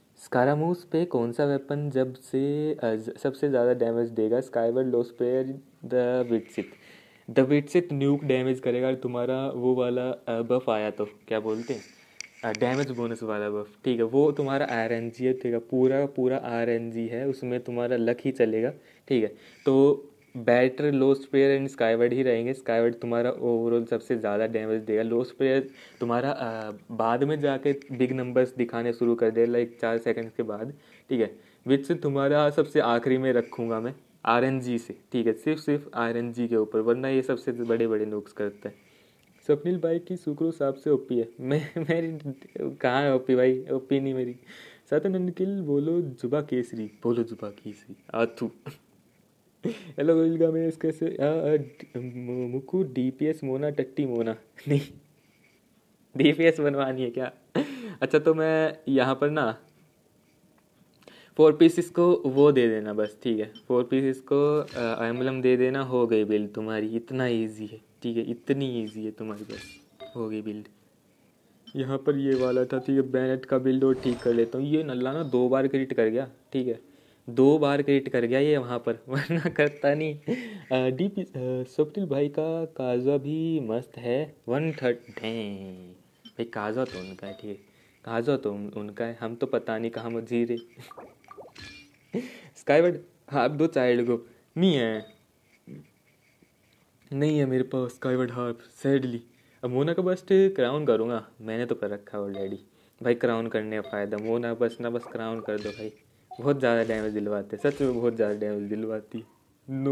स्कारामूस पे कौन सा वेपन जब से सबसे ज़्यादा डैमेज देगा? स्काईवर्ड लो prayer the Widsith. The Widsith nuke damage करेगा तुम्हारा वो वाला बफ आया तो क्या बोलते हैं डैमेज बोनस वाला बफ, ठीक है। वो तुम्हारा आर एन जी है, ठीक है, पूरा पूरा आर एन जी है, उसमें तुम्हारा लक ही चलेगा, ठीक है। तो बैटर लो स्प्रेयर एंड स्काईवर्ड ही रहेंगे। स्काईवर्ड तुम्हारा ओवरऑल सबसे ज़्यादा डैमेज देगा। लो स्प्रेयर तुम्हारा आ, बाद में जाके बिग नंबर्स दिखाने शुरू कर दे, लाइक चार सेकंड के बाद, ठीक है। विच तुम्हारा सबसे आखिरी में रखूँगा मैं आर एन जी से, ठीक है, सिर्फ सिर्फ आर एन जी के ऊपर, वरना ये सबसे बड़े बड़े नुक्स करता है। स्वप्निल भाई की सुक्रो साहब से ओपी है। मैं मेरी कहाँ है ओपी भाई, ओपी नहीं मेरी। सतन किल बोलो जुबा केसरी, बोलो जुबा केसरी आथू। हेलो गोइलगा में इसके से मुकू डीपीएस मोना टट्टी मोना नहीं, डीपीएस बनवानी है क्या? अच्छा तो मैं यहाँ पर ना फोर पीसेस को वो दे देना बस, ठीक है, फोर पीसेस को एम्बलम दे देना, हो गई बिल्ड तुम्हारी। इतना इजी है, ठीक है, इतनी इजी है तुम्हारी, बस हो गई बिल्ड। यहाँ पर ये वाला था, ठीक है, बैनेट का बिल्ड और ठीक कर लेता हूँ। ये नल्ला ना दो बार क्रिट कर गया, ठीक है, दो बार क्रिट कर गया ये वहाँ पर, वरना करता नहीं। डी पी स्वप्निल भाई का काजा भी मस्त है। वन थर्ट भाई काजा तो उनका है, ठीक है, काजा तो उन, उनका है, हम तो पता नहीं कहाँ मजीरे। स्काईवर्ड हाँ अब दो चाइल्ड को नहीं है, नहीं है मेरे पास स्काईवर्ड हार्प सैडली। अब मोना का बस क्राउन करूँगा, मैंने तो कर रखा है ऑलरेडी भाई। क्राउन करने का फ़ायदा, मोना बस ना बस क्राउन कर दो भाई, बहुत ज़्यादा डैमेज दिलवाते, सच में बहुत ज़्यादा डैमेज दिलवाती। नो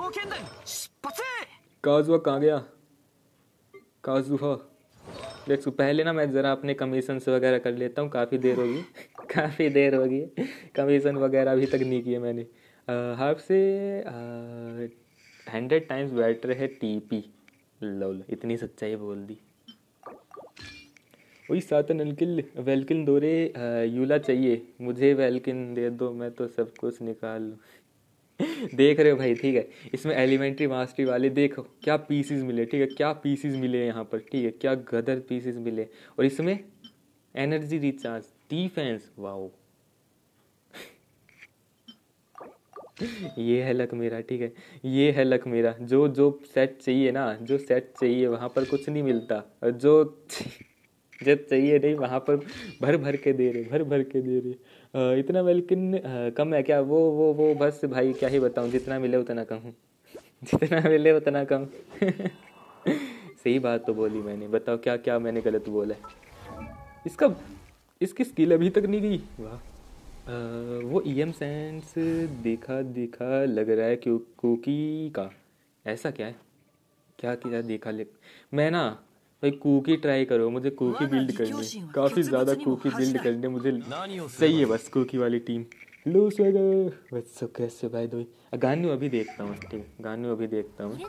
काजुआ कहाँ गया, काजुहा देखो पहले ना मैं ज़रा अपने कमीशन वगैरह कर लेता हूँ, काफ़ी देर होगी काफ़ी देर होगी, कमीशन वगैरह अभी तक नहीं किए मैंने। हार्प से हंड्रेड टाइम्स बेटर है टीपी, लोल इतनी सच्चाई बोल दी। वही सातन अनकिल वेलकिन दो रे यूला चाहिए मुझे, वेलकिन दे दो मैं तो सब कुछ निकाल लूँ। देख रहे हो भाई, ठीक है, इसमें एलिमेंट्री मास्टरी वाले देखो क्या पीसीज मिले, ठीक है, क्या पीसीज मिले यहाँ पर, ठीक है, क्या गदर पीसीज मिले। और इसमें एनर्जी रिचार्ज, डिफेंस, वाओ ये है लक मेरा, ठीक है, ये है लक मेरा। जो जो सेट चाहिए ना, जो सेट चाहिए वहाँ पर कुछ नहीं मिलता, और जो जो चाहिए नहीं वहाँ पर भर भर के दे रहे, भर भर के दे रहे। आ, इतना वेलकिन कम है क्या? वो वो वो बस भाई क्या ही बताऊँ, जितना मिले उतना कम हूँ जितना मिले उतना कम सही बात तो बोली मैंने, बताओ क्या क्या मैंने गलत बोला है? इसका इसकी स्किल अभी तक नहीं गई, वाह। वो ई एम सेंस देखा देखा लग रहा है क्यों कुकी का, ऐसा क्या है, क्या क्या देखा ले मैं ना भाई कुकी ट्राई करो, मुझे कुकी बिल्ड करनी, काफ़ी ज़्यादा कुकी बिल्ड करने मुझे चाहिए, बस कुकी वाली टीम। लो स्वैगर बस कैसे भाई दो गानू अभी देखता हूँ, ठीक है, गानू अभी देखता हूँ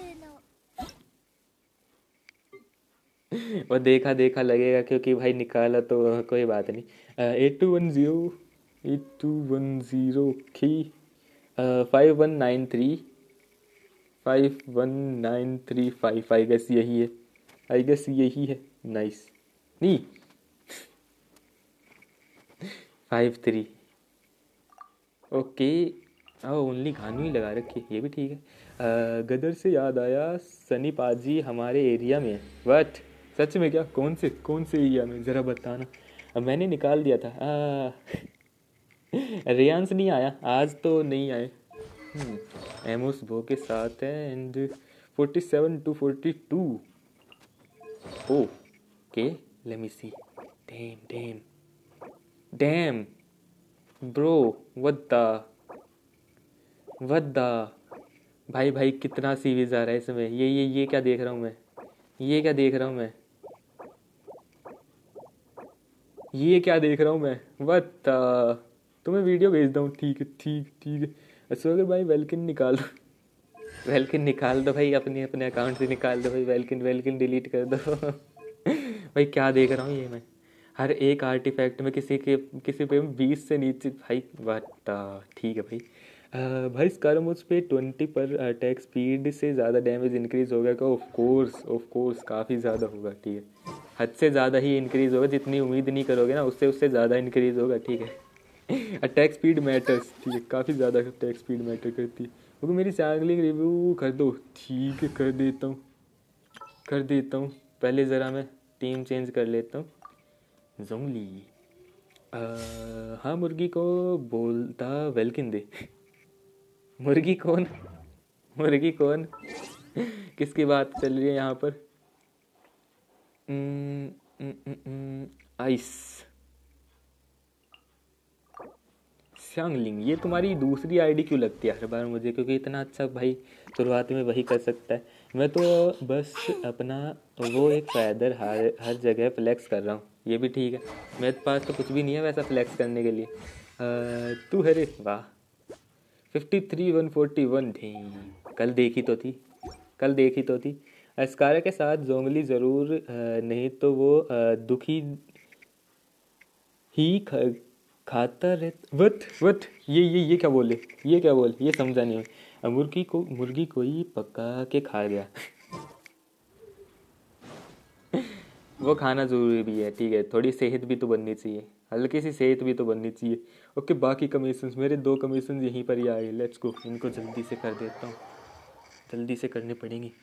वो देखा देखा लगेगा क्योंकि भाई निकाला तो कोई बात नहीं। Eight two one zero eight two one zero की five one nine three five one nine three five, I guess यही है, आई गेस यही है, नाइस नहीं five three okay. Only Ganu ही लगा रखी, ये भी ठीक है। uh, गदर से याद आया सनी पाजी हमारे एरिया में, व्हाट सच में क्या, कौन से कौन से एरिया में ज़रा बताना। अब मैंने निकाल दिया था रियांस नहीं आया आज तो नहीं आए, एमोस भो के साथ है and forty seven two forty two okay let me see, damn damn damn bro what the what the भाई भाई कितना सीरीज आ रहा है इसमें, ये ये ये क्या देख रहा हूँ मैं, ये क्या देख रहा हूँ मैं, ये क्या देख रहा हूँ मैं, व्हाट द तुम्हें वीडियो भेजता हूँ, ठीक है ठीक ठीक है। अच्छा अगर भाई वेलकिन निकाल दो वेलकिन निकाल दो भाई, अपने अपने अकाउंट से निकाल दो भाई, वेलकिन वेलकिन डिलीट कर दो भाई क्या देख रहा हूँ ये मैं, हर एक आर्टिफैक्ट में किसी के किसी पे बीस से नीचे भाई, वाटा ठीक है भाई। आ, भाई स्कारमोस पे ट्वेंटी पर अटैक स्पीड से ज़्यादा डैमेज इंक्रीज होगा क्या? ऑफ कोर्स ऑफ कोर्स काफ़ी ज़्यादा होगा, ठीक है, हद से ज़्यादा ही इंक्रीज होगा, जितनी उम्मीद नहीं करोगे ना उससे उससे ज़्यादा इंक्रीज होगा, ठीक है। अटैक स्पीड मैटर्स, ठीक है, काफ़ी ज़्यादा अटैक स्पीड मैटर करती है। वो मेरी सैंगलिंग रिव्यू कर दो। ठीक है कर देता हूँ कर देता हूँ पहले ज़रा मैं टीम चेंज कर लेता हूँ। जोंगली हाँ मुर्गी को बोलता वेलकिन दे। मुर्गी कौन मुर्गी कौन किसकी बात चल रही है यहाँ पर? आइस श्यांगलिंग, ये तुम्हारी दूसरी आईडी क्यों लगती है हर बार मुझे? क्योंकि इतना अच्छा भाई शुरुआत में वही कर सकता है। मैं तो बस अपना वो एक फैदर हर हर जगह फ्लेक्स कर रहा हूँ। ये भी ठीक है, मेरे पास तो कुछ भी नहीं है वैसा फ्लेक्स करने के लिए। आ, तू है रे वाह। Fifty three one forty one ढी कल देखी तो थी कल देखी तो थी अस्कारा के साथ जोंगली ज़रूर नहीं तो वो दुखी ही ख, खाता रहता। वट वट ये ये ये क्या बोले ये क्या बोले ये समझा नहीं। मुर्गी को मुर्गी कोई पका के खा गया। वो खाना ज़रूरी भी है, ठीक है, थोड़ी सेहत भी तो बननी चाहिए, हल्की सी सेहत भी तो बननी चाहिए। ओके बाकी कमीशंस मेरे दो कमीशंस यहीं पर ही आए। लेट्स गो, इनको जल्दी से कर देता हूँ, जल्दी से करने पड़ेंगे।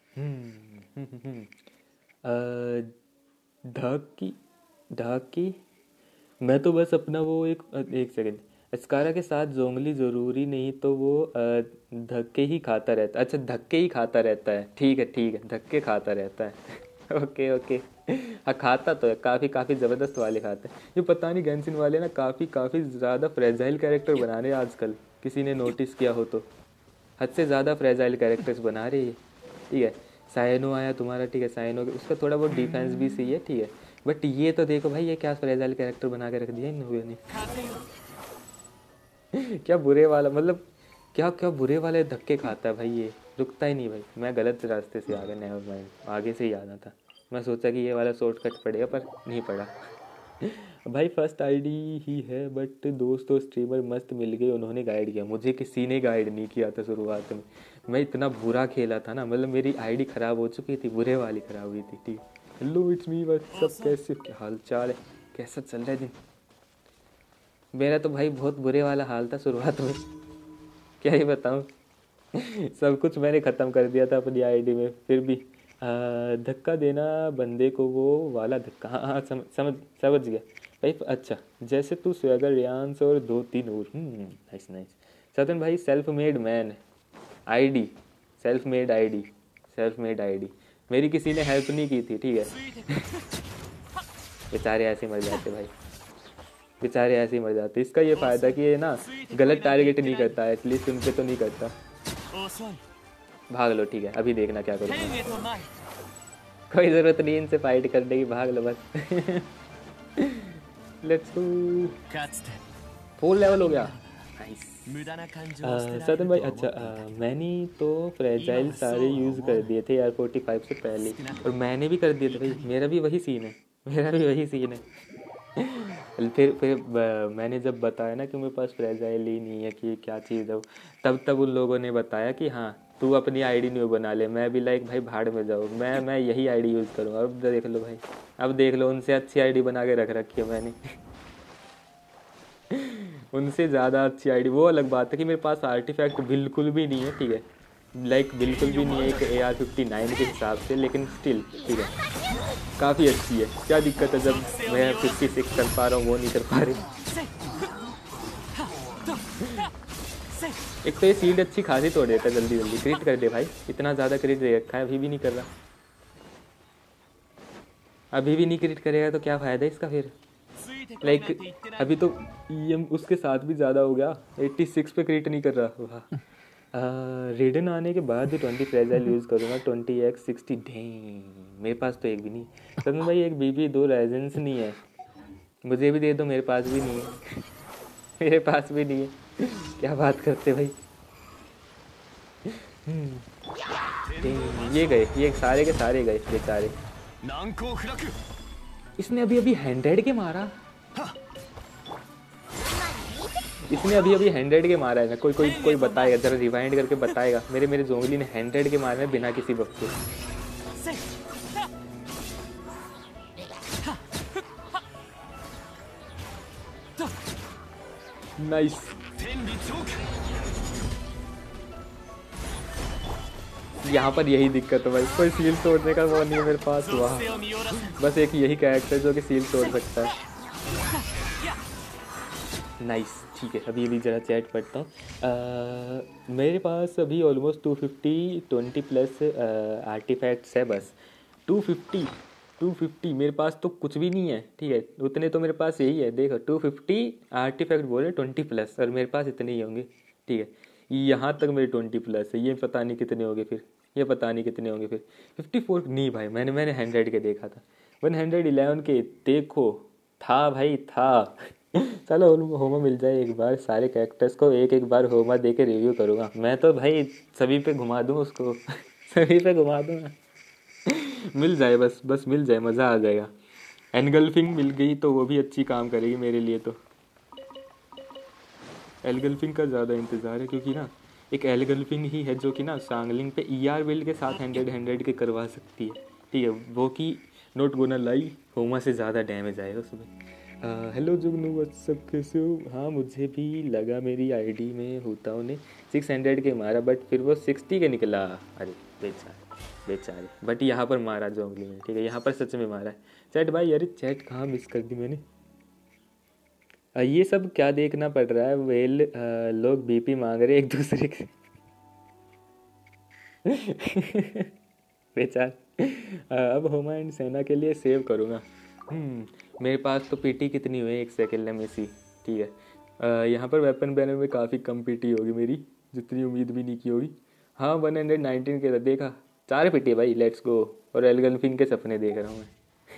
ढाकी ढाकी मैं तो बस अपना वो एक एक सेकंड अस्कारा के साथ जोंगली ज़रूरी नहीं तो वो धक्के ही खाता रहता। अच्छा धक्के ही खाता रहता है, ठीक है ठीक है, धक्के खाता रहता है। ओके ओके हाँ खाता तो है, काफ़ी काफ़ी ज़बरदस्त वाले खाते हैं। ये पता नहीं गेंशिन वाले ना काफ़ी काफ़ी ज़्यादा फ्रेजाइल कैरेक्टर बना रहे हैं आजकल, किसी ने नोटिस किया हो तो। हद से ज़्यादा फ्रेजाइल कैरेक्टर्स बना रहे हैं, ठीक है। साइनो आया तुम्हारा, ठीक है, साइनो उसका थोड़ा बहुत डिफेंस भी सही है, ठीक है, बट ये तो देखो भाई ये क्या फ्रेजाइल कैरेक्टर बना के रख दिया इन लोगों ने। क्या बुरे वाला, मतलब क्या क्या बुरे वाले धक्के खाता है भाई, ये रुकता ही नहीं भाई। मैं गलत रास्ते से आ गया, नेवर माइंड, आगे से ही आना था। मैं सोचा कि ये वाला शॉर्टकट पड़ेगा पर नहीं पड़ा। भाई फर्स्ट आईडी ही है बट दोस्त और स्ट्रीमर मस्त मिल गए, उन्होंने गाइड किया। मुझे किसी ने गाइड नहीं किया था शुरुआत में, मैं इतना बुरा खेला था ना, मतलब मेरी आईडी ख़राब हो चुकी थी, बुरे वाली ख़राब हुई थी, ठीक। हेलो इट्स मी व्हाट्सअप, कैसे क्या हाल चाल है, कैसा चल रहा है दिन? मेरा तो भाई बहुत बुरे वाला हाल था शुरुआत में, क्या ही बताऊँ। सब कुछ मैंने ख़त्म कर दिया था अपनी आईडी में, फिर भी धक्का देना बंदे को, वो वाला धक्का। हाँ हाँ समझ समझ समझ गया भाई। अच्छा जैसे तू स्वैगर रियांस और दो तीन और। नाइस नाइस सतन भाई, self made man ID, self made ID, self made ID. मेरी किसी ने हेल्प नहीं की थी, ठीक है। बेचारे ऐसे मर जाते भाई, बेचारे ऐसे ही मर जाते। इसका ये फ़ायदा कि ये ना गलत टारगेट नहीं करता है, एटलीस्ट उन पे तो नहीं करता। भाग लो, ठीक है, अभी देखना क्या करूँगा। कोई ज़रूरत नहीं इनसे फाइट करने की, भाग लो बस। लेट्स गो, फोर लेवल हो गया, नाइस। सदन भाई अच्छा आ, मैंने तो फ्रेजाइल सारे यूज़ कर दिए थे यार फोर्टी फाइव से पहले, और मैंने भी कर दिए थे भाई, मेरा भी वही सीन है, मेरा भी वही सीन है। फिर फिर मैंने जब बताया ना कि मेरे पास फ्रेजाइल ही नहीं है कि क्या चीज़ है, तब तब उन लोगों ने बताया कि हाँ तू अपनी आईडी न्यू बना ले। मैं भी लाइक भाई भाड़ में जाओ, मैं मैं यही आईडी यूज़ करूँगा। अब देख लो भाई, अब देख लो, उनसे अच्छी आईडी बना के रख रखी है मैंने। उनसे ज़्यादा अच्छी आईडी। वो अलग बात है कि मेरे पास आर्टिफैक्ट बिल्कुल भी नहीं है, ठीक है, लाइक बिल्कुल भी नहीं है एक ए आर फिफ्टी नाइन के हिसाब से, लेकिन स्टिल ठीक है, काफ़ी अच्छी है। क्या दिक्कत है जब मैं फिफ्टी सिक्स कर पा रहा हूँ वो नहीं कर पा रहे। एक तो ये सीड अच्छी खासी तोड़ देता है, जल्दी जल्दी क्रिट कर दे भाई, इतना ज़्यादा क्रिट दे रखा है, अभी भी नहीं कर रहा। अभी भी नहीं क्रिट करेगा तो क्या फ़ायदा है इसका फिर। लाइक like, अभी तो ईएम उसके साथ भी ज़्यादा हो गया, छियासी पे क्रिट नहीं कर रहा। वाह। रेडन आने के बाद ट्वेंटी फ्रेजाइल यूज़ करूँगा, ट्वेंटी एक्स सिक्सटी ढेंग। मेरे पास तो एक भी नहीं। सदन भाई एक बीबी दो रेजेंस नहीं है, मुझे भी दे दो, मेरे पास भी नहीं है। मेरे पास भी नहीं है, क्या बात करते भाई। ये गए, ये सारे के सारे गए बेचारे। इसने अभी अभी हंड्रेड के मारा, इसने अभी अभी हंड्रेड के मारा है। कोई कोई कोई बताएगा जरा, रिवाइंड करके बताएगा, मेरे मेरे जोंगली ने हंड्रेड के मारे हैं बिना किसी वक्त के। नाइस। यहाँ पर यही दिक्कत है भाई, कोई सील तोड़ने का वो नहीं है मेरे पास। वाह, बस एक यही कैरेक्टर जो कि सील तोड़ सकता है। नाइस, ठीक है। अभी अभी ज़रा चैट पढ़ता हूँ। मेरे पास अभी almost two fifty twenty plus artifacts है बस। टू फिफ्टी टू फिफ्टी मेरे पास तो कुछ भी नहीं है, ठीक है। उतने तो मेरे पास यही है, देखो टू फिफ्टी आर्टिफैक्ट बोले ट्वेंटी प्लस, और मेरे पास इतने ही होंगे, ठीक है। यहाँ तक मेरे ट्वेंटी प्लस है, ये पता नहीं कितने होंगे फिर, ये पता नहीं कितने होंगे फिर। फिफ्टी फोर नहीं भाई, मैंने मैंने हंड्रेड के देखा था, वन हंड्रेड इलेवन के देखो था भाई था। चलो होमा मिल जाए एक बार, सारे कैरेक्टर्स को एक एक बार होमा दे के रिव्यू करूँगा मैं तो भाई, सभी पे घुमा दूँ उसको। सभी पे घुमा दूँगा। मिल जाए बस, बस मिल जाए, मज़ा आ जाएगा। एनगल्फिंग मिल गई तो वो भी अच्छी काम करेगी मेरे लिए। तो एलगल्फिंग का ज़्यादा इंतज़ार है, क्योंकि ना एक एलगल्फिंग ही है जो कि ना सांगलिंग पे ई आर बिल्ड के साथ हंड्रेड हंड्रेड के करवा सकती है, ठीक है। वो कि नोट गोना लाई, होमा से ज़्यादा डैमेज आएगा उसमें। हेलो जुगनू, व्हाट्सअप कैसे हो? हाँ मुझे भी लगा मेरी आईडी में होता उन्हें सिक्स हंड्रेड के मारा, बट फिर वो सिक्सटी के निकला। अरे बेचारे बेचारे, बट यहाँ पर मारा जोंगली में, ठीक है, यहाँ पर सच में मारा है। चैट भाई, अरे चैट कहाँ मिस कर दी मैंने। अ, ये सब क्या देखना पड़ रहा है? वेल अ, लोग बीपी मांग रहे एक दूसरे के। बेचार। अ, अब होमा एंड सेना के लिए सेव करूँगा। हम्म मेरे पास तो पीटी कितनी हुई, एक सेकेंड में सी, ठीक है। अ, यहाँ पर वेपन बैनर में काफ़ी कम पीटी होगी मेरी, जितनी उम्मीद भी नहीं की होगी। हाँ वन हंड्रेड नाइनटीन के देखा, चार पीटी भाई, लेट्स गो। और एलगनफिंग के सपने देख रहा हूँ मैं।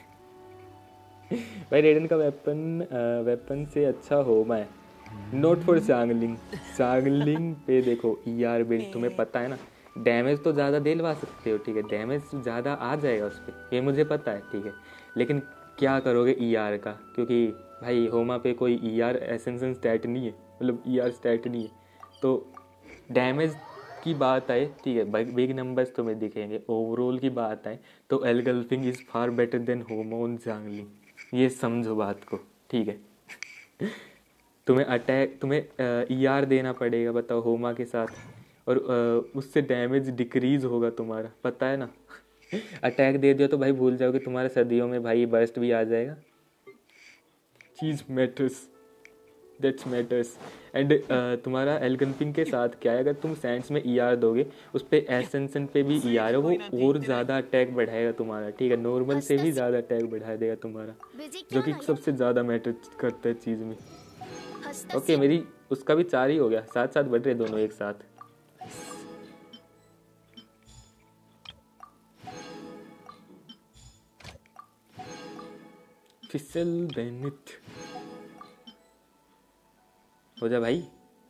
भाई रेडन का वेपन वेपन से अच्छा हो मैं, नोट फॉर सांगलिंग। सांगलिंग पे देखो ई आर बिल्ड, तुम्हें पता है ना, डैमेज तो ज़्यादा दिलवा सकते हो, ठीक है, डैमेज ज़्यादा आ जाएगा उस पर, ये मुझे पता है, ठीक है। लेकिन क्या करोगे ई आर का, क्योंकि भाई होमा पे कोई ई आर एसेंसन स्टैट नहीं है, मतलब ई आर स्टैट नहीं है। तो डैमेज की बात आए, ठीक है, बिग नंबर्स तुम्हें दिखेंगे, ओवरऑल की बात आए तो engulfing is far better than Homa on Xiangling, ये समझो बात को, ठीक है। तुम्हें अटैक, तुम्हें ई आर देना पड़ेगा, बताओ, होमा के साथ, और uh, उससे डैमेज डिक्रीज होगा तुम्हारा, पता है ना। अटैक दे दिया तो भाई भूल जाओगे, तुम्हारे सर्दियों में भाई बर्स्ट भी आ जाएगा। चीज़ मैटर्स, दैट्स मैटर्स। एंड तुम्हारा एलगनपिंग के साथ क्या है, अगर तुम सैंड्स में ई आर दोगे, उस पर एसेंसन पे भी ई आर है, वो और ज़्यादा अटैक बढ़ाएगा तुम्हारा, ठीक है, नॉर्मल से भी ज़्यादा अटैक बढ़ा देगा तुम्हारा, जो कि सबसे ज़्यादा मैटर करता है चीज़ में। ओके okay, मेरी उसका भी चार ही हो गया, साथ साथ बढ़ रहे दोनों एक साथ। फिसल बेनिथ हो जा भाई।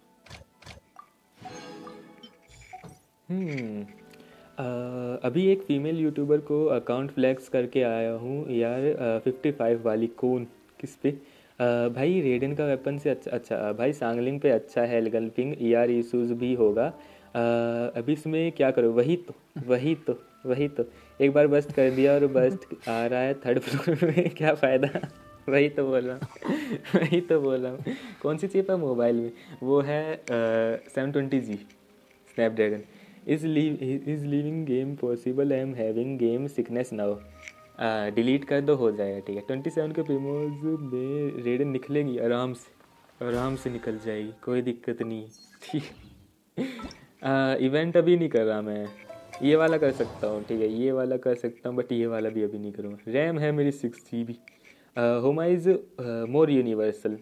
हम्म अभी एक फीमेल यूट्यूबर को अकाउंट फ्लैक्स करके आया हूँ यार, फिफ्टी फाइव वाली। कौन, किस पे? आ, भाई रेडन का वेपन से अच्छा, अच्छा भाई सांगलिंग पे अच्छा है एलगल्फिंग, ई आर इशूज़ भी होगा। आ, अभी इसमें क्या करो, वही तो वही तो वही तो एक बार बस्ट कर दिया और बस्ट आ रहा है थर्ड फ्लोर में, क्या फ़ायदा। वही तो बोल रहा हूँ। वही तो बोल रहा हूँ। कौन सी चिप है मोबाइल में? वो है seven twenty G Snapdragon. Is is living game possible, I am having game sickness now. Delete कर दो, हो जाएगा, ठीक है। ट्वेंटी सेवन के प्रीमोज में रेडन निकलेगी आराम से, आराम से निकल जाएगी, कोई दिक्कत नहीं, ठीक है। इवेंट अभी नहीं कर रहा मैं, ये वाला कर सकता हूँ, ठीक है, ये वाला कर सकता हूँ, बट ये वाला भी अभी नहीं करूँगा। रैम है मेरी six G B. Homa is more universal.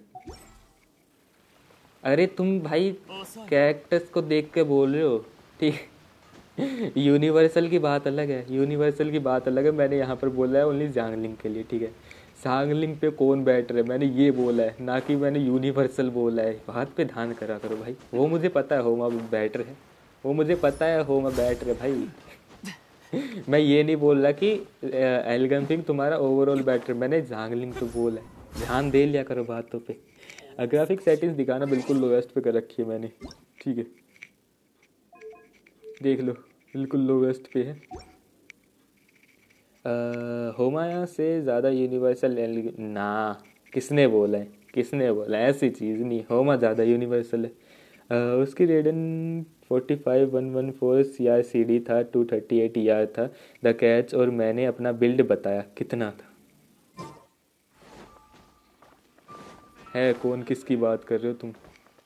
अरे तुम भाई कैरेक्टर्स को देख के बोल रहे हो, ठीक। यूनिवर्सल की बात अलग है, यूनिवर्सल की बात अलग है। मैंने यहाँ पर बोला है ओनली सांगलिंग के लिए, ठीक है। सांगलिंग पे कौन बैठ रहा है, मैंने ये बोला है, ना कि मैंने यूनिवर्सल बोला है। बात पे ध्यान करा करो भाई, वो मुझे पता है होमा बैठ रहे, वो मुझे पता है होमा बैठ रहे भाई। मैं ये नहीं बोल रहा कि एलगनफिंग तुम्हारा ओवरऑल बैटर, मैंने सांगलिंग तो बोला है, ध्यान दे लिया करो बातों पे। ग्राफिक सेटिंग्स दिखाना बिल्कुल लोएस्ट पे कर रखी है मैंने, ठीक है, देख लो, बिल्कुल लोवेस्ट पे है। होमाया से ज़्यादा यूनिवर्सल ना, किसने बोला है, किसने बोला है? ऐसी चीज़ नहीं, होमा ज़्यादा यूनिवर्सल है। आ, उसकी Raiden forty five one one four C R C D था, two thirty eight E R था द कैच, और मैंने अपना बिल्ड बताया कितना था। है कौन, किसकी बात कर रहे हो तुम?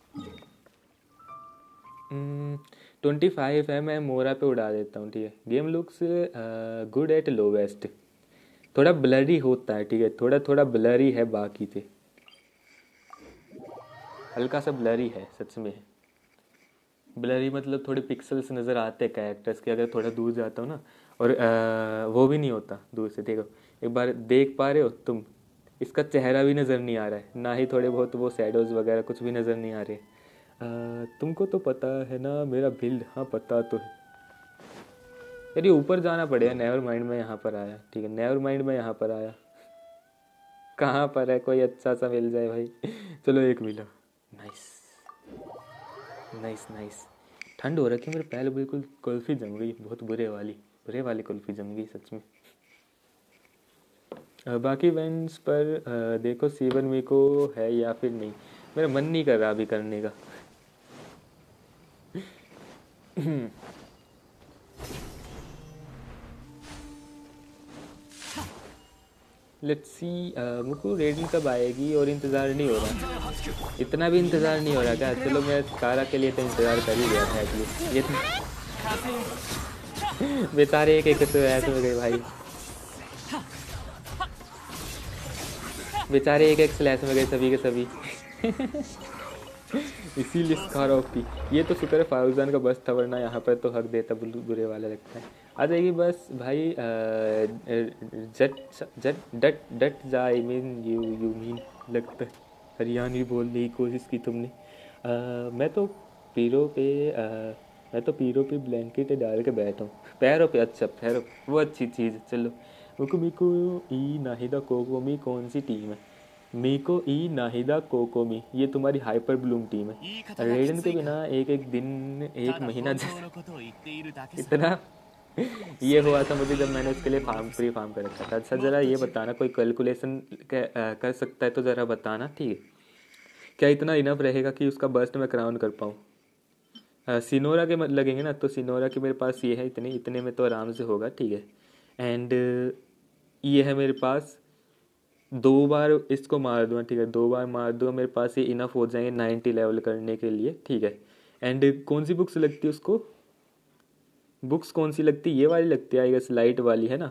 ट्वेंटी फाइव है, मैं मोरा पे उड़ा देता हूँ, ठीक है। Game looks good at lowest, थोड़ा ब्लरी होता है, ठीक है, थोड़ा थोड़ा ब्लरी है, बाकी थे हल्का सा ब्लरी है, सच में ब्लरी मतलब थोड़े पिक्सल्स नज़र आते हैं कैरेक्टर्स के, अगर थोड़ा दूर जाता हूँ ना, और आ, वो भी नहीं होता दूर से। देखो एक बार देख पा रहे हो तुम, इसका चेहरा भी नज़र नहीं आ रहा है, ना ही थोड़े बहुत वो शैडोज़ वगैरह कुछ भी नज़र नहीं आ रहे। आ, तुमको तो पता है ना मेरा बिल्ड, हाँ पता तो है। यार ये ऊपर जाना पड़ेगा, नेवर माइंड में यहाँ पर आया, ठीक है, नेवर माइंड में यहाँ पर आया। कहाँ पर है, कोई अच्छा सा मिल जाए भाई। चलो एक मिला, नाइस नाइस नाइस। ठंड हो रखी है, मेरे पैर बिल्कुल कुल्फी जम गई, बहुत बुरे वाली बुरे वाली कुल्फी जम गई सच में। अ, बाकी इवेंट्स पर अ, देखो सीवन वी को है या फिर नहीं, मेरा मन नहीं कर रहा अभी करने का। लेट्स सी, मुझको रेडिंग कब आएगी, और इंतज़ार नहीं हो रहा, इतना भी इंतज़ार नहीं हो रहा क्या? चलो मैं कारा के लिए तो इंतज़ार कर ही रहा था एटलीस्ट, ये तो बेचारे एक एक तो ऐसे हो गए भाई, बेचारे एक एक स्लैश में गए सभी के सभी। इसीलिए स्कारा ओपी। ये तो शुक्र है फाउजान का बस था, वरना यहाँ पर तो हक देता बुरे वाला लगता है। आ जाएगी बस भाई, अ, जट जट डट डट जा, I mean you you mean लगता है हरियाणवी बोलने की कोशिश की तुमने। अ, मैं तो पीरो पे अ, मैं तो पीरो पे ब्लैंकेट डाल के बैठा हूँ, पैरों पे, अच्छा पैरों पे, वो अच्छी चीज़ है। चलो मुको मिको ई नाहिदा कोकोमी कौन सी टीम है? मीको ई नाहिदा कोकोमी, ये तुम्हारी हाइपर ब्लूम टीम है। रेडन के बिना एक एक दिन एक महीना इतना ये हुआ था मुझे जब मैंने उसके लिए फार्म फ्री फार्म कर रखा था। अच्छा ज़रा ये बताना, कोई कैलकुलेशन कर सकता है तो ज़रा बताना, ठीक है? क्या इतना इनफ रहेगा कि उसका बर्स्ट में क्राउन कर पाऊँ? सिनोरा के लगेंगे ना, तो सिनोरा के मेरे पास ये है, इतने इतने में तो आराम से होगा, ठीक है। एंड ये है मेरे पास, दो बार इसको मार दूँगा, ठीक है, दो बार मार दूँगा, मेरे पास ये इनफ हो जाएंगे नाइन्टी लेवल करने के लिए, ठीक है। एंड कौन सी बुक्स लगती है उसको, बुक्स कौन सी लगती है? ये वाली लगती है आई गेस, लाइट वाली है ना,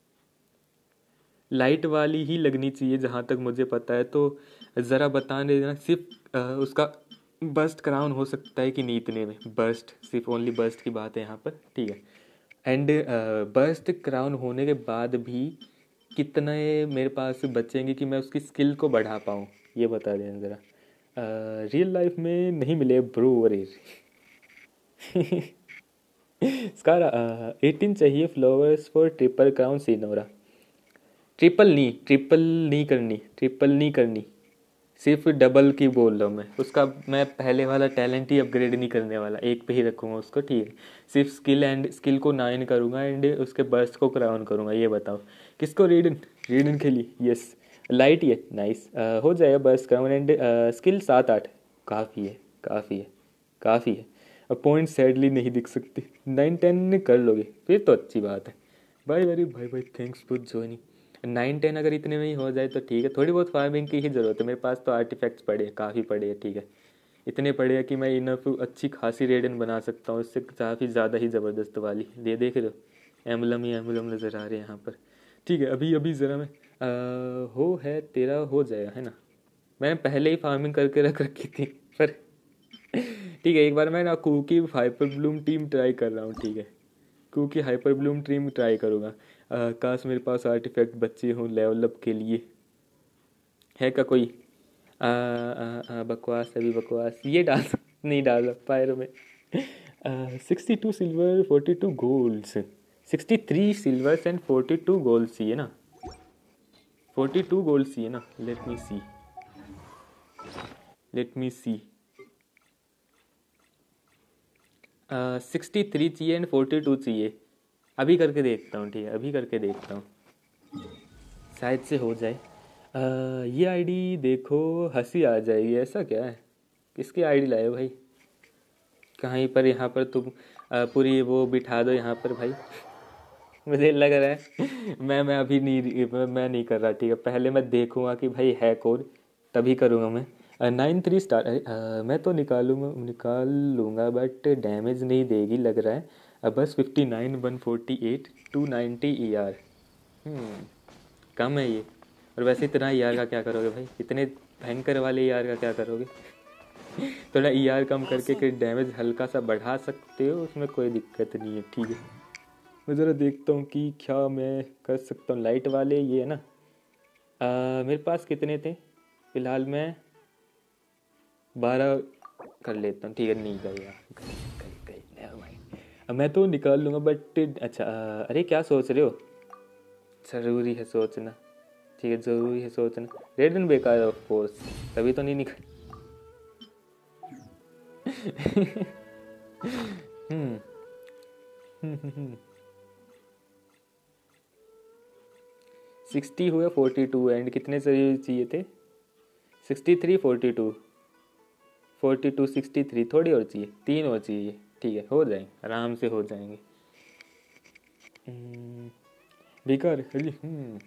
लाइट वाली ही लगनी चाहिए जहाँ तक मुझे पता है। तो ज़रा बता देना सिर्फ अ, उसका बर्स्ट क्राउन हो सकता है कि नहीं इतने में, बर्स्ट सिर्फ ओनली बर्स्ट की बात है यहाँ पर, ठीक है। एंड बर्स्ट क्राउन होने के बाद भी कितने मेरे पास बचेंगे कि मैं उसकी स्किल को बढ़ा पाऊँ, ये बता देना ज़रा। रियल लाइफ में नहीं मिले ब्रो, अरे स्कारा एटीन चाहिए फ्लावर्स फॉर ट्रिपल क्राउन सिनोरा। ट्रिपल नहीं, ट्रिपल नहीं करनी, ट्रिपल नहीं करनी, सिर्फ डबल की बोल रहा हूँ मैं। उसका मैं पहले वाला टैलेंट ही अपग्रेड नहीं करने वाला, एक पे ही रखूँगा उसको, ठीक है। सिर्फ स्किल एंड स्किल को नाइन करूँगा एंड उसके बर्स्ट को क्राउन करूँगा। ये बताओ किसको? रीडन, रीडन के लिए, यस लाइट ये नाइस हो जाएगा बर्स्ट क्राउन एंड स्किल सात आठ, काफ़ी है काफ़ी है काफ़ी है। अब पॉइंट सैडली नहीं दिख सकते, नाइन टेन कर लोगे फिर तो अच्छी बात है। भाई वेरी भाई भाई thanks for joining. Nine ten अगर इतने में ही हो जाए तो ठीक है, थोड़ी बहुत फार्मिंग की ही ज़रूरत है, मेरे पास तो आर्टिफैक्ट्स पड़े हैं, काफ़ी पड़े हैं, ठीक है। इतने पड़े हैं कि मैं इनफ अच्छी खासी रेडन बना सकता हूँ, इससे काफ़ी ज़्यादा ही ज़बरदस्त वाली। ये देख रहे हो एम्बलम ही एम्बलम नज़र आ रहे हैं यहाँ पर, ठीक है। अभी अभी ज़रा मैं आ, हो है तेरा हो जाएगा है ना, मैं पहले ही फार्मिंग करके रख रखी थी पर ठीक है। एक बार मैं ना Kuki hyper bloom team try कर रहा हूँ, ठीक है, क्योंकि हाइपर ब्लूम टीम ट्राई करूँगा। अ, काश मेरे पास आर्टिफैक्ट बच्चे हों लेवल अप के लिए, है का कोई? आ, आ, आ, बकवास, अभी बकवास ये डाल नहीं डाल पायरो में। Sixty two silver forty two golds, sixty three silvers and forty two golds चाहिए ना, फोर्टी टू गोल्ड्स चाहिए ना। Let me see, let me see, sixty three चाहिए एंड फोर्टी टू चाहिए। अभी करके देखता हूँ, ठीक है, अभी करके देखता हूँ, शायद से हो जाए। आ, ये आईडी देखो हंसी आ जाएगी, ऐसा क्या है? किसकी आईडी लाए भाई? कहीं पर यहाँ पर तुम अ, पूरी वो बिठा दो यहाँ पर भाई। मुझे लग रहा है मैं मैं अभी नहीं मैं, मैं नहीं कर रहा, ठीक है। पहले मैं देखूंगा कि भाई है कोड, तभी करूँगा मैं। नाइन थ्री स्टार, अरे अ, मैं तो निकालूंगा निकाल लूँगा बट डैमेज नहीं देगी लग रहा है। अब बस fifty nine one forty eight two ninety E R, कम है ये। और वैसे इतना ई आर का क्या करोगे भाई, इतने भयंकर वाले ई आर का क्या करोगे। थोड़ा ई आर कम करके कि डैमेज हल्का सा बढ़ा सकते हो, उसमें कोई दिक्कत नहीं है, ठीक है। मैं ज़रा देखता हूँ कि क्या मैं कर सकता हूँ। लाइट वाले ये है ना, आ, मेरे पास कितने थे फिलहाल, मैं बारह कर लेता हूँ, ठीक है। नहीं गए यार, गए गए गए never mind। अब मैं तो निकाल लूँगा बट अच्छा आ, अरे क्या सोच रहे हो, ज़रूरी है सोचना, ठीक है, ज़रूरी है सोचना। रेड एंड बेकार ऑफ कोर्स, तभी तो नहीं निकल। हम्म सिक्सटी हुए, फोर्टी टू एंड कितने चाहिए चाहिए थे, sixty three, forty two, forty two, sixty three, थोड़ी और चाहिए, तीन और चाहिए, ठीक है, हो जाएंगे, आराम से हो जाएंगे। हम्म, बेकार हम्म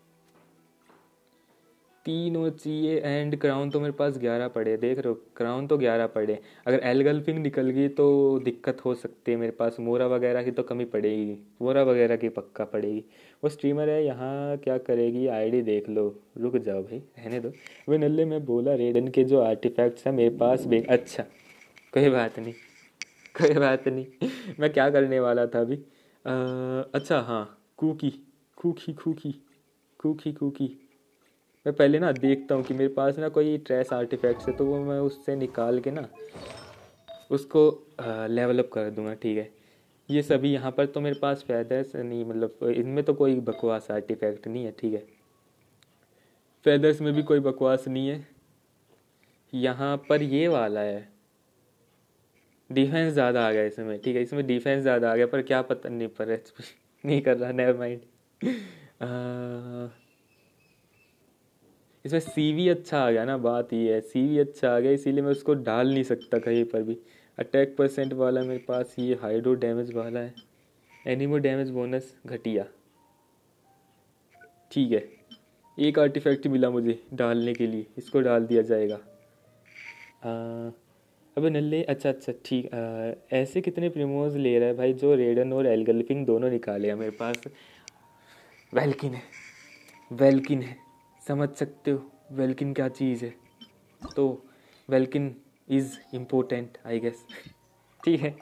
तीन और चाहिए एंड क्राउन तो मेरे पास ग्यारह पड़े, देख रहे हो, क्राउन तो ग्यारह पड़े। अगर एलगल्फिंग निकल गई तो दिक्कत हो सकती है, मेरे पास मोरा वगैरह की तो कमी पड़ेगी, मोरा वगैरह की पक्का पड़ेगी। वो स्ट्रीमर है यहाँ, क्या करेगी, आईडी देख लो। रुक जाओ भाई, रहने दो। वे नल्ले में बोला रेडन के जो आर्टिफैक्ट्स हैं मेरे पास बे अच्छा, कोई बात नहीं, कोई बात नहीं। मैं क्या करने वाला था अभी, अ, अच्छा हाँ, Kuki Kuki Kuki Kuki Kuki मैं पहले ना देखता हूँ कि मेरे पास ना कोई ट्रेस आर्टिफैक्ट्स है, तो वो मैं उससे निकाल के ना उसको लेवल अप कर दूंगा, ठीक है। ये सभी यहाँ पर तो मेरे पास फेदर्स नहीं, मतलब इनमें तो कोई बकवास आर्टिफैक्ट नहीं है, ठीक है। फेदर्स में भी कोई बकवास नहीं है। यहाँ पर ये वाला है, डिफेंस ज़्यादा आ गया इसमें, ठीक है, इसमें डिफेंस ज़्यादा आ गया, पर क्या पता नहीं, पर एचपी नहीं कर रहा, नेवर माइंड। इसमें सीवी अच्छा आ गया ना, बात ये है, सीवी अच्छा आ गया, इसीलिए मैं उसको डाल नहीं सकता कहीं पर भी। अटैक परसेंट वाला मेरे पास ये हाइड्रो डैमेज वाला है, एनिमो डैमेज बोनस घटिया, ठीक है। एक आर्टिफैक्ट मिला मुझे डालने के लिए, इसको डाल दिया जाएगा। आ, अबे नल्ले, अच्छा अच्छा ठीक, आ, ऐसे कितने प्रीमोज ले रहा है भाई जो रेडन और एलगल्फिंग दोनों निकाले मेरे पास। वेल्किन है, वेल्किन है, समझ सकते हो वेल्किन क्या चीज़ है, तो Welkin is important I guess, ठीक है।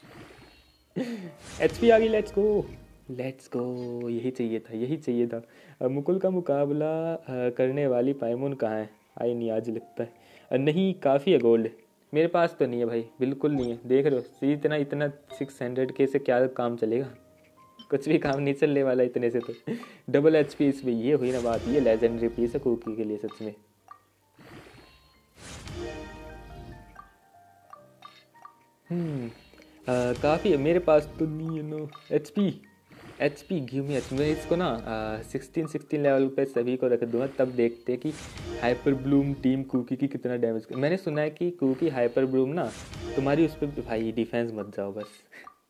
एच पी आ गई, लेट्स गो, लेट्स गो, यही चाहिए था, यही चाहिए था। अब मुकुल का मुकाबला अ, करने वाली पाइमोन कहाँ है, आई नहीं आज लगता है। अ, नहीं, काफ़ी है गोल्ड, मेरे पास तो नहीं है भाई, बिल्कुल नहीं है, देख रहे हो, इतना इतना सिक्स हंड्रेड के से क्या काम चलेगा, कुछ भी काम नहीं चलने वाला इतने से तो। डबल एच पी इसमें, ये हुई ना बात, ये लेजेंडरी पीस है कुकी के लिए सच में। हम्म काफ़ी है, मेरे पास तो नहीं है no H P, H P give me H, मैं इसको ना सिक्सटीन सिक्सटीन लेवल पे सभी को रख दूंगा, तब देखते हैं कि हाइपर ब्लूम टीम कुकी की कितना डैमेज कर। मैंने सुना है कि कुकी हाइपर ब्लूम ना तुम्हारी उस पर, भाई डिफेंस मत जाओ बस।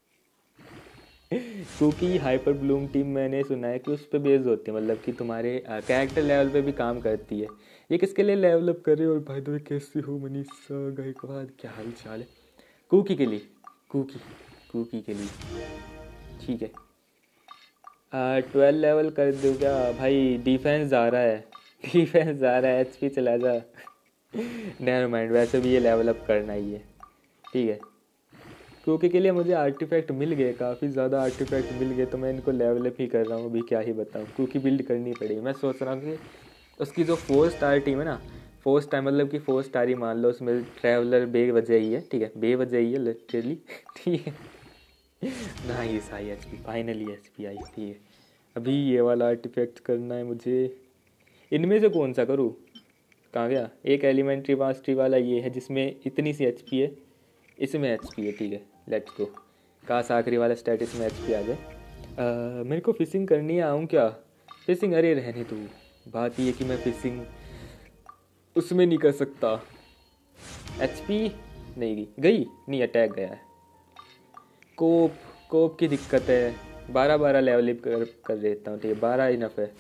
क्योंकि हाइपर ब्लूम टीम मैंने सुना है कि उस पर बेस्ड होती है, मतलब कि तुम्हारे कैरेक्टर लेवल पे भी काम करती है। ये किसके लिए लेवल अप कर रहे हो, और भाई तो कैसे हो मनीषा गायकवाड, क्या हाल चाल है। कुकी के लिए, कुकी कुकी के लिए, ठीक है। ट्वेल्व लेवल कर दो क्या भाई, डिफेंस जा रहा है, डिफेंस जा रहा है, एचपी चला जा। नेवर माइंड, वैसे भी ये लेवल अप करना ही है, ठीक है। क्योंकि के लिए मुझे आर्टिफैक्ट मिल गए, काफ़ी ज़्यादा आर्टिफैक्ट मिल गए, तो मैं इनको लेवल अप ही कर रहा हूँ अभी, क्या ही बताऊँ, क्योंकि बिल्ड करनी पड़ेगी। मैं सोच रहा हूँ कि उसकी जो फोर स्टार टीम है ना, फोर स्टार मतलब कि फोर स्टार ही मान लो, उसमें ट्रैवलर बे वजह ही है, ठीक है, बे वजह ही है लिटरली, ठीक है। Nice, I H P, finally H P I, ठीक है। अभी ये वाला आर्टिफैक्ट करना है मुझे, इनमें से कौन सा करूँ, कहाँ गया, एक एलिमेंट्री मास्टरी वाला ये है जिसमें इतनी सी एच पी है, इसमें एच पी है, ठीक है, लेट्स गो। काश आखिरी वाला स्टेटस में एच पी आ जाए। अ, मेरे को फिशिंग करनी है, आऊँ क्या, फिशिंग, अरे रहने दो, बात ये कि मैं फिशिंग उसमें नहीं कर सकता। एच पी नहीं गई गई नहीं, अटैक गया है। कोप कोप की दिक्कत है, बारह बारह लेवल कर कर देता हूँ, ठीक है बारह इनफ है,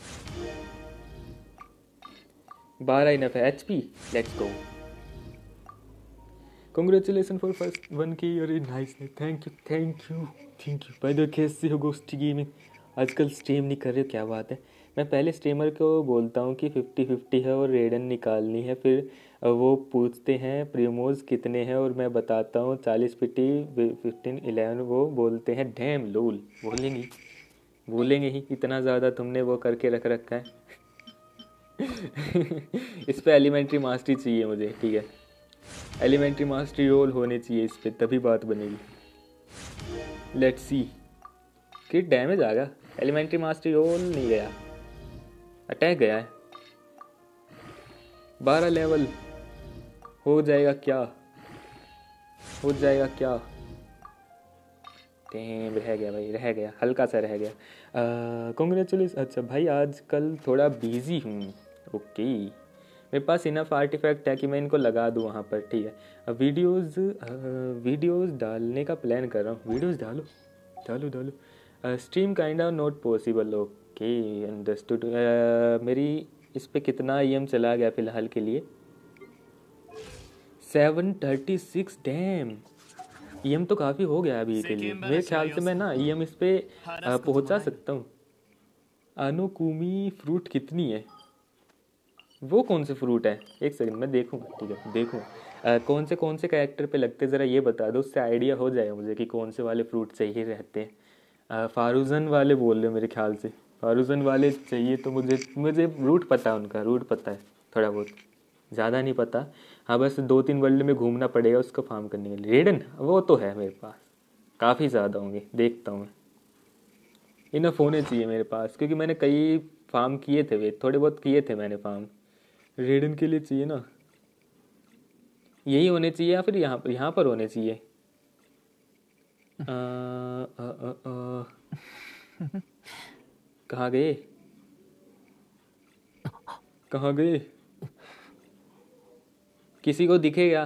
बारह इनफ है। H P let's go. Congratulations for first one के अरे nice, thank you thank you thank you. By the way कैसे हो गोस्टी गेमिंग? आजकल स्ट्रीम नहीं कर रहे हो, क्या बात है? मैं पहले स्ट्रीमर को बोलता हूँ कि फिफ्टी फिफ्टी है और रेडन निकालनी है, फिर वो पूछते हैं प्रीमोज कितने हैं और मैं बताता हूँ चालीस फिफ्टी फिफ्टीन इलेवन, वो बोलते हैं डैम लोल। बोलेंगे बोलेंगे ही, इतना ज़्यादा तुमने वो करके रख रखा है। इस पे एलिमेंट्री मास्टरी चाहिए मुझे, ठीक है एलिमेंट्री मास्टरी रोल होने चाहिए इस पे, तभी बात बनेगी। लेट्स सी कि डैमेज आ गया, एलिमेंट्री मास्टरी रोल नहीं गया, अटैक गया है। बारह लेवल हो जाएगा क्या, हो जाएगा क्या? टेम रह गया भाई, रह गया, हल्का सा रह गया। कॉन्ग्रेचुलेसन। अच्छा भाई आजकल थोड़ा बिजी हूँ, ओके मेरे पास इनफ आर्टिफैक्ट है कि मैं इनको लगा दूँ वहाँ पर, ठीक है। वीडियोस वीडियोस डालने का प्लान कर रहा हूँ, वीडियोस डालो डालो डालो। Stream kind of not possible, okay understood. मेरी इस पे कितना ई एम चला गया फ़िलहाल के लिए? Seven thirty six damn, E M तो काफ़ी हो गया अभी के लिए। मेरे ख्याल से मैं ना ई एम इस पे पहुँचा सकता हूँ। अनुकुमी फ्रूट कितनी है? वो कौन से फ्रूट है? एक सेकंड मैं देखूँ, ठीक है देखूँ आ, कौन से कौन से कैरेक्टर पे लगते ज़रा ये बता दो, उससे आइडिया हो जाएगा मुझे कि कौन से वाले फ्रूट चाहिए रहते हैं। फारूजन वाले बोल रहे हो मेरे ख्याल से, फारूजन वाले चाहिए तो मुझे मुझे रूट पता है उनका, रूट पता है थोड़ा बहुत, ज़्यादा नहीं पता। हाँ बस दो तीन वर्ल्ड में घूमना पड़ेगा उसको फार्म करने के लिए। रेडन वो तो है मेरे पास, काफ़ी ज़्यादा होंगे, देखता हूँ मैं। इनफ होने चाहिए मेरे पास क्योंकि मैंने कई फार्म किए थे, वे थोड़े बहुत किए थे मैंने फार्म। रेडन के लिए चाहिए ना, यही होने चाहिए या फिर यहाँ पर यहाँ पर होने चाहिए। कहाँ गए कहाँ गए? किसी को दिखेगा?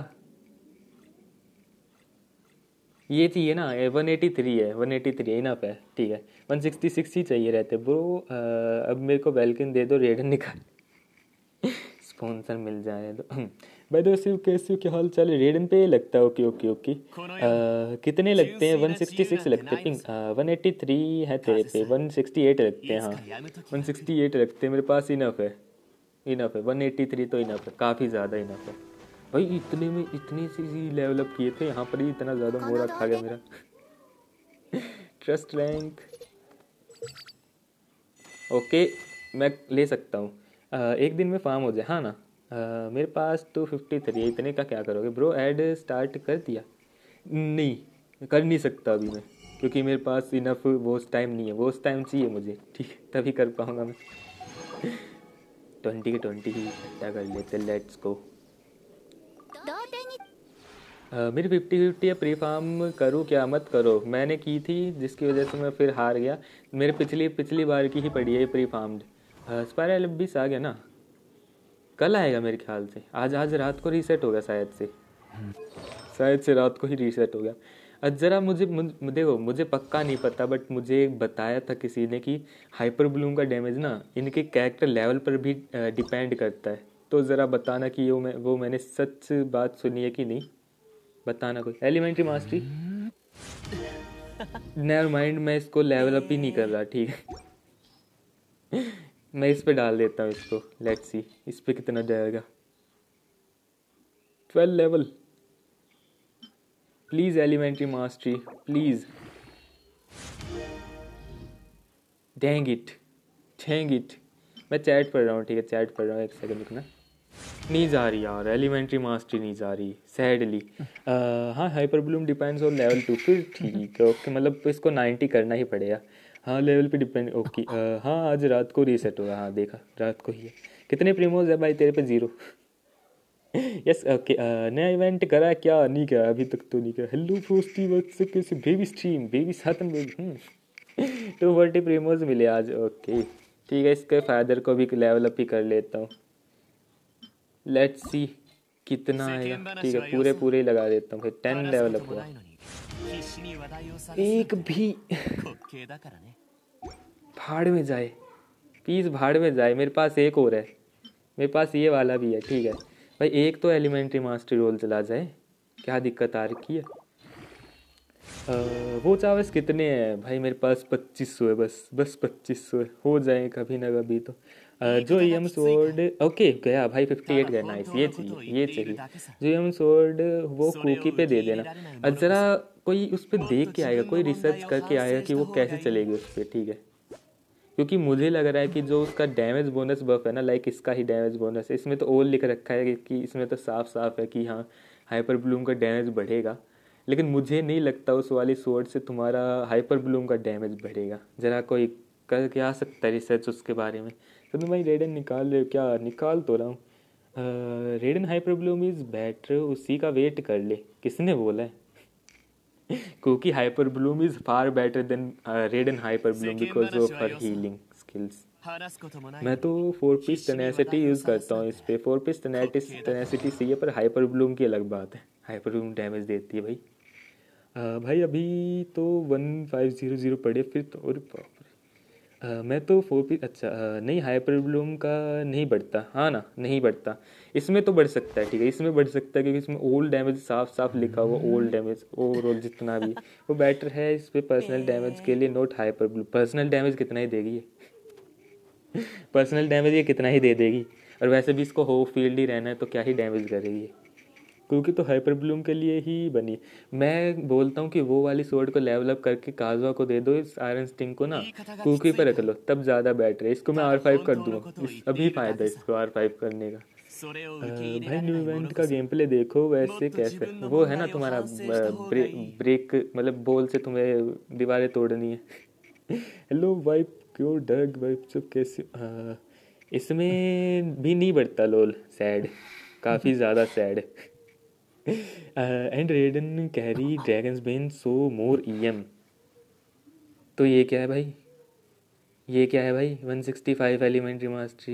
ये चाहिए ना, वन एटी थ्री है, वन एटी थ्री इनफ है, ठीक है वन सिक्सटी सिक्स ही चाहिए रहते ब्रो। अब मेरे को वेलकिन दे दो, रेडन निकाल स्पॉन्सर मिल जाए तो। भाई दोस्तों कैसे हो, क्या हाल चाल है? रेडन पे लगता है, ओके ओके ओके। कितने लगते हैं? वन सिक्सटी सिक्स लगते हैं पिंक, वन एटी थ्री है तेरे पे, वन सिक्सटी एट लगते हैं। हाँ वन सिक्सटी एट लगते हैं मेरे पास, इनफ है इनफ है वन एटी थ्री तो इनफ है, काफ़ी ज़्यादा इनफ है भाई। इतने में इतनी सी लेवल अप किए थे, यहाँ पर ही इतना ज़्यादा मोरा खा गया मेरा। ट्रस्ट रैंक ओके मैं ले सकता हूँ, एक दिन में फार्म हो जाए, हाँ ना। आ, मेरे पास तो फिफ्टी थ्री है, इतने का क्या करोगे ब्रो? ऐड स्टार्ट कर दिया? नहीं कर नहीं सकता अभी मैं, क्योंकि मेरे पास इनफ वॉच टाइम नहीं है, वॉच टाइम चाहिए मुझे, ठीक है तभी कर पाऊँगा मैं। ट्वेंटी के ट्वेंटी ही इकट्ठा कर लेते, लेट्स गो। Uh, मेरी फिफ्टी फिफ्टी है, प्री फार्म करूँ क्या मत करो? मैंने की थी जिसकी वजह से मैं फिर हार गया। मेरे पिछली पिछली बार की ही पड़ी है प्री फार्म्ड। स्पायरल बीस आ गया ना, कल आएगा मेरे ख्याल से। आज आज रात को रीसेट हो गया शायद से, शायद से रात को ही रीसेट हो गया। ज़रा मुझे, मुझे देखो मुझे पक्का नहीं पता, बट मुझे बताया था किसी ने कि हाइपर ब्लूम का डैमेज ना इनके कैरेक्टर लेवल पर भी डिपेंड करता है। तो ज़रा बताना कि वो मैं वो मैंने सच बात सुनी है कि नहीं, बताना कोई। एलिमेंट्री मास्टरी नेवर माइंड, मैं इसको लेवल अप ही नहीं कर रहा, ठीक है। मैं इस पे डाल देता हूँ इसको, लेट्स सी इस पे कितना जाएगा। Twelve level please, elementary mastery please. Dang it dang it. मैं चैट पढ़ रहा हूँ, ठीक है चैट पढ़ रहा हूँ, एक सेकंड रुकना। नहीं जा रही यार, एलिमेंट्री मास्टरी नहीं जा रही सैडली। हाँ hyper bloom depends on level too, फिर ठीक है ओके, मतलब इसको नाइन्टी करना ही पड़ेगा। हाँ लेवल पे डिपेंड, ओके। हाँ आज रात को रीसेट होगा, हाँ देखा रात को ही है। कितने प्रीमोज है भाई तेरे पे? जीरो। Yes okay. नया इवेंट करा क्या? नहीं करा अभी तक तो नहीं करा। हेलो फ्रोस्टी वक्त कैसे बेबी स्ट्रीम, बेबी सातन बेबी। टू फोर्टी प्रीमोज मिले आज, ओके ठीक है। इसके फादर को भी लेवल अप ही कर लेता हूँ, लेट्स सी कितना आएगा? ठीक है, पूरे पूरे ही लगा देता हूँ फिर। टेन डेवलप हुआ। एक भी भाड़ में जाए, पीस भाड़ में जाए। मेरे पास एक और है, मेरे पास ये वाला भी है। ठीक है भाई, एक तो एलिमेंट्री मास्टर रोल चला जाए, क्या दिक्कत आ रखी है? आ, वो चावस कितने हैं भाई? मेरे पास पच्चीस सौ है, बस बस पच्चीस सौ है, हो जाए कभी ना कभी तो। आ, जो एम स्वॉर्ड, ओके गया भाई, फिफ्टी एट गया, नाइस। ये चाहिए, ये चाहिए। जो एम स्वॉर्ड वो कुकी पे दे देना। और ज़रा कोई उस पर देख के आएगा, कोई रिसर्च करके आएगा कि वो कैसे चलेगी उस पर, ठीक है? क्योंकि मुझे लग रहा है कि जो उसका डैमेज बोनस बफ है ना, लाइक इसका ही डैमेज बोनस है, इसमें तो ओल लिख रखा है कि इसमें तो साफ साफ है कि हाँ हाइपर ब्लूम का डैमेज बढ़ेगा, लेकिन मुझे नहीं लगता उस वाली स्वॉर्ड से तुम्हारा हाइपर ब्लूम का डैमेज बढ़ेगा। ज़रा कोई करके आ सकता है रिसर्च उसके बारे में। तो तुम भाई रेडन निकाल रहे हो क्या? निकाल तो रहा हूँ। Raiden hyper bloom is better, उसी का वेट कर ले। किसने बोला है? क्योंकि hyper bloom is far better than Raiden hyper bloom because of her healing skills. मैं तो फोर पीस टेनेसिटी यूज़ करता हूँ इस पे। फोर पीस टेनेसिटी सही है, पर हाइपर ब्लूम की अलग बात है। हाइपर ब्लूम डैमेज देती है भाई। आ, भाई अभी तो वन फाइव ज़ीरो ज़ीरो पड़े फिर तो, और Uh, मैं तो फोर पी अच्छा uh, नहीं, हाइपर ब्लूम का नहीं बढ़ता, हाँ ना, नहीं बढ़ता। इसमें तो बढ़ सकता है, ठीक है, इसमें बढ़ सकता है क्योंकि इसमें ओल्ड डैमेज साफ साफ लिखा हुआ, ओल्ड डैमेज ओवरऑल जितना भी वो बेटर है इस पे पर्सनल डैमेज के लिए, not hyper bloom. Personal damage कितना ही देगी ये पर्सनल डैमेज ये कितना ही दे देगी, और वैसे भी इसको हो फील्ड ही रहना है तो क्या ही डैमेज करेगी, क्योंकि तो हाइपर ब्लूम के लिए ही बनी। मैं बोलता हूँ कि वो वाली स्वॉर्ड को लेवल अप करके काजुआ को दे दो, इस आयरन स्टिंग को ना कुकी पे रख लो, तब ज़्यादा बेटर है। इसको मैं आर फाइव कर दूँगा, इस अभी फ़ायदा है इसको आर फाइव करने का। आ, भाई न्यू इवेंट का गेम प्ले देखो, वैसे कैसे वो है ना तुम्हारा ब्रे, ब्रेक, मतलब बॉल से तुम्हें दीवारें तोड़नी है। हेलो वाइप, क्यों डग वाइप सब कैसे? आ, इसमें भी नहीं बढ़ता लोल, सैड, काफ़ी ज़्यादा sad. And Raiden carry dragon's bane so more EM. तो ये क्या है भाई? ये क्या है भाई? One sixty five elementary mastery.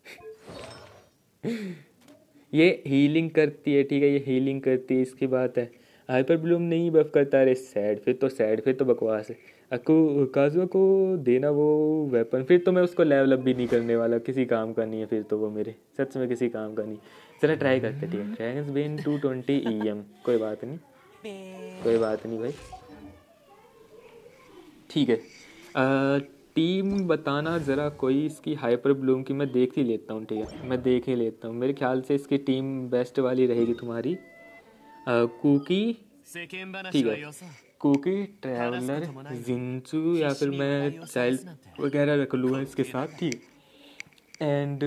ये हीलिंग करती है, ठीक है, ये हीलिंग करती है, इसकी बात है। हाइपर ब्लूम नहीं बफ करता, अरे सैड, फिर तो सैड, फिर तो बकवास है। अको काजुआ को देना वो वेपन, फिर तो मैं उसको लेवल अप भी नहीं करने वाला, किसी काम का नहीं है फिर तो वो मेरे, सच में किसी काम का नहीं। चलो ट्राई करते, ठीक है। Dragon's bane two twenty E M, कोई बात नहीं, कोई बात नहीं भाई, ठीक है। आ, टीम बताना ज़रा कोई इसकी हाइपर ब्लूम की, मैं देख ही लेता हूँ, ठीक है, मैं देख ही लेता हूँ। मेरे ख्याल से इसकी टीम बेस्ट वाली रहेगी तुम्हारी। आ, कुकी, ठीक है, कुकी, ट्रैवलर, जिंचू, या फिर मैं चाइल्ड वगैरह रख लूँगा इसके साथ, ठीक। एंड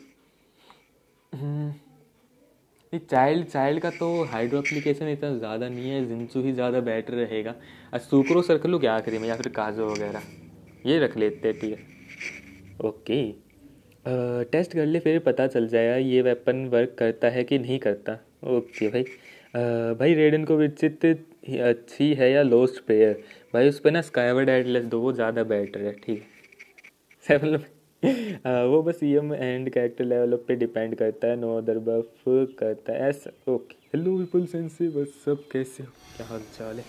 चाइल्ड चाइल्ड का तो हाइड्रो एप्लीकेशन इतना ज़्यादा नहीं है, जिंचू ही ज़्यादा बेटर रहेगा। और सुक्रोस रख लूँ क्या आखिरी में, या फिर काजो वगैरह, ये रख लेते हैं, ठीक है। ओके, टेस्ट कर ले फिर पता चल जाएगा ये वेपन वर्क करता है कि नहीं करता। ओके भाई। आ, भाई रेडन को विचित अच्छी है या लोस्ट प्रेयर? भाई उस पर ना स्काईवर्ड एटलस दो, वो ज़्यादा बेटर है, ठीक है। सेवन आ, वो बस E M and character level पे डिपेंड करता है, नो अदर बफ करता है ऐसा। ओके, हेलो पीपल सेंसे, बस सब कैसे हो, क्या हाल चाल है?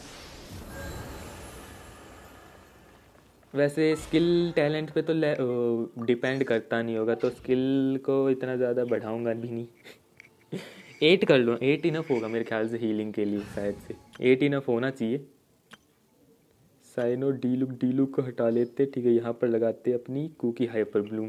वैसे स्किल टैलेंट पे तो डिपेंड करता नहीं होगा, तो स्किल को इतना ज़्यादा बढ़ाऊंगा भी नहीं। एट कर लो, एट इनफ होगा मेरे ख्याल से हीलिंग के लिए, शायद से एट इनफ होना चाहिए। Cyno Diluc Diluc को हटा लेते, ठीक है, यहाँ पर लगाते अपनी Kuki hyper bloom.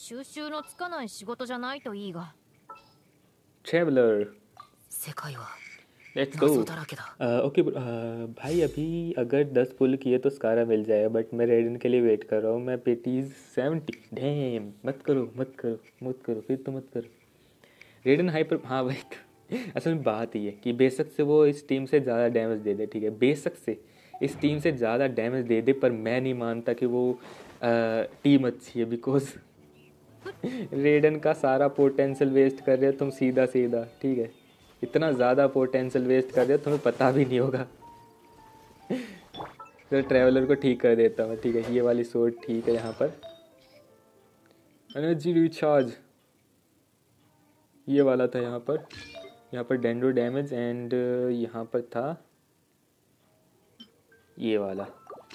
Traveller, let's go. Okay भाई, अभी अगर दस पुल किए तो स्कारा मिल जाएगा, बट मैं रेडन के लिए वेट कर रहा हूँ। मैं पेटीज सेवेंटी, डैम, मत करो मत करो मत करो, फिर तो मत करो रेडन हाइपर। हाँ भाई, तो असल में बात ये है कि बेशक से वो इस टीम से ज़्यादा डैमेज दे दे, ठीक है, बेशक से इस टीम से ज़्यादा डैमेज दे दे, पर मैं नहीं मानता कि वो आ, टीम अच्छी है, बिकॉज रेडन का सारा पोटेंशियल वेस्ट कर रहे हो तुम, सीधा सीधा, ठीक है, इतना ज़्यादा पोटेंशियल वेस्ट कर रहे हो, तुम्हें पता भी नहीं होगा। तो ट्रैवलर को ठीक कर देता हूँ, ठीक है, ये वाली सोर्ड ठीक है। यहाँ पर एनर्जी रिचार्ज, ये वाला था यहाँ पर, यहाँ पर डेंडो डैमेज, एंड यहाँ पर था ये वाला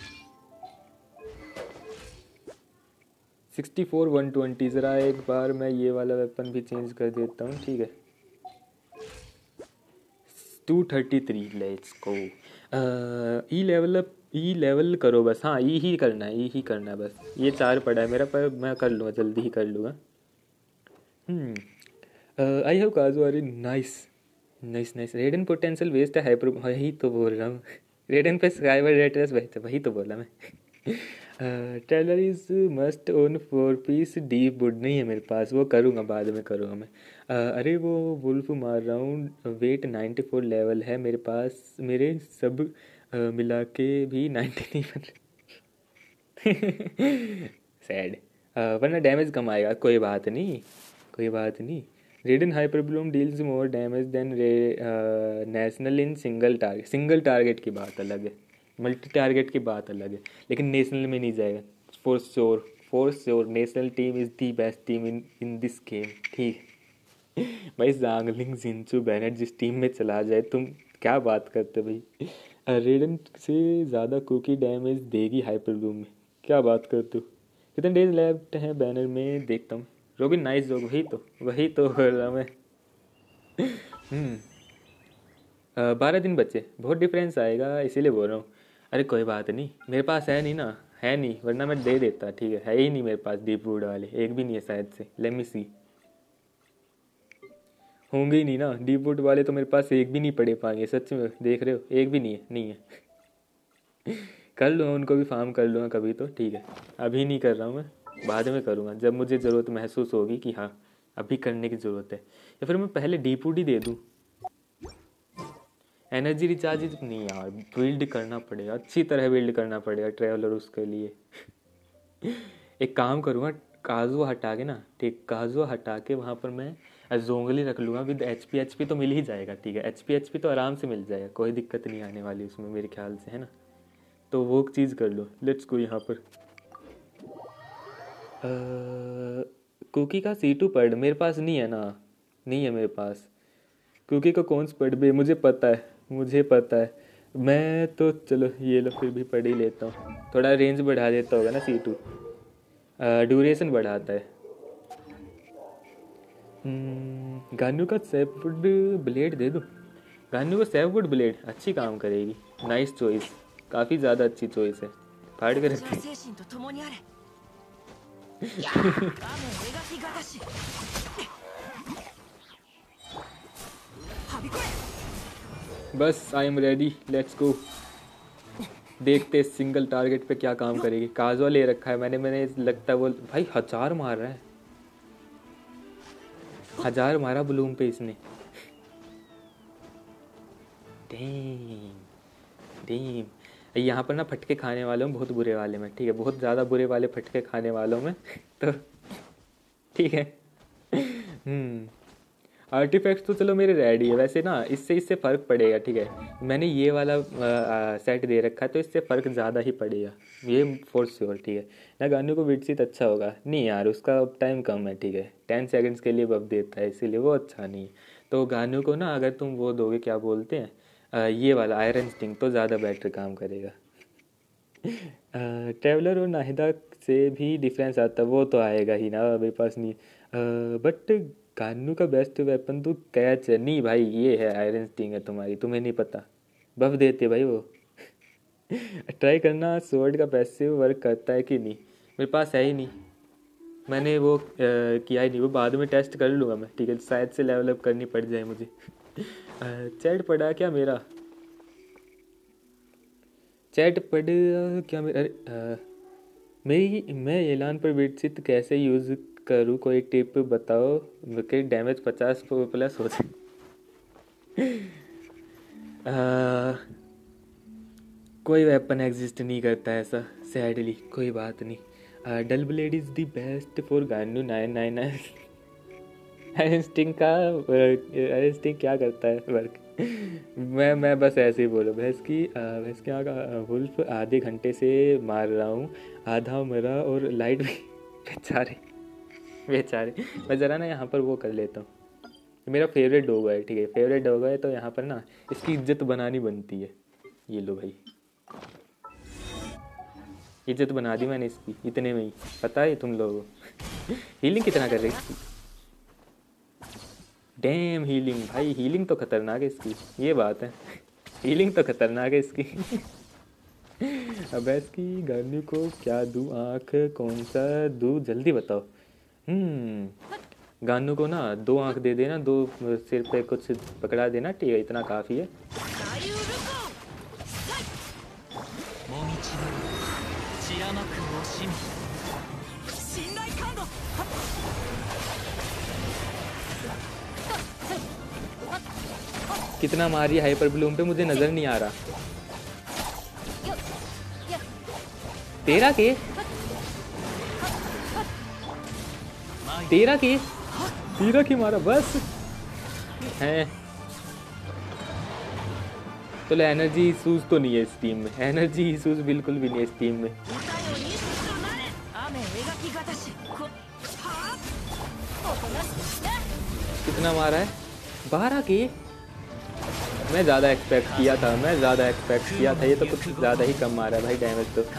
सिक्सटी फोर वन ट्वेंटी। ज़रा एक बार मैं ये वाला वेपन भी चेंज कर देता हूँ, ठीक है। Two thirty three, let's go. E level up, E level करो बस। हाँ, ई ही करना है, ई ही करना है बस। ये चार पड़ा है मेरा, पर मैं कर लूँगा, जल्दी ही कर लूँगा। आई हैव काजुआरी, nice nice nice. Raiden potential waste है, हाइपर, वही तो बोल रहा हूँ। रेडन पे स्काइवर रेटरस वही वही तो बोला मैं। Traveller is must on four piece deep wood नहीं है मेरे पास, वो करूँगा, बाद में करूँगा मैं। uh, अरे वो वुल्फ मार रहा हूँ, वेट नाइन्टी फोर लेवल है मेरे पास, मेरे सब uh, मिला के भी नाइन्टी नहीं बन रहे। सैड। uh, वरना डैमेज कम आएगा, कोई बात नहीं, कोई बात नहीं। Raiden hyperbloom deals more damage than national in single target. Single target की बात अलग है, मल्टी टारगेट की बात अलग है, लेकिन नेशनल में नहीं जाएगा। For sure, for sure national team is the best team in in this game, ठीक है। भाई ज़ांगलिंग जिंचू बैनर जिस टीम में चला जाए, तुम क्या बात करते भाई। रेडन से ज़्यादा कुकी डैमेज देगी हाइपरब्लूम में, क्या बात करते हो। कितने डेज लेफ्ट हैं बैनर में, देखता हूँ। रोबिन नाइस जोग, वही तो वही तो बोल रहा मैं। बारह दिन बचे, बहुत डिफरेंस आएगा, इसीलिए बोल रहा हूँ। अरे कोई बात नहीं, मेरे पास है नहीं ना, है नहीं, वरना मैं दे देता, ठीक है। है ही नहीं मेरे पास डीप वुड वाले, एक भी नहीं है शायद से। लेट मी सी, होंगे ही नहीं ना डीप वुड वाले, तो मेरे पास एक भी नहीं पड़े पाएंगे, सच में देख रहे हो, एक भी नहीं है, नहीं है। कर लूँगा, उनको भी फार्म कर लूँगा कभी तो, ठीक है। अभी नहीं कर रहा हूँ मैं, बाद में करूँगा जब मुझे ज़रूरत महसूस होगी कि हाँ अभी करने की ज़रूरत है, या फिर मैं पहले डीप वुड ही दे दूँ। एनर्जी रिचार्ज नहीं यार, बिल्ड करना पड़ेगा, अच्छी तरह बिल्ड करना पड़ेगा ट्रैवलर उसके लिए। एक काम करूँगा, काजुआ हटा के ना, ठीक, काजुआ हटा के वहाँ पर मैं जोंगली रख लूँगा with H P. H P तो मिल ही जाएगा, ठीक है। एच पी एच पी तो आराम से मिल जाएगा, कोई दिक्कत नहीं आने वाली उसमें मेरे ख्याल से, है ना। तो वो चीज़ कर लो। लेट्स गो यहाँ पर कुकी का सी टू पढ़ मेरे पास नहीं है ना, नहीं है मेरे पास। कुकी का कौन सा पढ़ बे, मुझे पता है, मुझे पता है। मैं तो चलो ये लो फिर भी पढ़ ही लेता हूँ, थोड़ा रेंज बढ़ा देता होगा ना सी टू, ड्यूरेशन बढ़ाता है। गानू का सेफवुड ब्लेड दे दो, गानू को सेफवुड ब्लेड अच्छी काम करेगी। नाइस चॉइस, काफ़ी ज़्यादा अच्छी चॉइस है, फाड़ कर रखी। बस I am ready, let's go. देखते सिंगल टारगेट पे क्या काम करेगी। काजुआ ले रखा है मैंने, मैंने लगता है वो भाई हजार मार रहा है, हजार मारा ब्लूम पे इसने। डैम डैम, यहाँ पर ना फटके खाने वाले हूँ बहुत बुरे वाले में, ठीक है, बहुत ज़्यादा बुरे वाले फटके खाने वालों में। तो ठीक है। हम्म आर्टिफैक्ट्स तो चलो मेरे रेडी है वैसे ना, इससे इससे फ़र्क पड़ेगा, ठीक है। मैंने ये वाला आ, सेट दे रखा है तो इससे फ़र्क ज़्यादा ही पड़ेगा, ये फॉर श्योर, ठीक है ना। गानू को विटसीत अच्छा होगा नहीं यार, उसका टाइम कम है, ठीक है, टेन सेकंड्स के लिए बफ देता है, इसीलिए वो अच्छा नहीं है। तो गानू को ना अगर तुम वो दोगे, क्या बोलते हैं, आ, ये वाला आयरन स्टिंग, तो ज़्यादा बेटर काम करेगा। ट्रैवलर और नाहिदा से भी डिफरेंस आता है, वो तो आएगा ही ना, मेरे पास नहीं। बट कानू का बेस्ट वेपन तो कैच है, नहीं भाई ये है आयरन स्टिंग है तुम्हारी, तुम्हें नहीं पता, बफ देते भाई वो। ट्राई करना स्वॉर्ड का पैसिव वर्क करता है कि नहीं, मेरे पास है ही नहीं, मैंने वो आ, किया ही नहीं, वो बाद में टेस्ट कर लूँगा मैं, ठीक है, शायद से लेवल अप करनी पड़ जाए मुझे। चैट पड़ा क्या मेरा, चैट पड़ क्या मेरा, अरे मेरी मैं एलान पर विकसित कैसे यूज़ करूँ, कोई टिप बताओ, विकेट डैमेज पचास प्लस हो जाए। कोई वेपन एग्जिस्ट नहीं करता ऐसा, सैडली, कोई बात नहीं। Dull blade is the best for Ganyu nine nine nine. Iron sting का आयरन स्टिंग क्या करता है वर्क। मैं मैं बस ऐसे ही बोलो, भैंस की भैंस के यहाँ का वुल्फ आधे घंटे से मार रहा हूँ, आधा मरा और लाइट भी। बेचारे बेचारे, मैं ज़रा ना यहाँ पर वो कर लेता हूँ, मेरा फेवरेट डॉग है, ठीक है, फेवरेट डॉग है, तो यहाँ पर ना इसकी इज्जत बनानी बनती है। ये लो भाई, इज्जत बना दी मैंने इसकी इतने में ही, पता है तुम लोगों को। हीलिंग कितना कर रही है इसकी, डैम हीलिंग भाई, हीलिंग तो खतरनाक है इसकी, ये बात है। हीलिंग तो खतरनाक है इसकी। अब इसकी गानी को क्या दूँ, आँख कौन सा दूँ, जल्दी बताओ। हम्म गानू को ना दो आँख दे देना, दो सिर पे कुछ पकड़ा देना, ठीक है, इतना काफ़ी है। कितना मारी हाइपर ब्लूम पे, मुझे नज़र नहीं आ रहा। तेरा के तेरा के तेरा के मारा बस है। तो एनर्जी इशूज तो नहीं है इस टीम में, एनर्जी इशूज बिल्कुल भी नहीं है इस टीम में। कितना मारा है, बारह के। मैं ज़्यादा एक्सपेक्ट किया था, मैं ज़्यादा एक्सपेक्ट किया था, ये तो कुछ ज़्यादा ही कम मारा है भाई डैमेज तो।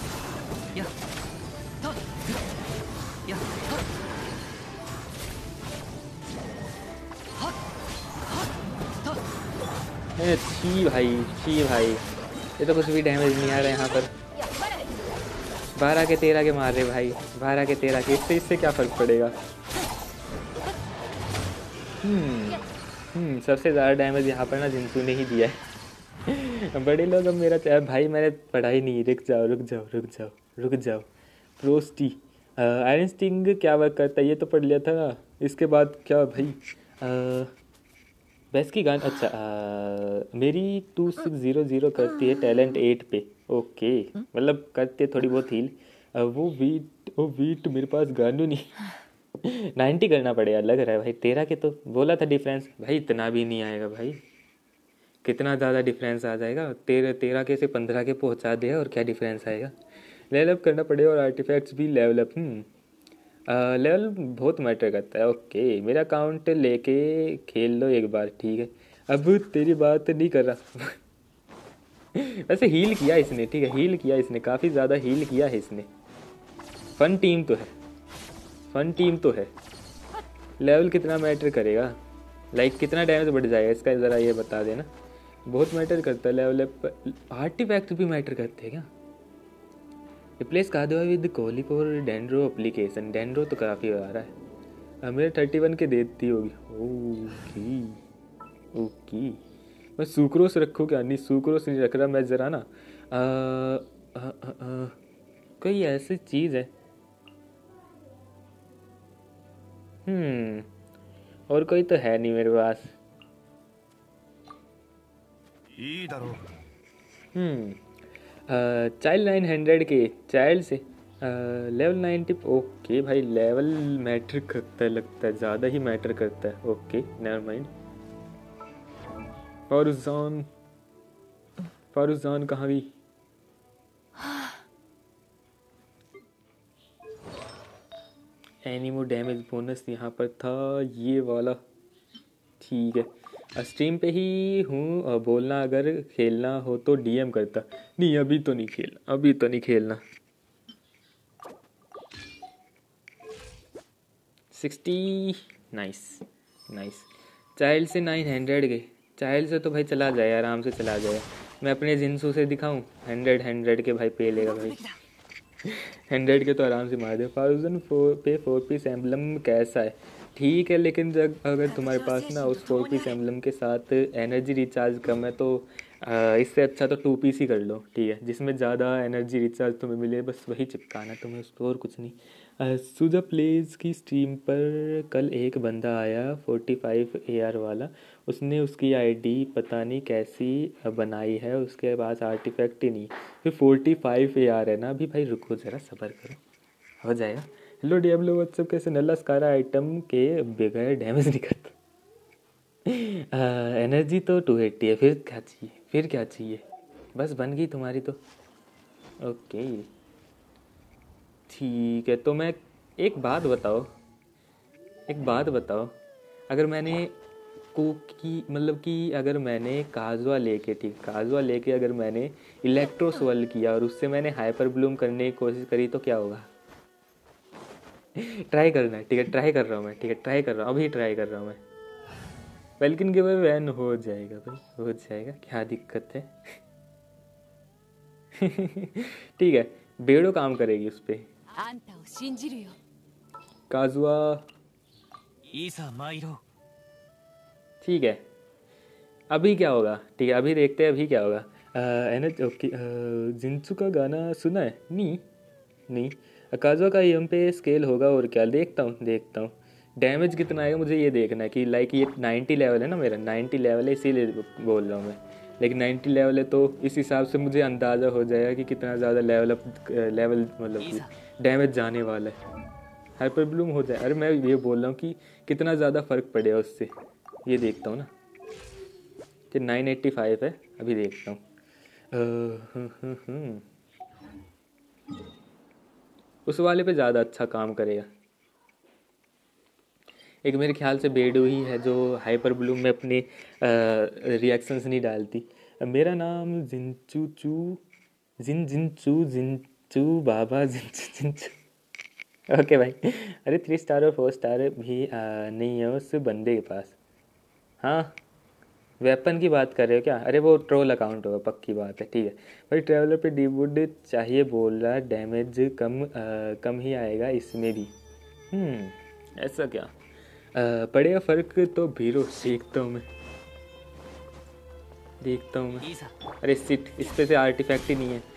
छी भाई, छी भाई, ये तो कुछ भी डैमेज नहीं आ रहा है यहाँ पर। बारह के तेरह के मार रहे भाई, बारह के तेरह के, इससे इससे क्या फ़र्क पड़ेगा। हम्म हम्म सबसे ज़्यादा डैमेज यहाँ पर ना जिंसू ने ही दिया है। बड़े लोग अब मेरा चाहे भाई, मैंने पढ़ाई नहीं, रुक जाओ रुक जाओ रुक जाओ रुक जाओ। प्रोस्टी आयरन स्टिंग क्या वर्क करता है ये तो पढ़ लिया था, इसके बाद क्या भाई। बेस्ट की गान, अच्छा आ, मेरी टू सिक्स ज़ीरो ज़ीरो करती है टैलेंट एट पे, ओके, मतलब करती है थोड़ी बहुत हील। वो वीट वो वीट मेरे पास गानू नहीं। नाइन्टी करना पड़ेगा लग रहा है भाई। तेरह के तो बोला था डिफरेंस भाई, इतना भी नहीं आएगा भाई, कितना ज़्यादा डिफरेंस आ जाएगा। तेरह तेरह के से पंद्रह के पहुंचा दे और क्या डिफरेंस आएगा। लेवल अप करना पड़ेगा और आर्टिफैक्ट्स भी लेवल अप। हम्म लेवल बहुत मैटर करता है। ओके, मेरा अकाउंट लेके खेल लो एक बार, ठीक है, अब तेरी बात नहीं कर रहा। वैसे हील किया इसने, ठीक है, हील किया इसने, काफ़ी ज़्यादा हील किया है इसने। फन टीम तो है, फन टीम तो है। लेवल कितना मैटर करेगा, लाइक कितना डैमेज बढ़ जाएगा इसका, ज़रा ये बता देना। बहुत मैटर करता है लेवल अप। आर्टिफैक्ट भी मैटर करते हैं क्या। रिप्लेस कर दो विद कोलिक और डेंड्रो एप्लीकेशन, डेंड्रो तो काफ़ी आ रहा है। अब मेरे थर्टी वन के देती होगी। ओके ओके, मैं सुक्रोस रखूँ क्या, नहीं सुक्रोस नहीं रख रहा मैं, ज़रा ना आ, आ, आ, आ, कोई ऐसी चीज़ है। हम्म और कोई तो है नहीं मेरे पास। हम्म चाइल्ड नाइन हंड्रेड के, चाइल्ड से लेवल नाइन्टी। ओके भाई, लेवल मैटर करता है लगता है, ज़्यादा ही मैटर करता है। Okay never mind. Faruzan, Faruzan कहाँ गई। एनिमो डैमेज बोनस यहाँ पर था ये वाला, ठीक है। स्ट्रीम पे ही हूँ और बोलना, अगर खेलना हो तो डीएम करता। नहीं अभी तो नहीं खेलना, अभी तो नहीं खेलना। Sixty, nice nice. चाइल्ड से नाइन हंड्रेड गए, चाइल्ड से तो भाई चला जाए, आराम से चला जाए। मैं अपने जिनसू से दिखाऊं, हंड्रेड हंड्रेड के भाई पे लेगा भाई। हंड्रेड के तो आराम से मार दे। थाउजेंड फोर पे फोर पीस एम्बलम कैसा है, ठीक है, लेकिन जब अगर तुम्हारे पास ना उस फोर पीस एम्बलम के साथ एनर्जी रिचार्ज कम है तो आ, इससे अच्छा तो टू पीस ही कर लो, ठीक है, जिसमें ज़्यादा एनर्जी रिचार्ज तुम्हें मिले, बस वही चिपकाना तुम्हें, उसको और कुछ नहीं। सुजा प्लेज की स्ट्रीम पर कल एक बंदा आया फोर्टी फाइव ए आर वाला, उसने उसकी आईडी पता नहीं कैसी बनाई है, उसके पास आर्टिफैक्ट ही नहीं, फिर फोर्टी फाइव ए आर है ना अभी भाई, रुको ज़रा सब्र करो, हो जाएगा। हेलो डियाब्लो व्हाट्सअप, कैसे। नल्ला स्कारा आइटम के बगैर डैमेज नहीं करता। एनर्जी तो टू एट्टी है, फिर क्या चाहिए, फिर क्या चाहिए, बस बन गई तुम्हारी तो। ओके ठीक है, तो मैं एक बात बताओ, एक बात बताओ, अगर मैंने कुकी मतलब कि अगर मैंने काजुआ लेके ठीक काजुआ लेके अगर मैंने इलेक्ट्रो स्वर्ल किया और उससे मैंने हाइपर ब्लूम करने की कोशिश करी तो क्या होगा? ट्राई करना है, ठीक है, ट्राई कर रहा हूँ मैं, ठीक है, ट्राई कर रहा हूँ, अभी ट्राई कर रहा हूँ मैं। वेलकिन के बाद वैन हो जाएगा भाई, हो जाएगा, क्या दिक्कत है। ठीक है, बेड़ो काम करेगी उस पे। काजुआ ठीक है, अभी क्या होगा? ठीक है, अभी देखते हैं अभी क्या होगा। है ना? ओके, जिंचू का गाना सुना है? नहीं नहीं। काजुआ का एम पे स्केल होगा और क्या, देखता हूँ देखता हूँ डैमेज कितना आएगा मुझे ये देखना है कि लाइक ये नाइन्टी लेवल है ना, मेरा नाइन्टी लेवल है इसीलिए बोल रहा हूँ मैं। लेकिन नाइन्टी लेवल है तो इस हिसाब से मुझे अंदाज़ा हो जाएगा कि कितना ज़्यादा लेवल अप लेवल मतलब कि डैमेज जाने वाला है। हाइपर ब्लूम हो जाए, अरे मैं ये बोल रहा हूँ कि कितना ज़्यादा फ़र्क पड़ेगा उससे, ये देखता हूँ ना। कि नाइन एट्टी फाइव है, अभी देखता हूँ। उस वाले पे ज़्यादा अच्छा काम करेगा। एक मेरे ख्याल से बेडू ही है जो हाइपर ब्लूम में अपने रिएक्शंस नहीं डालती। मेरा नाम जिनचू चू जिन जिनचू जिनचू बाबा जिनचू जिनचू। ओके भाई, अरे थ्री स्टार और फोर स्टार भी आ, नहीं है उस बंदे के पास। हाँ, वेपन की बात कर रहे हो क्या? अरे वो ट्रोल अकाउंट होगा, पक्की बात है, ठीक है भाई। ट्रैवलर पे डीवुड चाहिए बोल रहा, डैमेज कम आ, कम ही आएगा इसमें भी। हम्म ऐसा क्या आ, पड़ेगा फ़र्क तो भीरो, देखता हूँ मैं देखता हूँ मैं अरे सिट, इस पे से आर्टिफैक्ट ही नहीं है।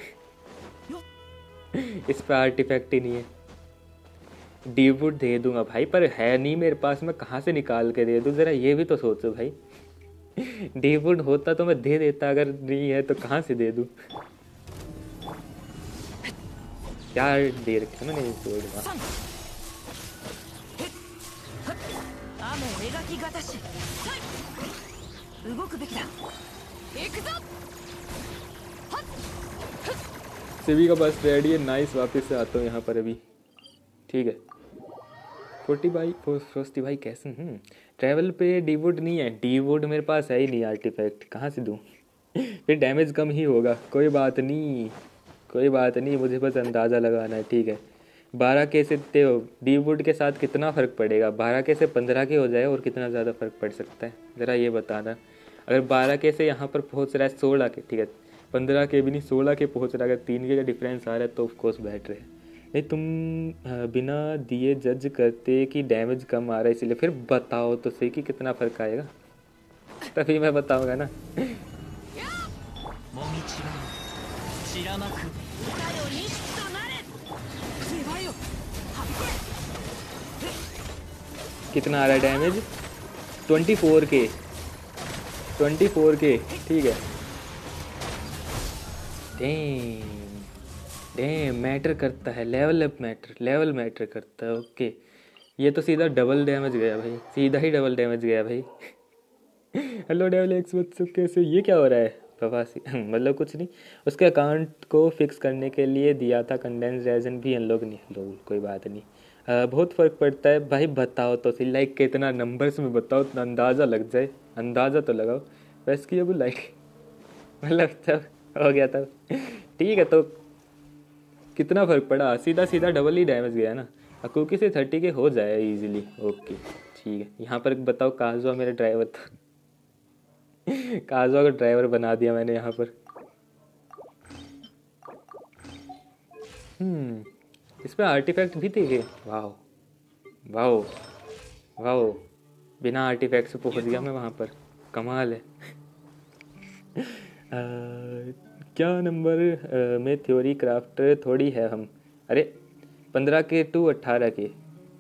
इस पे आर्टिफैक्ट ही नहीं है। डीवुड दे दूंगा भाई, पर है नहीं मेरे पास, मैं कहाँ से निकाल के दे दूँ, ज़रा ये भी तो सोचो भाई। डीवुड होता तो मैं दे देता, अगर नहीं है तो कहाँ से दे दूँ। क्या दे रखा मैंने इस वर्ड में। सिवी का बस रेडी है, नाइस, वापस से आता हूँ यहाँ पर अभी, ठीक है। फोर्टी भाई फोर्टी भाई कैसे? हम्म ट्रैवल पे डीवुड नहीं है, डीवुड मेरे पास है ही नहीं, आर्टिफैक्ट कहाँ से दूँ। फिर डैमेज कम ही होगा, कोई बात नहीं कोई बात नहीं, मुझे बस अंदाज़ा लगाना है, ठीक है। बारह के से डीवुड के साथ कितना फ़र्क पड़ेगा? बारह के से पंद्रह के हो जाए और कितना ज़्यादा फ़र्क पड़ सकता है, ज़रा ये बताना। अगर बारह के से यहाँ पर पहुँच रहा है सोलह के, ठीक है, पंद्रह के भी नहीं सोलह के पहुँच रहा है, अगर तीन के का डिफरेंस आ रहा है तो ऑफकोर्स बेटर है। नहीं तुम बिना दिए जज करते कि डैमेज कम आ रहा है, इसलिए फिर बताओ तो सही कि कितना फ़र्क आएगा, तभी मैं बताऊँगा ना। कितना आ रहा है damage? Twenty four K twenty four K ठीक है। डैम डैम मैटर करता है, level up matter level matter करता है। ओके, ये तो सीधा डबल डैमेज गया भाई, सीधा ही डबल डैमेज गया भाई। हेलो डेवल एक्स व्हाट्सअप, कैसे? ये क्या हो रहा है प्रवासी? मतलब कुछ नहीं, उसके अकाउंट को फिक्स करने के लिए दिया था, कंडेंस रेजन भी अनलॉक नहीं। लो कोई बात नहीं, आ, बहुत फ़र्क पड़ता है भाई। बताओ तो सही, लाइक कितना नंबर्स में बताओ तो अंदाज़ा लग जाए, अंदाज़ा तो लगाओ। वैसे की अब लाइक मतलब तब हो गया तब, ठीक है। तो कितना फ़र्क पड़ा? सीधा सीधा डबल ही डैमेज गया ना। क्योंकि से थर्टी के हो जाए इजीली। ओके ठीक है, यहाँ पर बताओ काजुआ मेरा ड्राइवर था। काजुआ को ड्राइवर बना दिया मैंने यहाँ पर। हम्म इस पर आर्टिफैक्ट भी थे। वाह वाह वाह, बिना आर्टिफैक्ट से पहुँच गया मैं वहाँ पर, कमाल है। आ, क्या नंबर आ, में थ्योरी क्राफ्ट थोड़ी है हम? अरे पंद्रह के टू अट्ठारह के,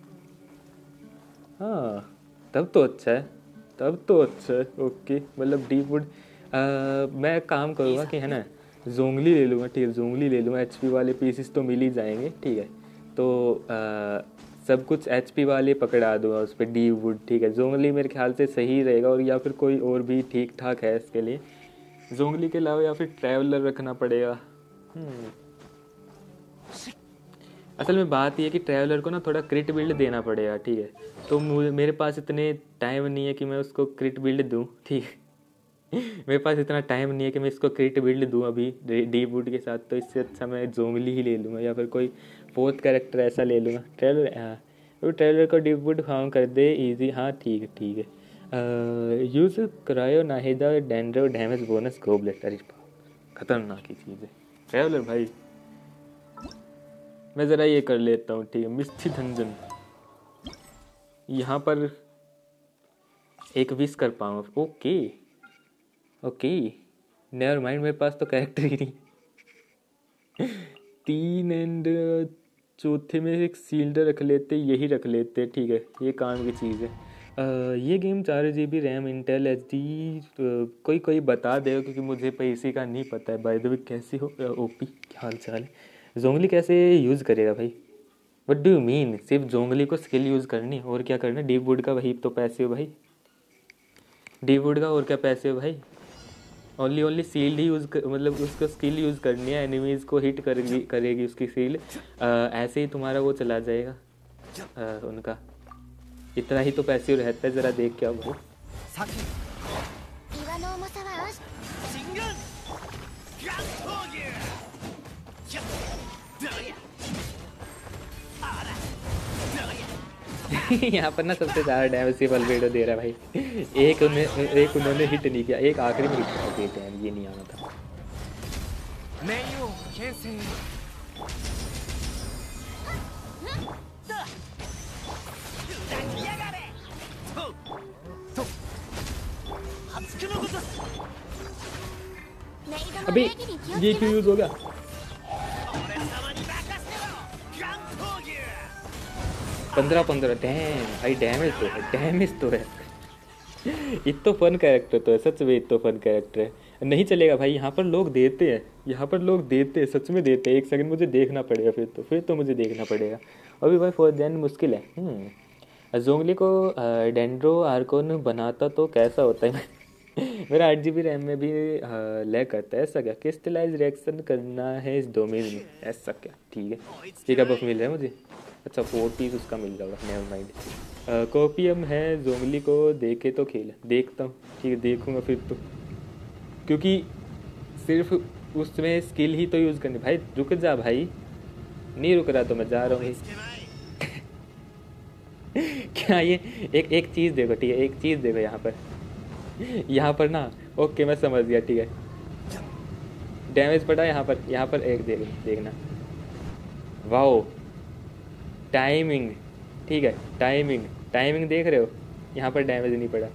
हाँ तब तो अच्छा है, तब तो अच्छा है। ओके मतलब डीप वुड मैं काम करूँगा कि है ना, जोंगली ले लूँगा, ठीक है, जोंगली ले लूँगा। एचपी वाले पीसेस तो मिल ही जाएंगे, ठीक है। तो आ, सब कुछ एचपी वाले पकड़ा दूँगा उस पर डीप वुड, ठीक है। जोंगली मेरे ख्याल से सही रहेगा, और या फिर कोई और भी ठीक ठाक है इसके लिए। जोंगली के अलावा या फिर ट्रैवलर रखना पड़ेगा। असल में बात ये है कि ट्रैवलर को ना थोड़ा क्रिट बिल्ड देना पड़ेगा, ठीक है। तो मुझे मेरे पास इतने टाइम नहीं है कि मैं उसको क्रिट बिल्ड दूँ, ठीक है। मेरे पास इतना टाइम नहीं है कि मैं इसको क्रिट बिल्ड दूँ अभी डी बूट के साथ। तो इससे अच्छा मैं जोंगली ही ले लूँगा या फिर कोई फोर्थ कैरेक्टर ऐसा ले लूँगा। ट्रेलर हाँ, वो ट्रेलर को डी बूट फार्म कर दे इजी। हाँ ठीक है ठीक है। यूज़ करायो Nahida dendro damage bonus goblet. अरे खतरनाक ही चीज़ है ट्रेवलर भाई। मैं ज़रा ये कर लेता हूँ, ठीक है। मिस्थि धंजन यहाँ पर एक विश कर पाऊँ। ओके ओके नेवर माइंड, मेरे पास तो कैरेक्टर ही नहीं। तीन एंड चौथे में एक सील्डर रख लेते, यही रख लेते, ठीक है। ये काम की चीज़ है। आ, ये गेम चार G B RAM Intel H D कोई कोई बता दे, क्योंकि मुझे पैसे का नहीं पता है। बाय द वे कैसे हो ओपी, क्या हाल चाल है? जोंगली कैसे यूज़ करेगा भाई? What do you mean? सिर्फ जोंगली को स्किल यूज़ करनी और क्या करना? डीप वुड का वही तो पैसे हो भाई, डीप वुड का और क्या पैसे हो भाई? ओनली ओनली सील्ड ही यूज़ कर, मतलब उसको स्किल यूज़ करनी है, एनिमीज़ को हिट करेगी करेगी उसकी सील्ड। ऐसे ही तुम्हारा वो चला जाएगा आ, उनका इतना ही तो पैसे रहता है। ज़रा देख क्या भाई। यहाँ पर ना सबसे ज़्यादा डैमेज से अल्बेडो दे रहा है भाई। एक उन्हें एक उन्होंने हिट नहीं किया, एक आखिरी में हिट कर देते हैं। ये नहीं आना था। अबे ये क्यों यूज हो गया? पंद्रह पंद्रह डैम भाई, डैमेज तो है, डैमेज तो है। इतना फन कैरेक्टर तो है सच में, इतना फन कैरेक्टर है। नहीं चलेगा भाई, यहाँ पर लोग देते हैं, यहाँ पर लोग देते हैं, सच में देते हैं। एक सेकंड मुझे देखना पड़ेगा, फिर तो फिर तो मुझे देखना पड़ेगा। अभी भाई फोर देन मुश्किल है। जोंगली को डेंड्रो आर्कोन बनाता तो कैसा होता है? मेरा आठ जी बी रैम में भी लैग करता है। ऐसा क्या? क्रिस्टलाइज रिएक्शन करना है इस डोमेन में, ऐसा क्या? ठीक है, ये क्या बफ मिल रहा है मुझे? अच्छा फोर पीस उसका मिल जाएगा, नेवर माइंड। कॉपियम है जोंगली को देखे तो खेल देखता हूँ, ठीक है देखूँगा फिर तो, क्योंकि सिर्फ उसमें स्किल ही तो यूज़ करनी। भाई रुक जा भाई, नहीं रुक रहा तो मैं जा रहा हूँ। क्या ये एक एक चीज़ देखो, ठीक है, एक चीज़ देखो यहाँ पर, यहाँ पर ना, ओके मैं समझ गया, ठीक है। डैमेज पड़ा यहाँ पर, यहाँ पर एक देख देखना, वाओ टाइमिंग, ठीक है टाइमिंग टाइमिंग देख रहे हो? यहाँ पर डैमेज नहीं पड़ा।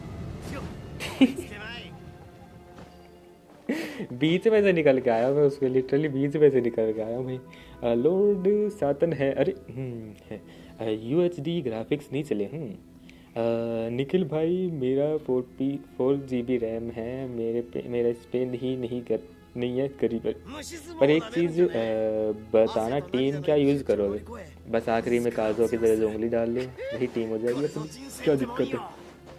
बीच में से निकल के आया मैं उसके, लिटरली बीच में से निकल के आया भाई। लोड सातन है, अरे है यू एच डी ग्राफिक्स नहीं चले। हम्म निखिल भाई मेरा four P four G B RAM है, मेरे पे मेरा स्पेन ही नहीं कर नहीं है करीब। पर एक चीज़ बताना, टीम क्या यूज़ करोगे? बस आखिरी में काजो की जगह जोंगली डाल ले, वही टीम हो जाएगी। क्या दिक्कत है?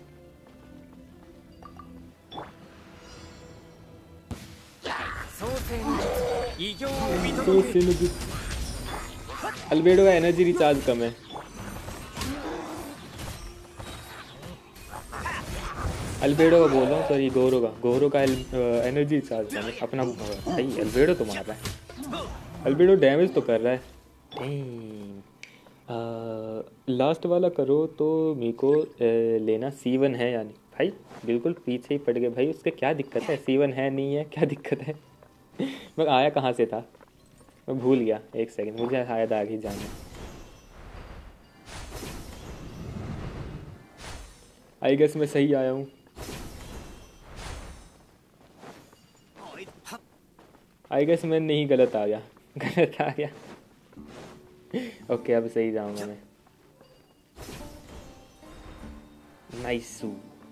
अल्बेडो का एनर्जी रिचार्ज कम है। अल्बेडो का बोल रहा हूँ, सॉरी गोरो का गोरो का एनर्जी रिचार्ज कम है अपना। सही अल्बेडो तो मार रहा है, अल्बेडो डैमेज तो कर रहा है। लास्ट वाला करो तो मेरे को लेना सी वन है यानी भाई, बिल्कुल पीछे ही पड़ गए भाई। उसके क्या दिक्कत है? सी वन है नहीं है, क्या दिक्कत है? मैं आया कहाँ से था, मैं भूल गया। एक सेकंड, मुझे शायद आगे जाना। आई गेस मैं सही आया हूँ। आई गेस मैं नहीं, गलत आ गया, गलत आ गया। ओके अब सही जाऊँगा मैं। नाइसू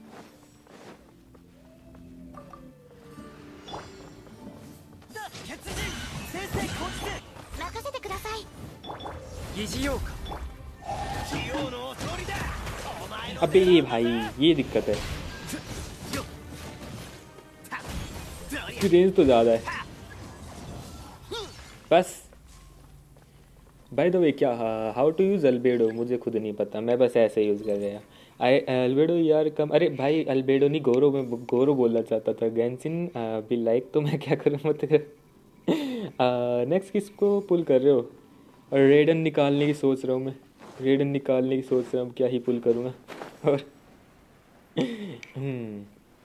अबे भाई ये दिक्कत है, रेंज तो ज़्यादा है। बस बाय द वे क्या हाउ टू यूज़ अल्बेडो मुझे खुद नहीं पता, मैं बस ऐसे यूज़ कर रहा। आई अल्बेडो यार कम, अरे भाई अल्बेडो नहीं गोरो, में गोरो बोलना चाहता था। गैंसिन भी लाइक, तो मैं क्या करूँ मतलब। नेक्स्ट किसको पुल कर रहे हो? और रेडन निकालने की सोच रहा हूँ मैं, रेडन निकालने की सोच रहा हूँ, क्या ही पुल करूँगा। और हम्म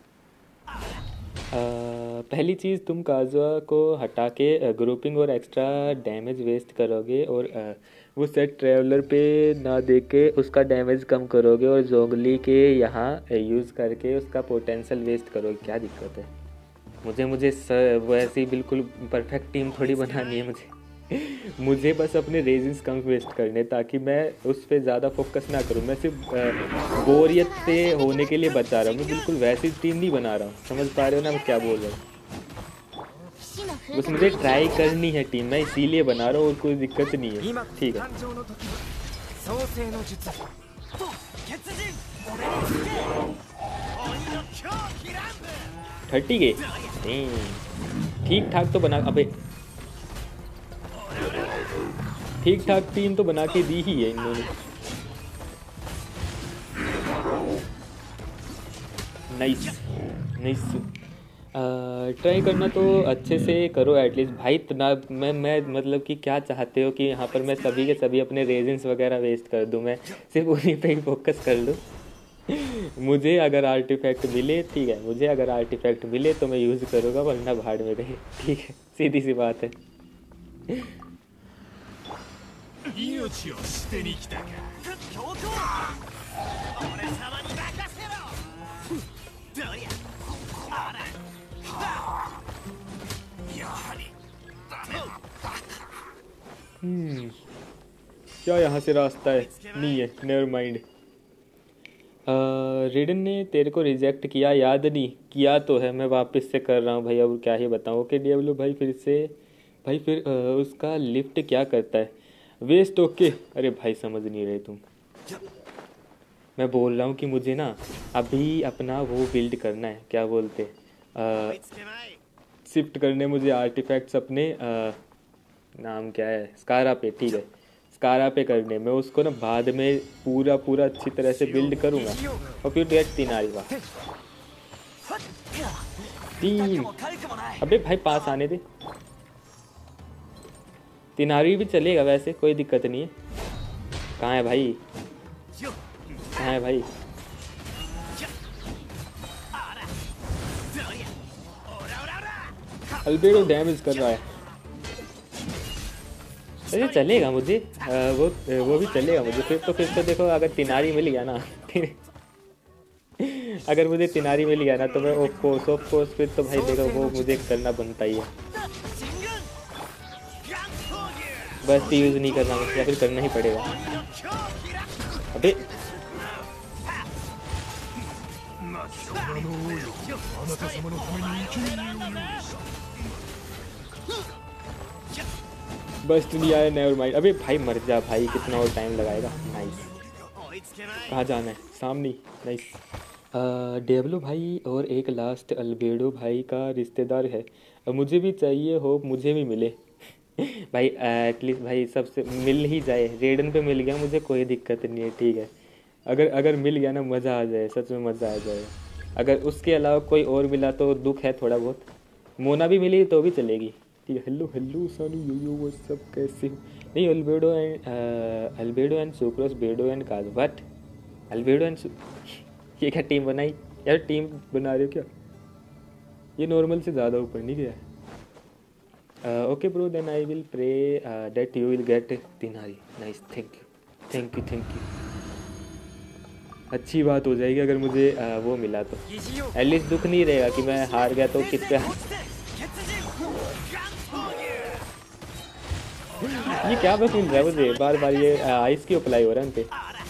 अ, पहली चीज़ तुम काजुआ को हटा के ग्रुपिंग और एक्स्ट्रा डैमेज वेस्ट करोगे, और अ, वो सेट ट्रेवलर पे ना दे के उसका डैमेज कम करोगे, और जोंगली के यहाँ यूज़ करके उसका पोटेंशियल वेस्ट करोगे। क्या दिक्कत है? मुझे मुझे स वैसी बिल्कुल परफेक्ट टीम थोड़ी बनानी है मुझे। मुझे बस अपने रेजिंस कम वेस्ट करने, ताकि मैं उस पर ज़्यादा फोकस ना करूँ। मैं सिर्फ बोरियत से होने के लिए बचा रहा हूँ, मैं बिल्कुल वैसी टीम नहीं बना रहा हूँ। समझ पा रहे हो ना मैं क्या बोल रहा हूँ? बस मुझे ट्राई करनी है टीम, मैं इसीलिए बना रहा हूँ, और कोई दिक्कत नहीं है। ठीक है थर्टी के ठीक ठाक तो बना, अबे ठीक ठाक टीम तो बना के दी ही है इन्होंने। Nice nice. ट्राई करना तो अच्छे से करो एटलीस्ट भाई। ना मैं मैं मतलब कि क्या चाहते हो कि यहाँ पर मैं सभी के सभी अपने रेजिंस वगैरह वेस्ट कर दूँ, मैं सिर्फ उन्हीं पे ही फोकस कर लूँ। मुझे अगर आर्टिफैक्ट मिले ठीक है, मुझे अगर आर्टिफैक्ट मिले तो मैं यूज़ करूँगा, वरना भाड़ में गए। ठीक है, सीधी सी बात है। हम्म क्या यहाँ से रास्ता है? नहीं है, नेवर माइंड। रेडन ने तेरे को रिजेक्ट किया, याद नहीं किया तो है, मैं वापस से कर रहा हूँ भाई, अब क्या ही बताऊँ। ओके डियाब्लो भाई फिर से भाई, फिर आ, उसका लिफ्ट क्या करता है? Waste okay. अरे भाई समझ नहीं रहे तुम, मैं बोल रहा हूँ कि मुझे ना अभी अपना वो बिल्ड करना है, क्या बोलते शिफ्ट करने मुझे आर्टिफैक्ट्स अपने आ, नाम क्या है, स्कारा पे। ठीक है, स्कारा पे करने, मैं उसको ना बाद में पूरा पूरा अच्छी तरह से बिल्ड करूँगा, और फिर डेट तीन आई वाह तीन। अबे भाई पास आने दे, तिनारी भी चलेगा वैसे, कोई दिक्कत नहीं है। कहाँ है भाई, कहाँ है भाई? अल्बेडो डैमेज कर रहा है। अरे चलेगा मुझे आ, वो वो भी चलेगा मुझे। फिर तो फिर तो देखो, अगर तिनारी मिल गया ना अगर मुझे तिनारी मिल गया ना तो मैं ऑफ कोर्स ऑफ कोर्स फिर तो भाई देखो वो मुझे करना बनता ही है। बस यूज़ नहीं करना मुझे, या फिर करना ही पड़ेगा। अबे बस्ट नहीं आया, नेवर माइंड। अबे भाई मर जा भाई, कितना और टाइम लगाएगा। नाइस, कहाँ जाना है? सामने। नाइस। डेवलो भाई और एक लास्ट अल्बेडो भाई का रिश्तेदार है, मुझे भी चाहिए, होप मुझे भी मिले। भाई एटलीस्ट भाई सबसे मिल ही जाए। रेडन पे मिल गया मुझे, कोई दिक्कत नहीं है। ठीक है, अगर अगर मिल गया ना मज़ा आ जाए, सच में मज़ा आ जाए। अगर उसके अलावा कोई और मिला तो दुख है थोड़ा बहुत। मोना भी मिली तो भी चलेगी। ठीक है, हेलो हेलो सानू यो यो वो सब कैसे हो? नहीं, Albedo and Albedo and Sucrose, बेडो एंड काज, बट अल्बेडो एंड ये क्या टीम बनाई यार? टीम बना रहे हो क्या? ये नॉर्मल से ज़्यादा ऊपर नहीं गया। Okay bro, then I will pray that you will get Tighnari. Nice, thank you thank you thank you. अच्छी बात हो जाएगी अगर मुझे uh, वो मिला तो। एटलीस्ट दुख नहीं रहेगा कि मैं हार गया तो किस पे। ये क्या बस मिल रहा है मुझे बार बार? ये आइस की अप्लाई हो रहा है उन पे।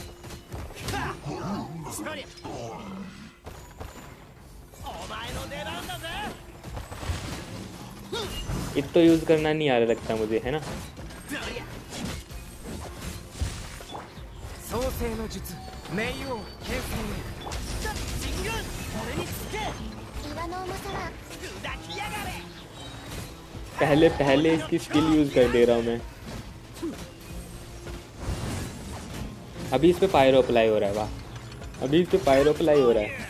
इत तो यूज करना नहीं आ रहा लगता मुझे, है ना? पहले पहले इसकी स्किल यूज कर दे रहा हूँ मैं। अभी इस पे पायरो अप्लाई हो रहा है, वाह अभी इस पे पायरो अप्लाई हो रहा है।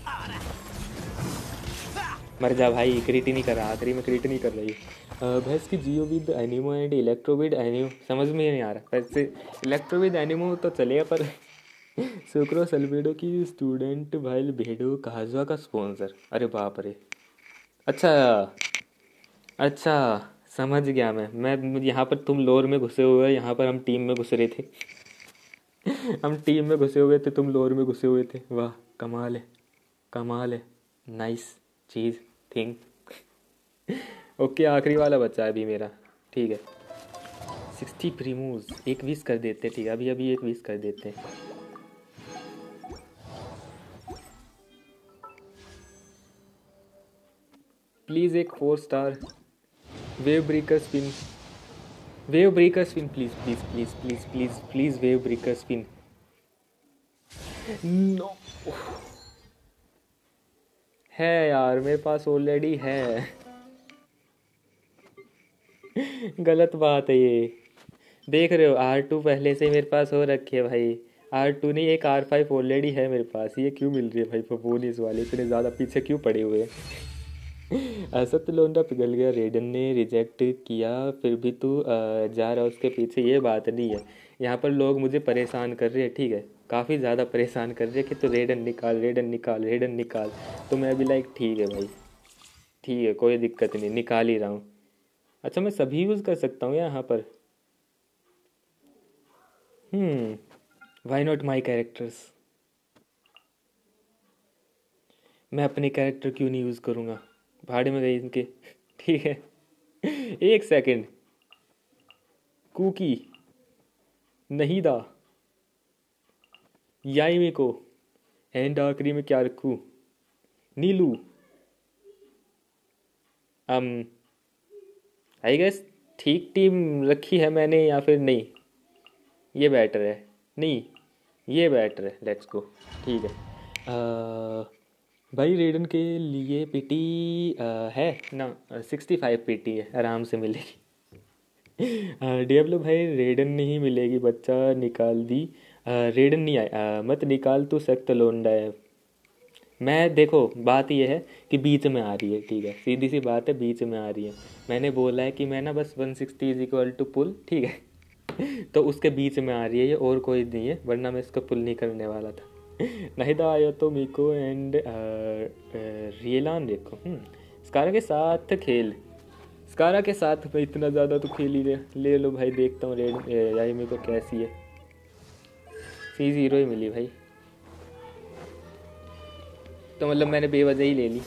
मर जा भाई, क्रिट ही नहीं कर रहा, आखिरी में क्रिट नहीं कर रही। भैंस की Geo with Anemo and Electro with Anemo, समझ में नहीं आ रहा। वैसे इलेक्ट्रो विद एनिमो तो चलेगा, पर सुक्रो सल्फेडो की स्टूडेंट भाई भेडो काजुआ का स्पॉन्सर, अरे बाप रे। अच्छा अच्छा समझ गया मैं मैं यहाँ पर तुम लोर में घुसे हुए, यहाँ पर हम टीम में घुस रहे थे। हम टीम में घुसे हुए थे, तुम लोर में घुसे हुए थे, वाह कमाल है कमाल है, नाइस चीज़ थिंग। ओके आखिरी वाला बच्चा है अभी मेरा, ठीक है। सिक्सटी प्रीमूज, एक बीस कर देते, ठीक है अभी अभी एक बीस कर देते। प्लीज़ एक four star wave breaker spin, wave breaker spin please please please please please please wave breaker spin. No है यार मेरे पास ऑलरेडी है। गलत बात है ये, देख रहे हो आर टू पहले से मेरे पास हो रखी है भाई, आर टू नहीं एक आर फाइव ऑलरेडी है मेरे पास, ये क्यों मिल रही है भाई फोबोनिस वाले, इतने ज़्यादा पीछे क्यों पड़े हुए हैं। ऐसा तो लोंडा पिघल गया, रेडन ने रिजेक्ट किया फिर भी तू जा रहा उसके पीछे, ये बात नहीं है। यहाँ पर लोग मुझे परेशान कर रहे हैं, ठीक है काफ़ी ज़्यादा परेशान कर रहे हैं कि तो रेडन निकाल रेडन निकाल रेडन निकाल, तो मैं अभी लाइक ठीक है भाई ठीक है कोई दिक्कत नहीं, निकाल ही रहा हूँ। अच्छा मैं सभी यूज़ कर सकता हूँ यहाँ पर, hmm why not my characters, मैं अपने कैरेक्टर क्यों नहीं यूज़ करूँगा, भाड़े में गई इनके। ठीक है एक सेकंड, कुकी नहीं दा याई को, एंड आखिरी में क्या रखूँ, नीलू, um आई गेस ठीक टीम रखी है मैंने या फिर नहीं, ये बेटर है, नहीं ये बेटर है, लेट्स गो ठीक है। आ, भाई रेडन के लिए पीटी है ना, सिक्सटी फाइव पीटी है आराम से मिलेगी। डेवलो भाई रेडन नहीं मिलेगी, बच्चा निकाल दी, आ, रेडन नहीं आया, मत निकाल तू सख्त लोंडा है। मैं देखो बात ये है कि बीच में आ रही है, ठीक है सीधी सी बात है बीच में आ रही है, मैंने बोला है कि मैं ना बस one sixty is equal to pull, ठीक है। तो उसके बीच में आ रही है ये, और कोई नहीं है, वरना मैं इसको पुल नहीं करने वाला था। नाहिदा आया तो मिको एंड रियलान देखो, स्कारा के साथ खेल, स्कारा के साथ भाई इतना ज़्यादा तो खेल ही ले, ले लो भाई, देखता हूँ रेड याई मेरे को कैसी है। सी ज़ीरो ही मिली भाई, तो मतलब मैंने बेवजह ही ले ली।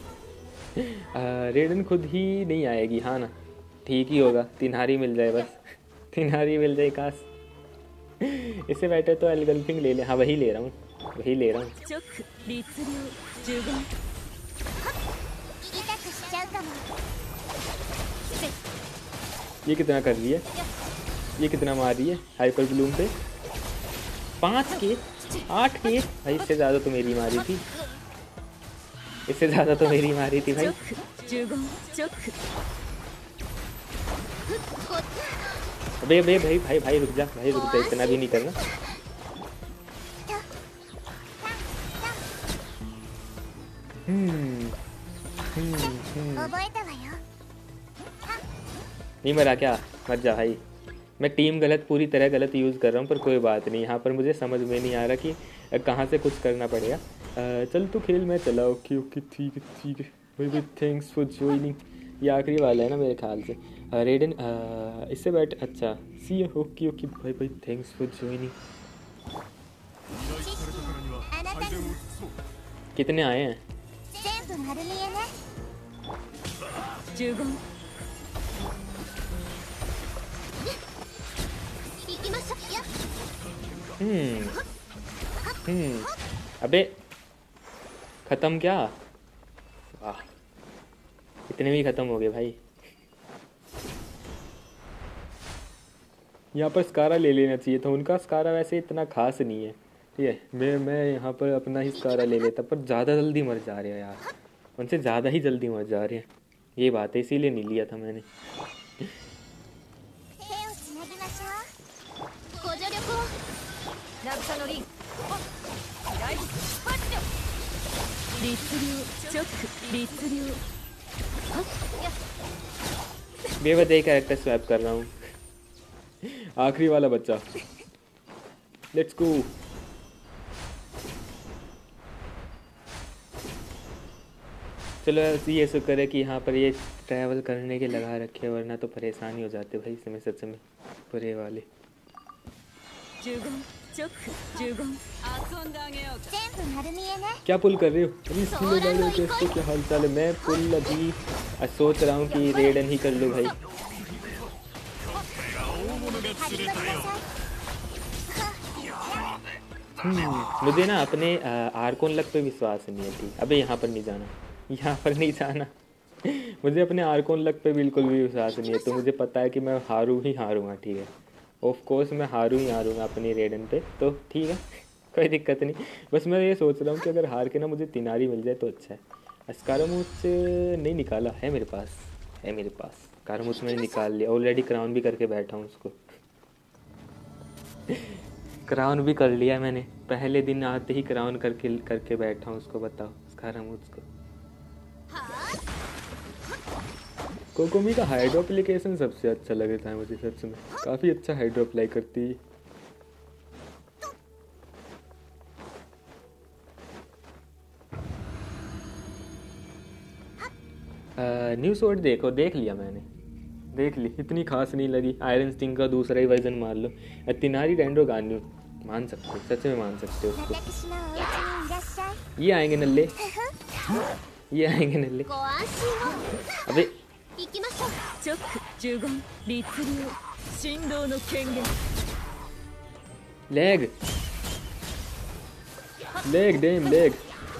रेडन खुद ही नहीं आएगी, हाँ ना ठीक ही होगा, तिनहारी मिल जाए बस, तिनहारी मिल जाए काश। इससे बेटर तो एलगल्फिंग ले ले, हाँ वही ले रहा हूँ वही ले रहा हूँ। ये कितना कर रही है, ये कितना मार रही है हाइपर ब्लूम पे, पाँच के आठ के भाई, इससे ज़्यादा तो मेरी मारी थी, इससे ज़्यादा तो मेरी मारी थी भाई। अबे अबे भाई भाई भाई रुक जा भाई रुक जा, इतना भी नहीं करना। हम्म हम्म हम्म नहीं मरा क्या, मर जा भाई। मैं टीम गलत पूरी तरह गलत यूज़ कर रहा हूँ, पर कोई बात नहीं, यहाँ पर मुझे समझ में नहीं आ रहा कि कहाँ से कुछ करना पड़ेगा। चल तू खेल मैं चला, ओके ओके ठीक है ठीक है भाई भाई, थैंक्स फॉर ज्वाइनिंग, ये आखिरी वाला है ना मेरे ख्याल से। रेडन इससे बैठ, अच्छा सी ओके ओके भाई भाई, थैंक्स फॉर ज्वाइनिंग। कितने आए हैं, हम्म हम्म अबे ख़त्म क्या, वाह इतने भी ख़त्म हो गए भाई। यहाँ पर स्कारा ले लेना चाहिए था, उनका स्कारा वैसे इतना खास नहीं है, ठीक है मैं मैं यहाँ पर अपना ही स्कारा ले लेता, पर ज़्यादा जल्दी मर जा रहे हैं यार, उनसे ज़्यादा ही जल्दी मर जा रहे हैं, ये बात है इसीलिए नहीं लिया था मैंने। बेवजह कैरेक्टर स्वैप कर रहा हूँ। आखिरी वाला बच्चा, लेट्स गो। चलो ये शुक्र है कि यहाँ पर ये ट्रैवल करने के लगा रखे, वरना तो परेशानी हो जाते भाई इसमें सच में बुरे वाले। क्या पुल कर रहे हो? कैसे क्या हाल चाल है? मैं पुल अभी सोच रहा हूँ कि रेडन ही कर लो भाई। हम्म मुझे ना अपने आर्कोन लक पे विश्वास नहीं है। ठीक, अबे यहाँ पर नहीं जाना, यहाँ पर नहीं जाना। मुझे अपने आर्कोन लक पे बिल्कुल भी विश्वास नहीं है, तो मुझे पता है कि मैं हारू ही हारूंगा। ठीक है, ऑफ कोर्स मैं हारू ही हारूंगा अपनी रेडन पे, तो ठीक है कोई दिक्कत नहीं। बस मैं ये सोच रहा हूँ कि अगर हार के ना मुझे तिनारी मिल जाए तो अच्छा है। स्कारमूच नहीं निकाला है मेरे पास, है मेरे पास स्कारमूच मैंने निकाल लिया ऑलरेडी। क्राउन भी करके बैठा हूँ उसको। क्राउन भी कर लिया मैंने, पहले दिन आते ही क्राउन करके करके बैठा हूँ उसको। बताओ स्कारमूच को। कोकोमी का हाइड्रो एप्लीकेशन सबसे अच्छा लगता है मुझे सच में, काफ़ी अच्छा हाइड्रो अप्लाई करती है। न्यू स्वॉर्ड देखो, देख लिया मैंने, देख ली, इतनी खास नहीं लगी। आयरन स्टिंग का दूसरा ही वर्जन मान लो। तिनारी डेंड्रो गान्यू मान सकते हो, सच में मान सकते हो उसको। ये आएंगे नल्ले, ये आएंगे नल्ले। अबे लेग लेग डेम लेग।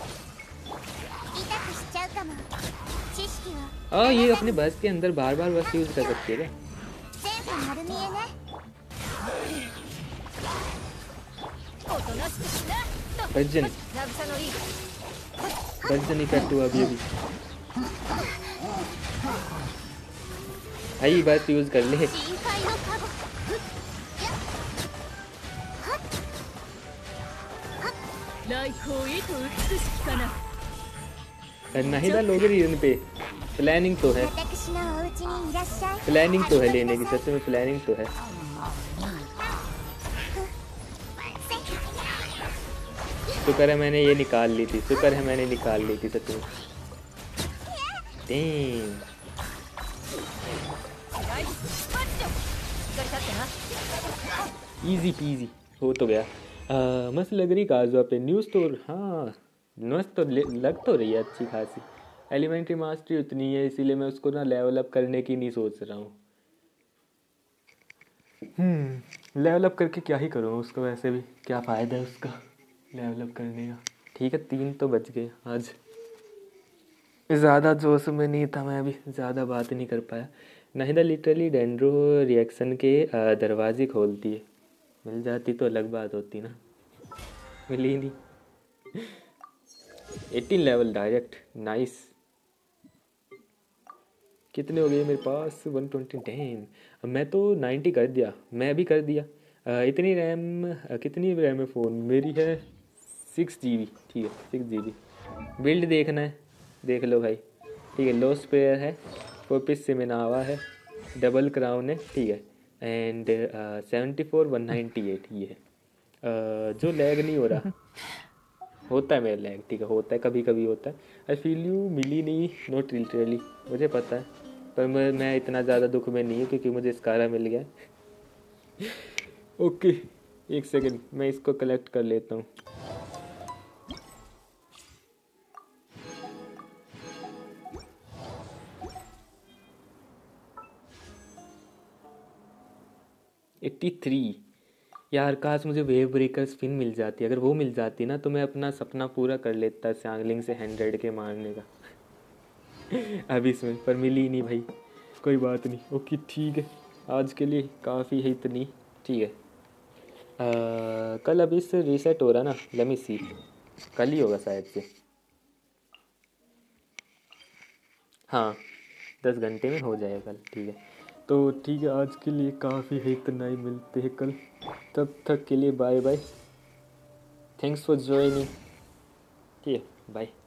आ ये अपने बस के अंदर बार बार बस यूज कर सकती है क्या? बजन बजन इफेक्ट हुआ अभी अभी। आई बात यूज कर ले। नहीं था लोग रीजन पे। प्लानिंग तो है, प्लानिंग तो है लेने की, सच में प्लानिंग तो है। शुक्र है मैंने ये निकाल ली थी, शुक्र है मैंने निकाल ली थी सच में। डैम इजी पीजी हो तो गया। आ, मस्त लग रही काजुआ पे न्यू स्टोर। हाँ मस्त तो लग तो रही है अच्छी खासी। एलिमेंट्री मास्टरी उतनी है, इसीलिए मैं उसको ना लेवल अप करने की नहीं सोच रहा हूँ। हम्म लेवल अप करके क्या ही करूँ उसको, वैसे भी क्या फ़ायदा है उसका लेवल अप करने का। ठीक है तीन तो बच गए आज, ज़्यादा जोश में नहीं था मैं, अभी ज़्यादा बात नहीं कर पाया। नहीं तो लिटरली डेंड्रो रिएक्शन के दरवाजे खोलती है, मिल जाती तो अलग बात होती ना, मिली नहीं। Eighteen level direct, nice. कितने हो गए मेरे पास? One twenty. डैम मैं तो नाइन्टी कर दिया, मैं भी कर दिया। आ, इतनी रैम, कितनी रैम है फ़ोन मेरी है? Six G B. ठीक है सिक्स जी बी। बिल्ड देखना है देख लो भाई। ठीक है लोस्ट प्लेयर है, फोर पीस सिमेनावा है, डबल क्राउन है। ठीक है and seventy four one ninety eight ये है। uh, जो लैग नहीं हो रहा, होता है मेरा लैग, ठीक है होता है कभी कभी होता है। आई फील यू मिली नहीं, नॉट लिटरली, मुझे पता है, पर मैं मैं इतना ज़्यादा दुख में नहीं हूँ क्योंकि मुझे स्कारा मिल गया। ओके एक सेकंड मैं इसको कलेक्ट कर लेता हूँ। एट्टी थ्री यार, काश मुझे वेव ब्रेकर स्पिन मिल जाती, अगर वो मिल जाती ना तो मैं अपना सपना पूरा कर लेता सैंगलिंग से हंड्रेड के मारने का। अभी इसमें पर मिली नहीं भाई, कोई बात नहीं। ओके ठीक है आज के लिए काफ़ी है इतनी। ठीक है आ, कल अभी से रीसेट हो रहा ना, लेट मी सी, कल ही होगा शायद से। हाँ दस घंटे में हो जाएगा कल। ठीक है तो ठीक है आज के लिए काफ़ी है इतना ही, मिलते हैं कल, तब तक के लिए bye bye. Thanks for joining. ठीक है, बाय।